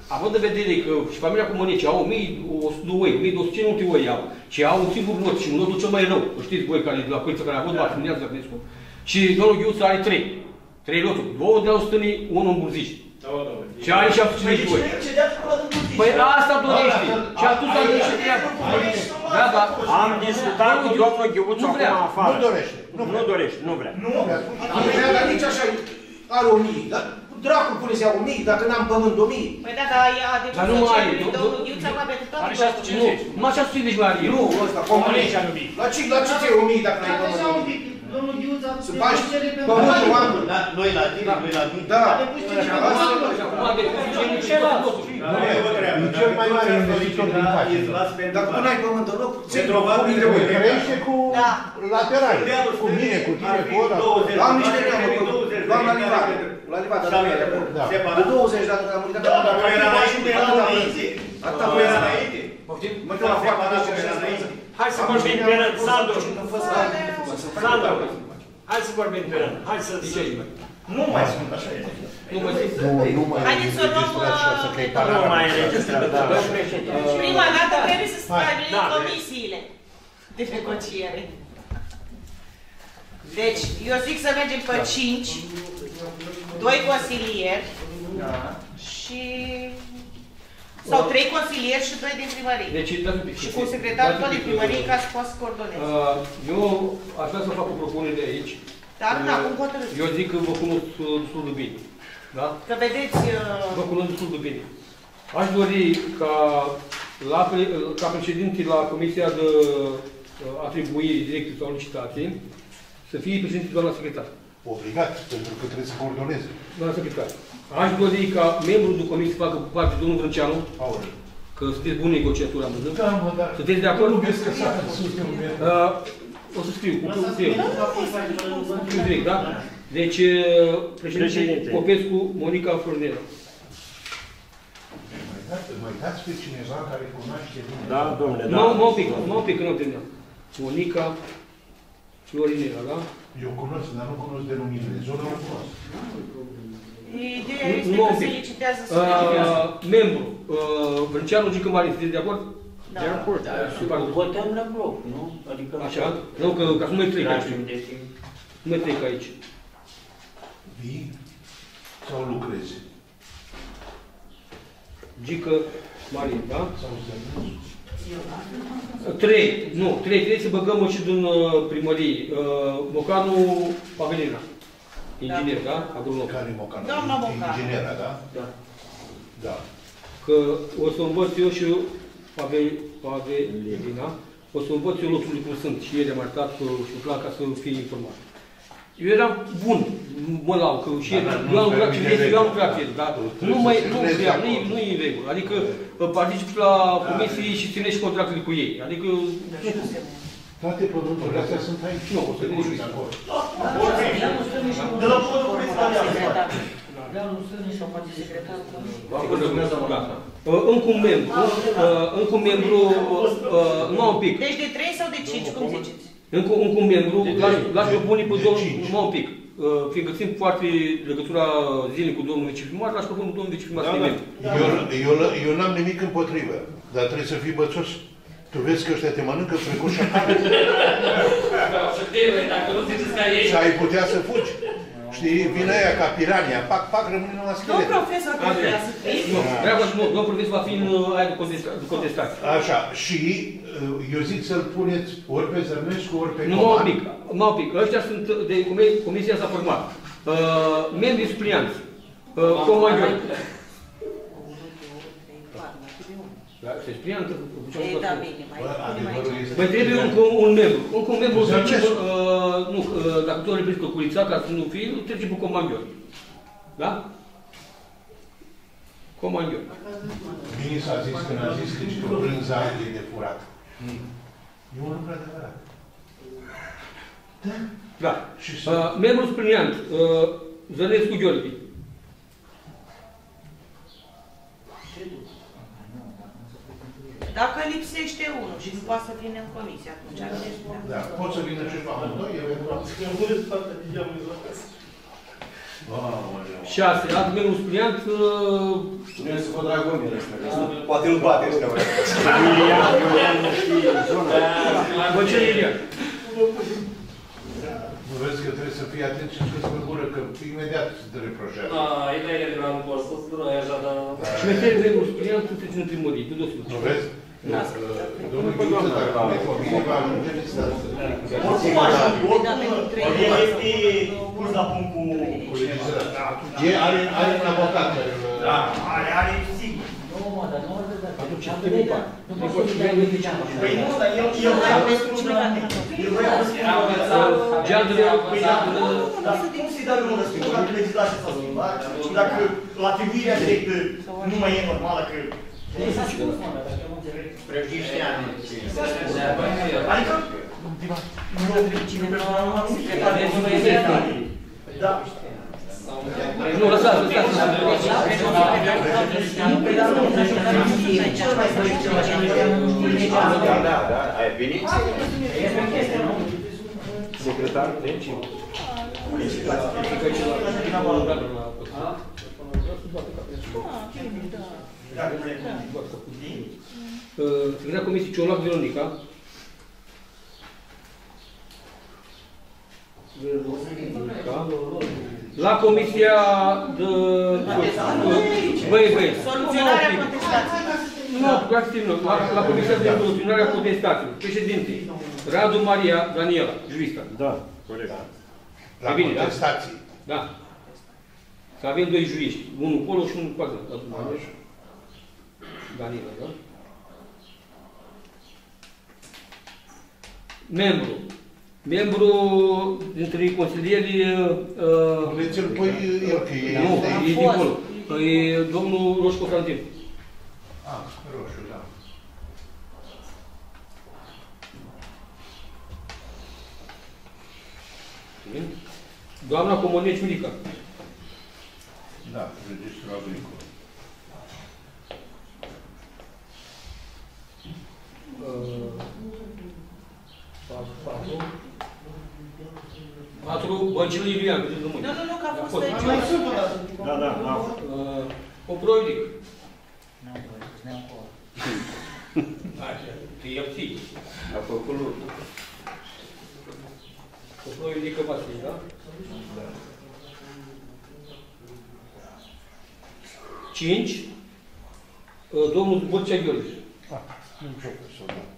având în vedere că și familia Comăneci au 1100 de oi, 1200 oi au, și au un singur lot și un lotul cel mai rău, știți voi care la Coiță care a avut la Fânează Zăcnescu, și domnul Ghiuță are 3 loturi, 2 de la Stânii, 1 în Burzici. Și are 750 oi. Păi asta dorește. Și atunci a dorește treaba. Da, da. Am discutat cu domnul Ghiuță acum afară. Nu dorește. Nu dorește, nu vrea. Nu vrea. Dar nici așa are 1000. Dracu pune-se ia 1000, dacă n-am pământ 1000. Păi da, dar dar nu mai are. domnul Ghiuță va pentru toate. Are 650. Numai 650 mai are el. Nu, ăsta, Comăneci are 1000. La ce ți-e 1000 dacă n-ai pământ 1000? Domnul Ghiuță, să faci pământul oameni. Noi la tine, noi la tine. Da. E cel mai mare investitor din Pace. Dacă tu n-ai pământ în loc, Crește cu lateral. Cu mine, cu tine, cu ăla. Am niște neamuri. Luam la Livada. La Livada, de 20 dacă am murit. Dacă era înainte, era înainte. Atâta voi era înainte. Mă duc la foarte înainte. Hai să vorbim pe rând, Sandu. Sandu, hai să vorbim pe rând. Hai să zici. Nu mai sunt, așa e. Nu mai zic. Nu mai haideți să luăm... Nu mai înregistrat. Prima dată trebuie să stabilim comisiile de negociere. Deci, eu zic să mergem pe 5, 2 consilieri și... Sau 3 consilieri și 2 din primărie. Deci, și cu secretarul tot din primărie ca să poată să coordoneze. Eu aș vrea să fac o propunere de aici. Dar nu, acum hotărâți. Eu zic că vă cunosc destul de bine. Da? Că vedeți... Vă cunosc destul de bine. Aș dori ca președinte la Comisia de Atribuire Directe sau Licitație să fie președinte doamna secretar. Obligat, pentru că trebuie să coordoneze. Doamna secretar. Aș dori ca membrul de comisie să facă parte domnul Vrânceanu, că sunteți bun negociatori, am văzut. Da, mă, dar... Sunteți de acord? Nu vezi că s-a sus de un o să scriu, direct, da? Deci, președinte Popescu, Monica Florinela. Mai dați pe cineva care cunoaște bine. Da, domnule, da. Nu un pic, că nu am terminat. Monica Florinela, da? Eu cunosc, dar nu cunosc denumirile. Zona nu cunosc. Ideea este că se licitează să membru, Vrânceanu Gică Marin, sunteți de acord? Da. De acord, votăm la bloc, nu? Adică... Așa? Nu, că să nu mai trec aici. Nu mai trec aici. Vii sau lucrezi? Gică Marin, da? Sau zănuți? 3, nu, 3, trebuie să băgăm și din primărie. Mocanu Pavelina. Inginer, da? Agronom. Care Mocanu? Doamna Mocanu. Inginera, da? Da. Da. Că o să învăț eu și Pavelina, o să învăț eu lucrurile cum sunt și el am arătat și plan ca să fie informat. Eu eram bun, mă lau, că și el, eu am lucrat și el, dar nu e în regulă. Adică particip la comisii și ține și contractele cu ei. Adică... Toate produsele astea sunt aici. Nu, o să ne știu acolo. De la podul secretar. Leonul Stârniș sau poate secretarul Încă un membru, nu un pic. Deci de 3 sau de 5, cum ziceți? Încă un membru, l-aș propune pe domnul, numai un pic. Fiindcă țin foarte legătura zilnic cu domnul viceprimar, l-aș propune domnul viceprimar să fie membru. Eu n-am nimic împotrivă, dar trebuie să fii bățos. Tu vezi că ăștia te mănâncă trecut și acolo. Și ai putea să fugi. Știi, vine aia ca pirania, pac, pac, rămâne numai schelet. Domnul profesor, cum vrea să fie? Domnul profesor va fi în aia de contestație. Așa, și eu zic să-l puneți ori pe Zărnescu, ori pe Coman. Nu, un pic. Ăștia sunt, de comisia s-a format. Membrii suplianți. Comandori. Da, se supliantă. Da, bine, mai trebuie încă un membru. Încă un membru, nu, dacă tu reprezintă Culița, ca să nu fie, trece pe comandori. Da? Comandori. Bine s-a zis când a zis că brânza e de furat. E un lucru adevărat. Da. Membru supliant, Zănescu Gheorghe. Dacă lipsește unul și nu poate să vină în comisie, atunci ar fi. Da, pot să vină și amândoi, eventual. 6. Adminul supleant. Nu e să vă Dragomir ăsta. Poate îl bate ăsta. Băcel Ilian. Nu vezi că trebuie să fii atent și să spui gură, că imediat se te reproșează. Ideile de la un post, nu e așa, dar... Și meterii de supleant să țină primării. Nu vezi? Domnul Ghiuță, dacă nu e familie, va ajunge în instanță. El este pus la punct cu legislația. Are un avocat. Da, are sigur. Nu, mă, dar nu nu poți să Păi nu, dar el vrea să răspundă la mine. El vrea să răspundă la mine. Dar cum să-i dai un răspuns dacă legislația s-a schimbat? Dacă atribuirea directă nu mai e normală, că... Adică... Da. Nu, lăsați, lăsați. Da, ai venit? Secretar, deci? Secretar Comisiei Ciolac Veronica. La Comisia de... Băi. Soluționarea contestației. Nu, practic nu. La Comisia de Soluționarea contestației. Președinte, Radu Maria Daniela, jurista. Da, corect. La contestații. Da. Să avem doi juriști. Unul Polo și unul Pază. Daniela, da? Membru dintre consilieri... Le ți-l pui el, că e... Nu, e dincolo. E domnul Roșu Constantin. Roșu, da. Doamna Comăneci Milica. Da, registrul agricol. Patru, Băncilă Iulian. Nu, că a fost aici. Da. Coproidic. Așa, te iepții. A făcut lucru. Coproidică Vasile, da? Da. 5. Domnul Bărcea Gheorghe. Nu știu că să o dau.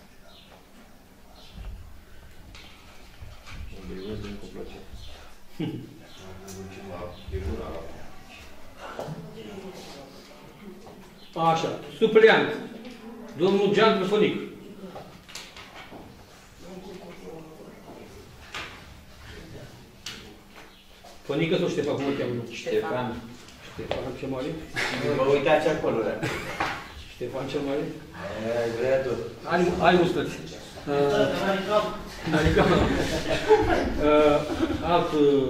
Așa, supleant. Domnul Gian Trăfănic. Fănică sau Ștefan? Cum îl cheamă? Ștefan. Ștefan cel mare? Vă uitați acolo, da. Ștefan cel mare? Ai vrea tot. Ai mustăți. Alt...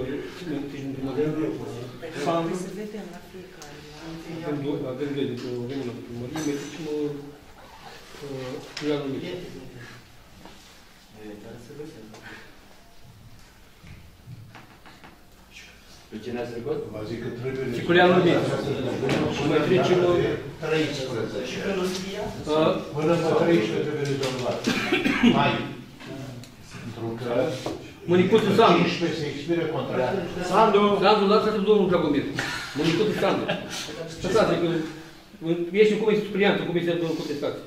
Să vedem la fiecare. Avem doi de vremea de primărie, mai zicem Iulianul Mici. Pe cine ați trecut? Vă zic că trebuie... Ciculianul Mici. Și mai trecem... 13. Până pe 13 trebuie rezolvat. Mai. Pentru că... Mănicuță Sandu. 15 se expiră contractul. Sandu, lasă-te domnul Dragomir. Mănicuță Sandu. Lăsați că ești în comisie supliantă, în comisia de contestație.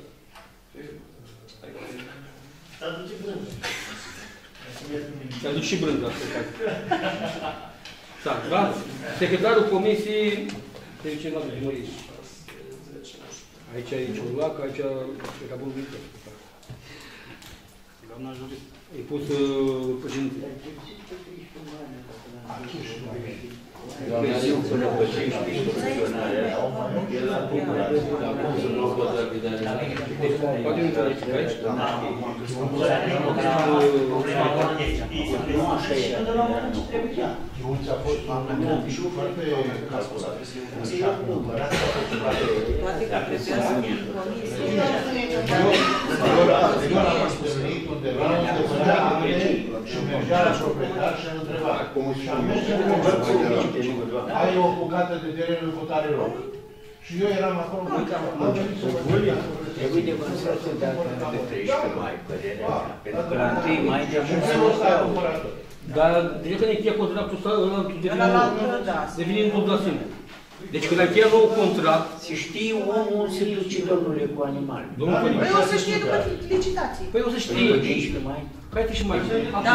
Te aduci și brânza. Da? Secretarul comisiei, te duce la primărie. Aici e Ciolac, aici e Rabul Vitor. Doamna jurist. E pus președinte. Până pe 15 funcționare, el la bucurat. Acum să nu pot să vedea. Poate nu înțelegi aici? Nu așa e. Iuț a fost foarte calculat. Poate că trebuia să fie comisie. Eu l-am întâlnit undeva unde vădea și mergea la proprietar și îl întreba. Și am mers e o bucată de terenul cu tare loc. Și eu eram acolo, am venit să vă trebuie devansată data de 13 mai, părerea mea. Pentru că la 1 mai deja nu stau. Dar direct când încheia contractul ăsta, devine în tot la sine. Deci când încheia nou contract... Se știe omul se duce, domnule, cu animale. Păi o să știe după licitații. Păi o să știe. 15 mai. Care 13 mai? Da,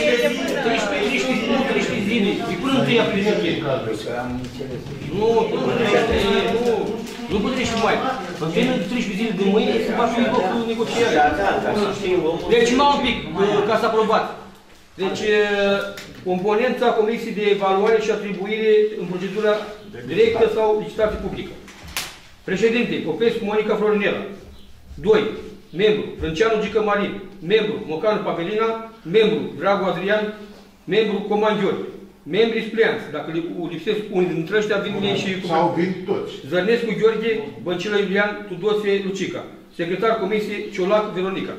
13 zile. E până în 1 aprilie. Am înțeles. Nu, nu până 13 mai. În termen de 13 zile de mâine se va fi locul negociere. Da, să știe omul. Deci mai un pic, ca să aprobat. Deci, componența Comisiei de Evaluare și Atribuire în procedura directă sau licitație publică. Președinte, Popescu Monica Florinela. 2. Membru, Frânceanu Gică Marin. Membru, Mocanu Pavelina. Membru, Dragu Adrian. Membru, Coman Gheorghe. Membri suplianți. Dacă lipsesc unii dintre ăștia, vin și... Sau vin toți. Zărnescu Gheorghe, Băncilă Iulian, Tudose Lucica. Secretar Comisiei, Ciolac Veronica.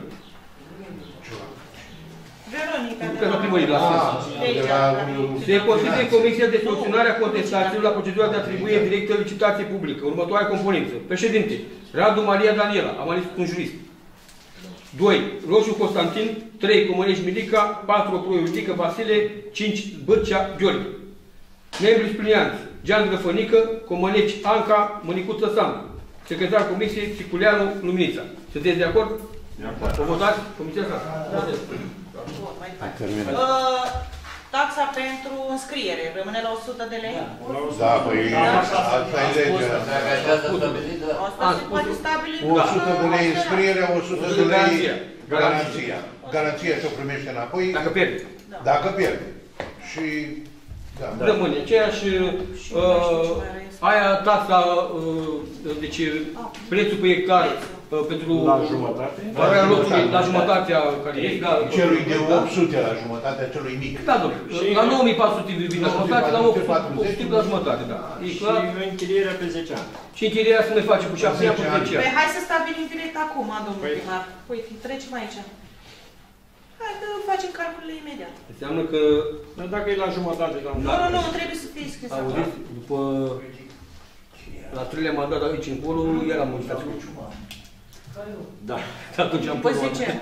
Se consideră Comisia de Soluționare a Contestațiilor la procedura de atribuire directă licitație publică. Următoarea componență. Președinte, Radu Maria Daniela, am ales un jurist. 2. Roșu Constantin. 3. Comănești Milica. 4. Proiulică Vasile. 5. Bârcea Gheorghe. Membri suplianți. Gean Grăfănică, Comăneci Anca, Mănicuță Sandu. Secretar Comisiei, Siculeanu Luminița. Sunteți de acord? De acord. O votați? Comisia asta. Taxa pentru înscriere rămâne la 100 de lei? Da, păi asta e legea. Asta se poate stabili. 100 de lei înscriere, 100 de lei garanția. Garanția se primește înapoi. Dacă pierde. Dacă pierde. Și... Rămâne aceeași, aia taxa, deci prețul pe hectar pentru la jumătate, la jumătatea care e, celui de 800 la jumătatea celui mic. Da, domnule, la 9400 vin la jumătate, la 800 la jumătate, da. Și închirierea pe 10 ani. Și închirierea se mai face cu 7 ani, cu 10 ani. Păi hai să stabilim direct acum, domnul primar. Uite, trecem aici. Hai că facem calculele imediat. Înseamnă că... Dacă e la jumătate, Nu, trebuie să fie scris acum. Auziți, după... La 3-lea mandat aici încolo, el am modificat scruciu. Da, atunci am pus. Păi 10.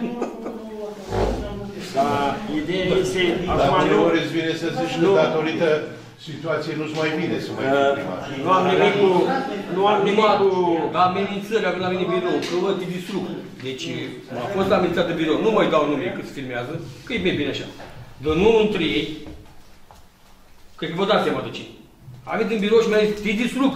Dar ideea este... Dar uneori îți vine să zici că datorită situației nu-ți mai vine să mai fii primar. Nu am nimic cu... Nu am nimic cu... amenințări, avem la mine birou, că vă te distrug. Deci, a fost amenințat de birou. Nu mai dau nume cât se filmează, că e bine așa. Dar nu între ei, cred că vă dați seama de cine. A venit în birou și mi-a zis, te distrug.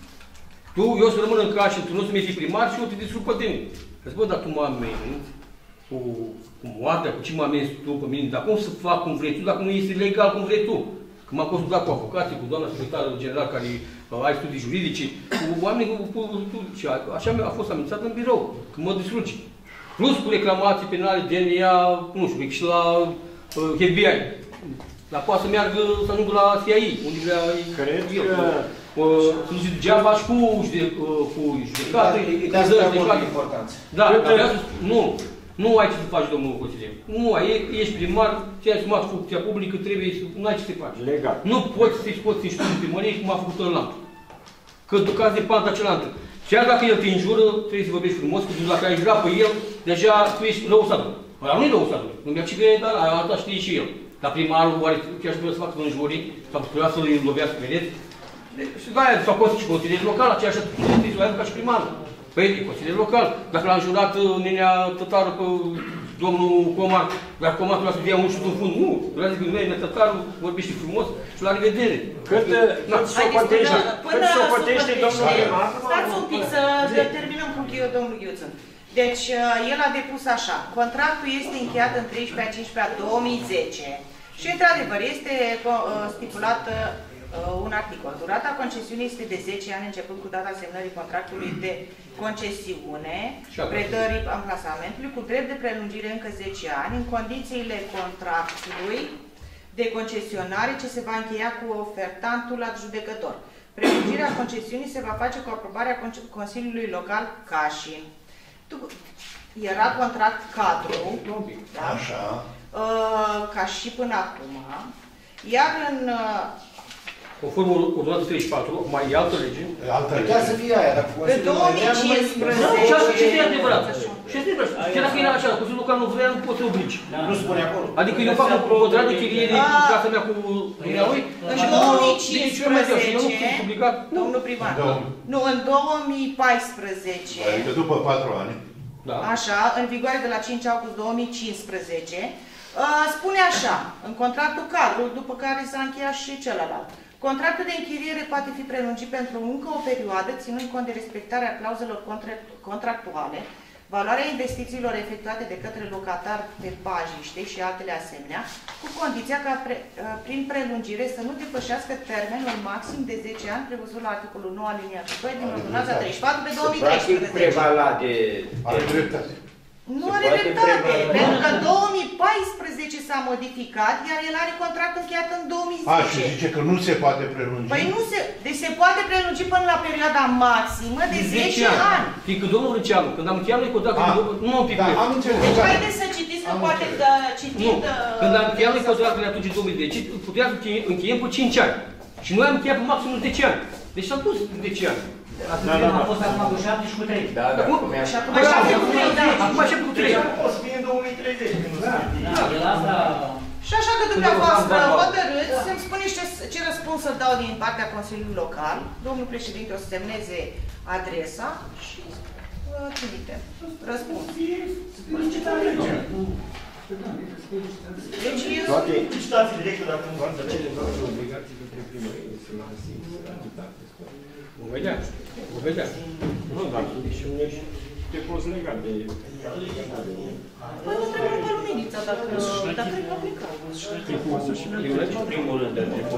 Eu să rămân în casă, tu nu să mi-ai fi primar și eu te distrug pe tine. Zic, bă, dar tu mă ameninți cu moartea, cu ce mă ameninți tu pe mine, dar cum să fac cum vrei tu, dacă nu este legal cum vrei tu? Că m-am consultat cu avocații, cu doamna secretară general care ai studii juridice, cu oamenii și așa a fost amenințat în birou, că mă distrugi. Plus cu reclamații penale, DNA, nu știu, și la FBI. Dar poate să meargă, să ajungă la CIA, unde vrea eu. Să nu zic degeaba și cu judecată. Dați mai mult importanță. Da, nu ai ce să faci, domnul consilier. Nu ai, ești primar, ți-ai asumat funcția publică, trebuie să... Nu ai ce să faci. Legal. Nu poți să-i scoți în școală primărie cum a făcut în lamp. Că ducați de panta cealaltă. Chiar dacă el te înjură, trebuie să vorbești frumos, că dacă ai jura pe el, deja tu ești răusatul. Ăla nu e răusatul. Nu mi-a ce că dar asta știe și el. Dar primarul oare chiar trebuie să facă înjurii, sau trebuia să-i lovească, vedeți? Și de-aia s-au fost și consilieri local, aceeași atitudine ca și primarul. Păi, consilier local. Dacă l-a înjurat nenea Tătară pe domnul Comar, dacă Comar trebuia să dea un șut în fund, nu. Vreau să zic, nenea Tătară vorbește frumos și la revedere. Cât socotește domnul primar? Stați un pic să terminăm cu domnul Ghiuță. Deci, el a depus așa. Contractul este încheiat în 13/15/2010 și, într-adevăr, este stipulat un articol. Durata concesiunii este de 10 ani, începând cu data semnării contractului de concesiune, predării amplasamentului, cu drept de prelungire încă 10 ani, în condițiile contractului de concesionare ce se va încheia cu ofertantul adjudecător. Prelungirea concesiunii se va face cu aprobarea Consiliului Local Cașin. Era contract cadru, da? Așa. Ca și până acum, iar în conform ordonanța 34, mai e altă lege. Chiar să fie aia, dacă Pe 2015... Ce e adevărat? Și este adevărat. Chiar dacă era așa, Consiliul Local nu vrea, nu poți să obligi. Nu spune acolo. Adică eu fac un contract de chirie de casa mea cu chiria lui. În 2015, domnul primar, nu, în 2014, adică după 4 ani, așa, în vigoare de la 5 august 2015, spune așa, în contractul cadru, după care s-a încheiat și celălalt. Contractul de închiriere poate fi prelungit pentru încă o perioadă, ținând cont de respectarea clauzelor contractuale, valoarea investițiilor efectuate de către locatar pe pajiște și altele asemenea, cu condiția ca prin prelungire să nu depășească termenul maxim de 10 ani prevăzut la articolul 9 aliniatul 2 din ordonanța 34 pe 2013. Prevalat de... Nu are dreptate, pentru că 2014 s-a modificat, iar el are contract încheiat în 2010. Și zice că nu se poate prelungi. Păi nu se... Deci se poate prelungi până la perioada maximă de 10 ani. Fiindcă domnul Rânceanu, când am încheiat noi contractul, nu am picuit. Deci haideți să citiți, că poate că citind... Când am încheiat noi contractul atunci în 2010, puteam să încheiem pe 5 ani. Și noi am încheiat pe maximum 10 ani. Deci s-a dus 10 ani. Am fost acum cu 7 și cu 3. Da. Și acum 7 cu 3, da. Acum 7 cu 3. O să fie în 2030. Și așa că dumneavoastră hotărâți, să-mi spuneți ce răspuns să dau din partea Consiliului Local. Domnul președinte o să semneze adresa și trimitem răspuns. Deci eu... Licitații directe, dacă nu v-am cele două obligații către primărie să mă vom vedea. Vom vedea. Nu, dar și unești te poți lega de... Păi nu trebuie pe luminița, dacă e complicat. Primul rând,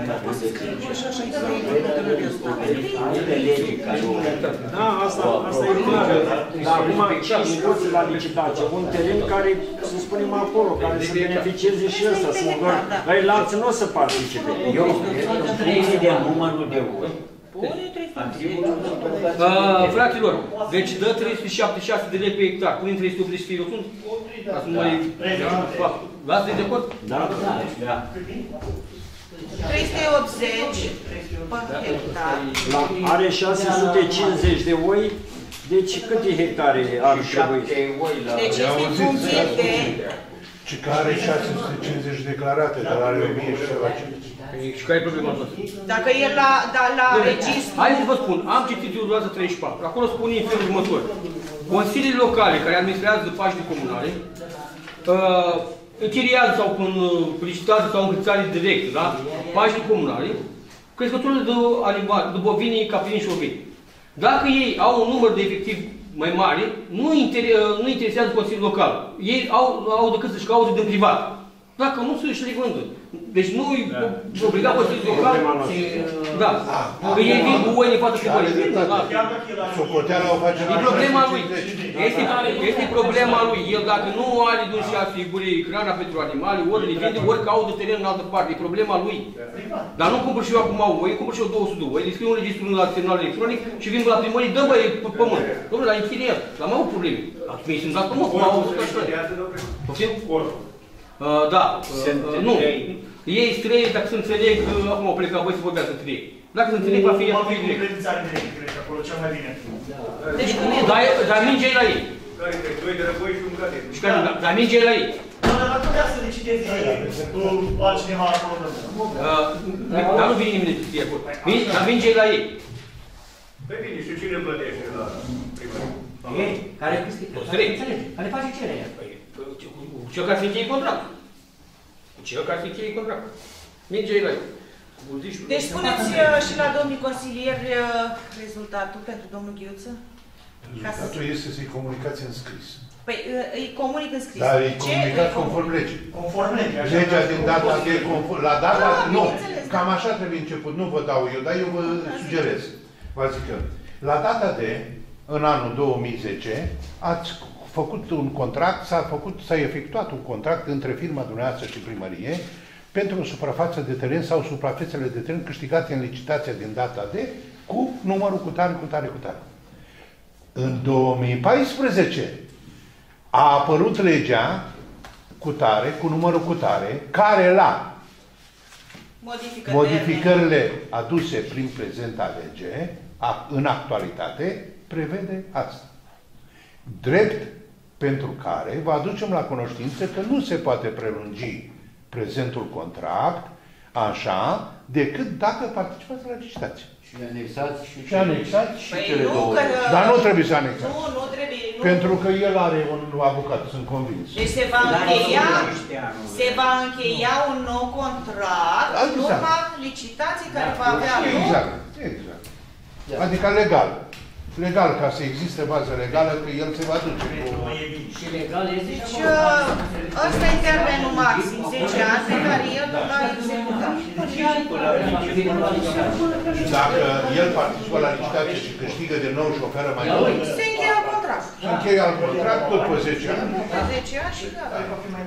da, asta e clar. Dar acum nu poți la licitație. Un teren care, să spunem acolo, care să beneficieze și ăsta. Ăilalți nu o să participe. Eu, în funcție de numărul de ori. Fraților, deci dă 376 de lei pe hectar, punem 380 să fie rotund? Ca să nu mai fac. L-ați de acord? Da. 380 pe hectar. Are 650 de oi, deci câte hectare ar trebui? Deci este în funcție de... Și care 650 declarate, dar are 1000 și ceva. Și care e problema noastră? Dacă e la registru... Haideți să vă spun, am citit ordonanța 34. Acolo spune în felul următor. Consiliile locale care administrează paștii comunale închiriază sau licitează sau închirițare direct, da? Paștii comunale, crescătorile de animale, de bovini, caprini și ovini. Dacă ei au un număr de efectiv mai mare, nu interesează Consiliul Local. Ei au decât să-și cauze din privat. Dacă nu, să-și revândă. Deci nu îi obliga Consiliul Local. Da. Că ei vin cu oile în față și băie. Socoteala o face e problema lui. Este problema lui. El dacă nu are de și asigure hrana pentru animale, ori le vinde, ori caută teren în altă parte. E problema lui. Dar nu cumpăr și eu acum oi, cumpăr și eu 200 de oi, le scriu un registru la semnal electronic și vin la primărie, dă băie pe pământ. Dom'le, la închiriat. Dar m-au probleme. Atunci mi-ai sunt dat pământ, m-au avut așa. Poftim? Da. Nu. Ei străie, dacă se înțeleg, acum au plecat, voi să vorbească între ei. Dacă se înțeleg, va fi atunci direct. Acolo cel mai bine. Dar mingea e la ei. Doi de răboi și un gade. Dar mingea e la ei. Dar nu vrea să decideze altcineva acolo. Dar nu vine nimeni de știe acolo. Dar mingea e la ei. Păi bine, și cine plătește la primărie? Ei, care înțelege, care face cererea. Cel care se încheie contractul. Cel care se încheie contractul. Mingea e la ei. Deci spuneți și la domnii consilieri rezultatul pentru domnul Ghiuță? Rezultatul este să-i comunicați în scris. Păi îi comunic în scris. Dar îi comunicați conform legii. Conform legii. Legea din data de la data... Nu, cam așa trebuie început. Nu vă dau eu, dar eu vă sugerez. Vă zic că la data de, în anul 2010, ați făcut un contract, s-a efectuat un contract între firma dumneavoastră și primărie pentru o suprafață de teren sau suprafețele de teren câștigate în licitația din data de, cu numărul cu tare, cu tare, cu tare. În 2014 a apărut legea cu tare, cu numărul cu tare, care la Modificările aduse prin prezenta lege, în actualitate, prevede asta. Drept pentru care vă aducem la cunoștință că nu se poate prelungi prezentul contract așa, decât dacă participați la licitație. Și anexați și anexați și păi cele nu, două. Că... Dar nu trebuie să anexați. Nu trebuie. Nu. Pentru că el are un avocat, sunt convins. Deci se va încheia un nou contract în urma licitației care va avea loc. Exact. Adică legal. Legal, ca să existe bază legală, că el se va duce. Și legal este. Deci ăsta e termenul maxim, 10 ani, pe care el l-a executat. Și dacă el participă la licitație și câștigă de nou și oferă mai mult, se încheie contract. Se încheie alt contract tot pe 10 ani. Pe 10 ani și gata.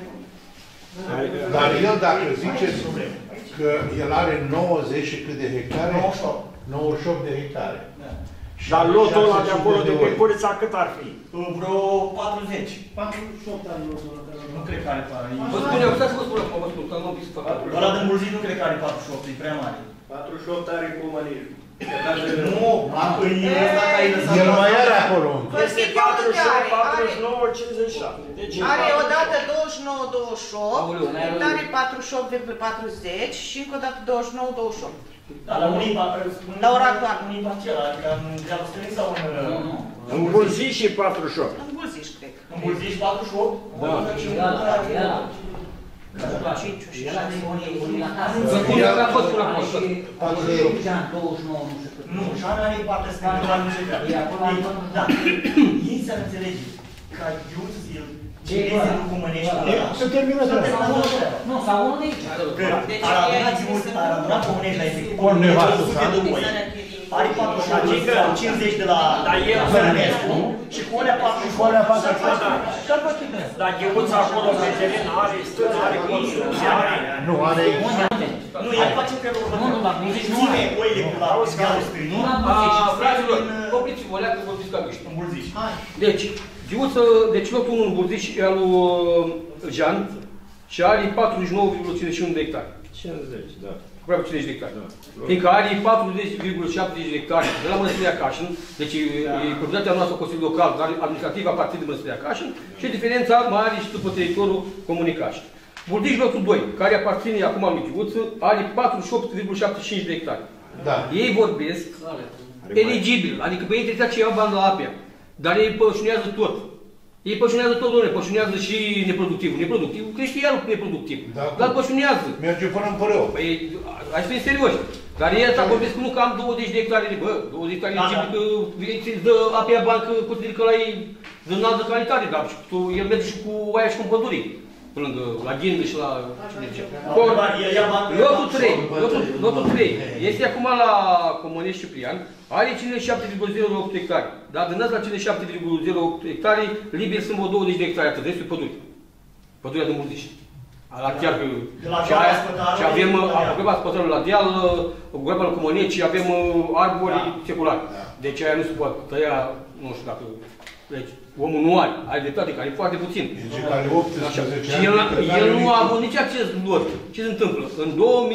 Dar el, dacă ziceți că el are 90 și cât de hectare? 98 de hectare. Dar lotul ăla de acolo de pe Curița cât ar fi? Vreo 40. 48 ani lotul ăla. Nu cred că are 40. Vă spun eu, stați să vă spun acum, vă spun, că am văzut făcut. Ăla de îmbulzit nu cred că are 48, e prea mare. 48 are cu mănire. Nu, el mai are acolo. Este 48, 49, 57. Are odată 29-28, are 48,40 și încă o dată 29-28. Dar la unii, la ora actuală. Unii parcela, adică în dealul stânic sau în... Îmbulziș și 48. Îmbulziș, cred. Îmbulziș 48? Da. Nu, și Ana are partea scărită la muzică. Da, ei să înțelege ca Iuț zil, ce este nu cumănești cu ăla. Se termină treaba. Nu, sau unul de aici. Ar aduna Cumănești la execuție. Ori nevastă sa. Are 48, sau 50 de la Zărnescu și cu alea 48. Dar Gheuța acolo pe teren are stână, are construcție, are... Nu, are... Nu, el face în felul următor. Ține oile cu la dealul stânic. Fraților, opriți-vă, alea că vorbiți ca miști. Îmbulziș. Deci, Gheuță, deci lotul 1 în Burziș e al lui Jean și are 49,51 de hectare. 50, da. Aproape 50 de hectare. Fiindcă are 40,70 de hectare de la Mănăstirea Cașin, deci e proprietatea noastră Consiliul Local, dar administrativ aparține de Mănăstirea Cașin și diferența mai are și după teritoriul Comunei Cașin. Burdiș lotul 2, care aparține acum lui Gheuță, are 48,75 de hectare. Da. Ei vorbesc eligibil, adică pe ei trebuie să iau bani la apia, dar ei pășunează tot. Ei pășunează tot, domnule, pășunează și neproductivul. Neproductivul crește iar neproductiv. Da, dar pășunează. Merge până în Părău. Păi, hai să fim serioși. Dar ei asta vorbesc că nu că am 20 de hectare, bă, 20 de hectare eligibil, că îți dă apia bani, că consider că la ei de înaltă calitate, dar el merge și cu aia și cu pădurii. Pe lângă, la ghină și la... Lotul 3 este acum la Comănești Ciprian, are 57,08 hectare. Dar din asta 57,08 hectare, liber sunt vreo 20 de hectare, atât restul e păduri. Pădurea de Murziș. Chiar că... Și avem groaba spătarul la deal, groaba la Comăneci, avem arbori seculari. Deci aia nu se poate tăia, nu știu dacă... Deci, omul nu are dreptate, care e foarte puțin. Deci care 18 ani. Și el nu a avut nici acces lot. Ce se întâmplă? În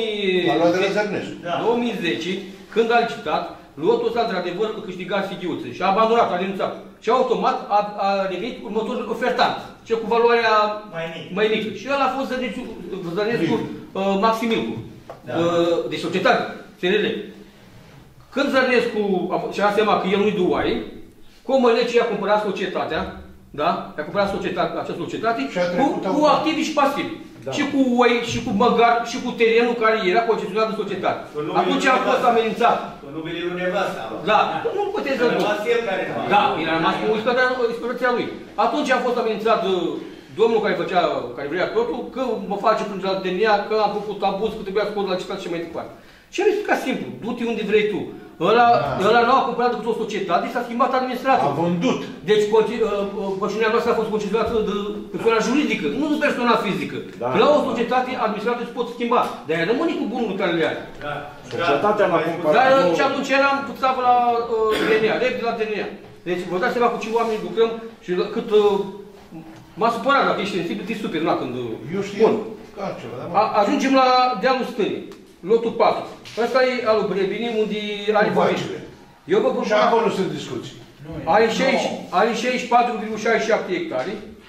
2010, când a licitat, lotul ăsta, într-adevăr, câștiga Sighiuță și a abandonat, a renunțat. Și automat a devenit următorul ofertant, cel cu valoarea mai mică. Și el a fost Zărnescu Maximilcu, de societate, SRL. Când Zărnescu și-a seama că el nu-i duoaie, Comăneci a cumpărat societatea, da? A cumpărat această societate cu activi și pasivi. Da. Și cu oi, și cu măgar, și cu terenul care era concesionat de societate. Atunci a fost amenințat. Cu numele lui nevasta. Da, nu puteți să nu. Da, el a rămas cu exploatația lui. Atunci a fost amenințat domnul care vrea totul, că mă face plângere la DNA, că am făcut abuz, că trebuia scos la citat și mai departe. Și am zis ca simplu, du-te unde vrei tu. Ăla nu a cumpărat decât o societate, s-a schimbat administrator. A vândut. Deci pășunea noastră a fost concesionată de persoana juridică, nu de persoana fizică. Da. La o societate administrată se pot schimba. De-aia rămâne cu bunurile care le are. Da. Societatea l-a cumpărat. Dar și atunci eram puțavă la DNA, drept de la DNA. Deci vă dați seama cu ce oameni lucrăm și cât m-a supărat, dacă ești sensibil, te superi, când... Eu știu. Ajungem la dealul stânii. lotul 4. Ăsta e al lui Brevini, unde are vorbire. Eu vă propun... Și acolo sunt discuții. Are 64,67 hectare,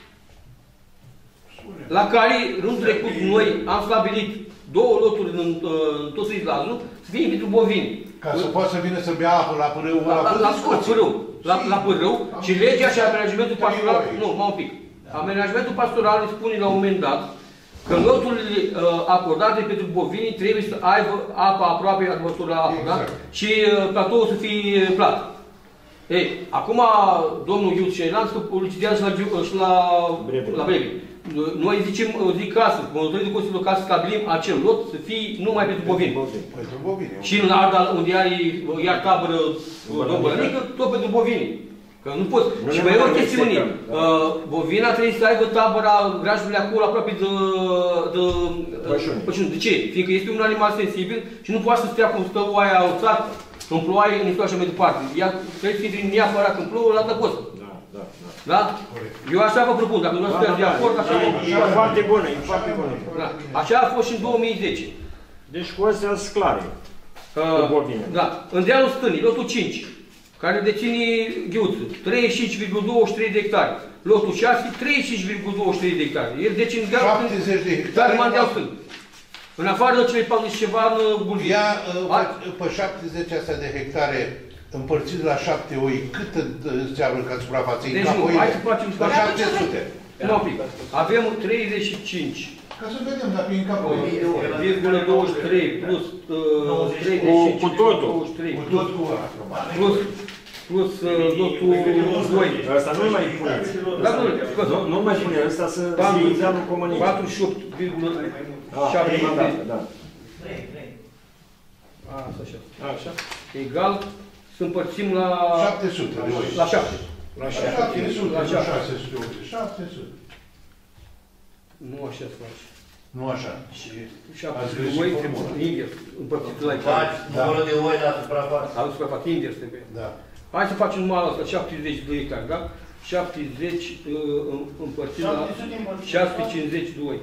la care, rândul trecut, noi am stabilit 2 loturi în tot Izlazul, să fie pentru bovini. Ca să poată să vină să bea apă la pârâu, la pârâu, și legea și amenajamentul pastoral, nu, mai un pic. Amenajamentul pastoral îi spune la un moment dat că loturile acordate pentru bovini trebuie să aibă apa aproape adăpostul la apă, da? Și platoul să fie plat. Ei, acum domnul Iuț Șeilan licitează și la Brevi. Noi zic ca să, conducătorii de Consiliul Local, să stabilim acel lot să fie numai pentru bovini. Pentru bovini. Și în Ardal, unde are iar tabără domnulănică, tot pentru bovini. Că nu poți. Și mai e o chestiune. Bovina trebuie să aibă tabăra grajului acolo aproape de pășuni. De ce? Fiindcă este un animal sensibil și nu poate să stea cum stă oaia alțat, în ploaie, în așa mai departe. Ea trebuie să fie neapărat în plouă la tăpost. Da? Eu așa vă propun, dacă nu sunteți de acord, așa vă propun. E foarte bună, e foarte bună. Așa a fost și în 2010. Deci cu astea sunt clare. Da. În dealul stânii, lotul 5, care deține Ghiuțul, 35,23 de hectare. Lotul 6, 35,23 de hectare. El deține 70 de hectare. Mandeal stâng. În afară de cele 40 ceva în Bulgăria. Ia pe 70 astea de hectare împărțit la 7 oi, cât înseamnă ca suprafață? Deci nu, hai să facem la 700. Nu, un pic. Avem 35. Ca să vedem dacă e în capul oi. 0,23 plus 35. Cu totul. Cu tot cu plus lotul 2. Asta nu mai puneți. Nu mai puneți, ăsta să examul comunic. 48,7. Da. Așa. Egal. Să împărțim la... 700. La 7. La 700, la 680. 700. Nu așa se face. Nu așa. Și 7 oi trebuie invers. Împărțit la hectare. Numărul de oi la suprafață. La suprafață, invers trebuie. Da. Hai să facem numai asta, 70 de hectare, da? 70 împărțit la 652.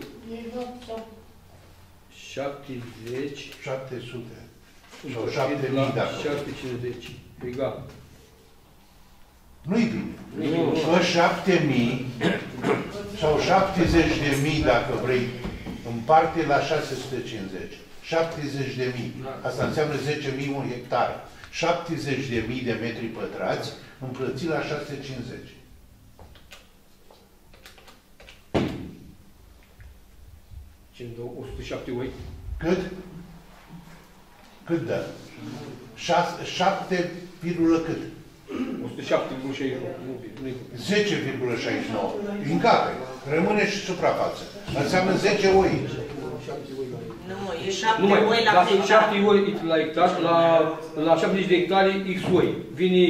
70. 700. Sau 7000 dacă. 750. Egal. Nu-i bine. Că 7000 sau 70.000 dacă vrei, împarte la 650. 70.000. Asta înseamnă 10.000 un hectar. 70.000 de metri pătrați împărțit la 650. Ce-mi dă 107 oi? Cât? Cât dă? 7, cât? 10,69. Încape. Rămâne și suprafață. Înseamnă 10 oi. Nu, e 7 oi la hectar. 7 oi la hectar, la 70 de hectare X oi. Vine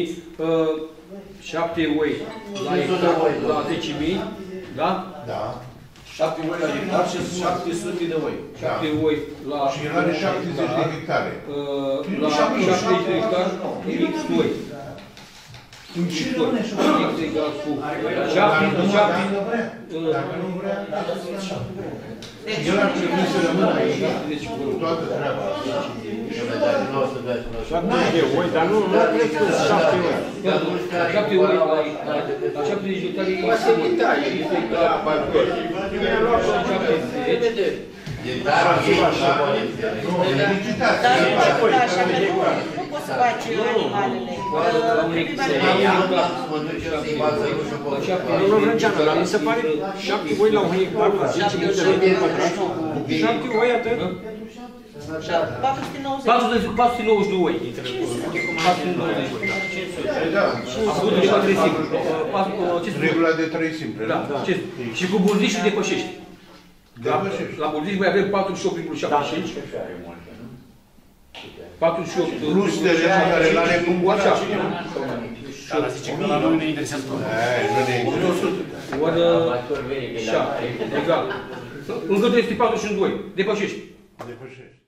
7 oi la hectar, la 10.000, da? Da. 7 oi la hectar și 700 de oi. 7 oi la... Și el are 70 de hectare. La 70 de hectare X oi. Și rămâne și X egal cu 7. Dacă nu vrea, el ar trebui să rămână aici cu toată treaba. 7 de oi, dar nu cred că sunt 7 oi. 7 oi la 70 de hectare X oi. Mi-a luat 70. Dar nu poți să faci animalele. Domnul Vrânceanu, dar mi se pare 7 oi la un hectar, 10.000 de metri pătrați. 7 oi atât? 492 oi. 492 oi. Regula de 3 simple. Da. Și cu burdișul depășești. La burdiș mai avem 48,75. 48 plus terenul care l-are cum așa. Dar zice că la noi ne interesează tot. Ori 7. Egal. Încă 342. Depășești. Depășești.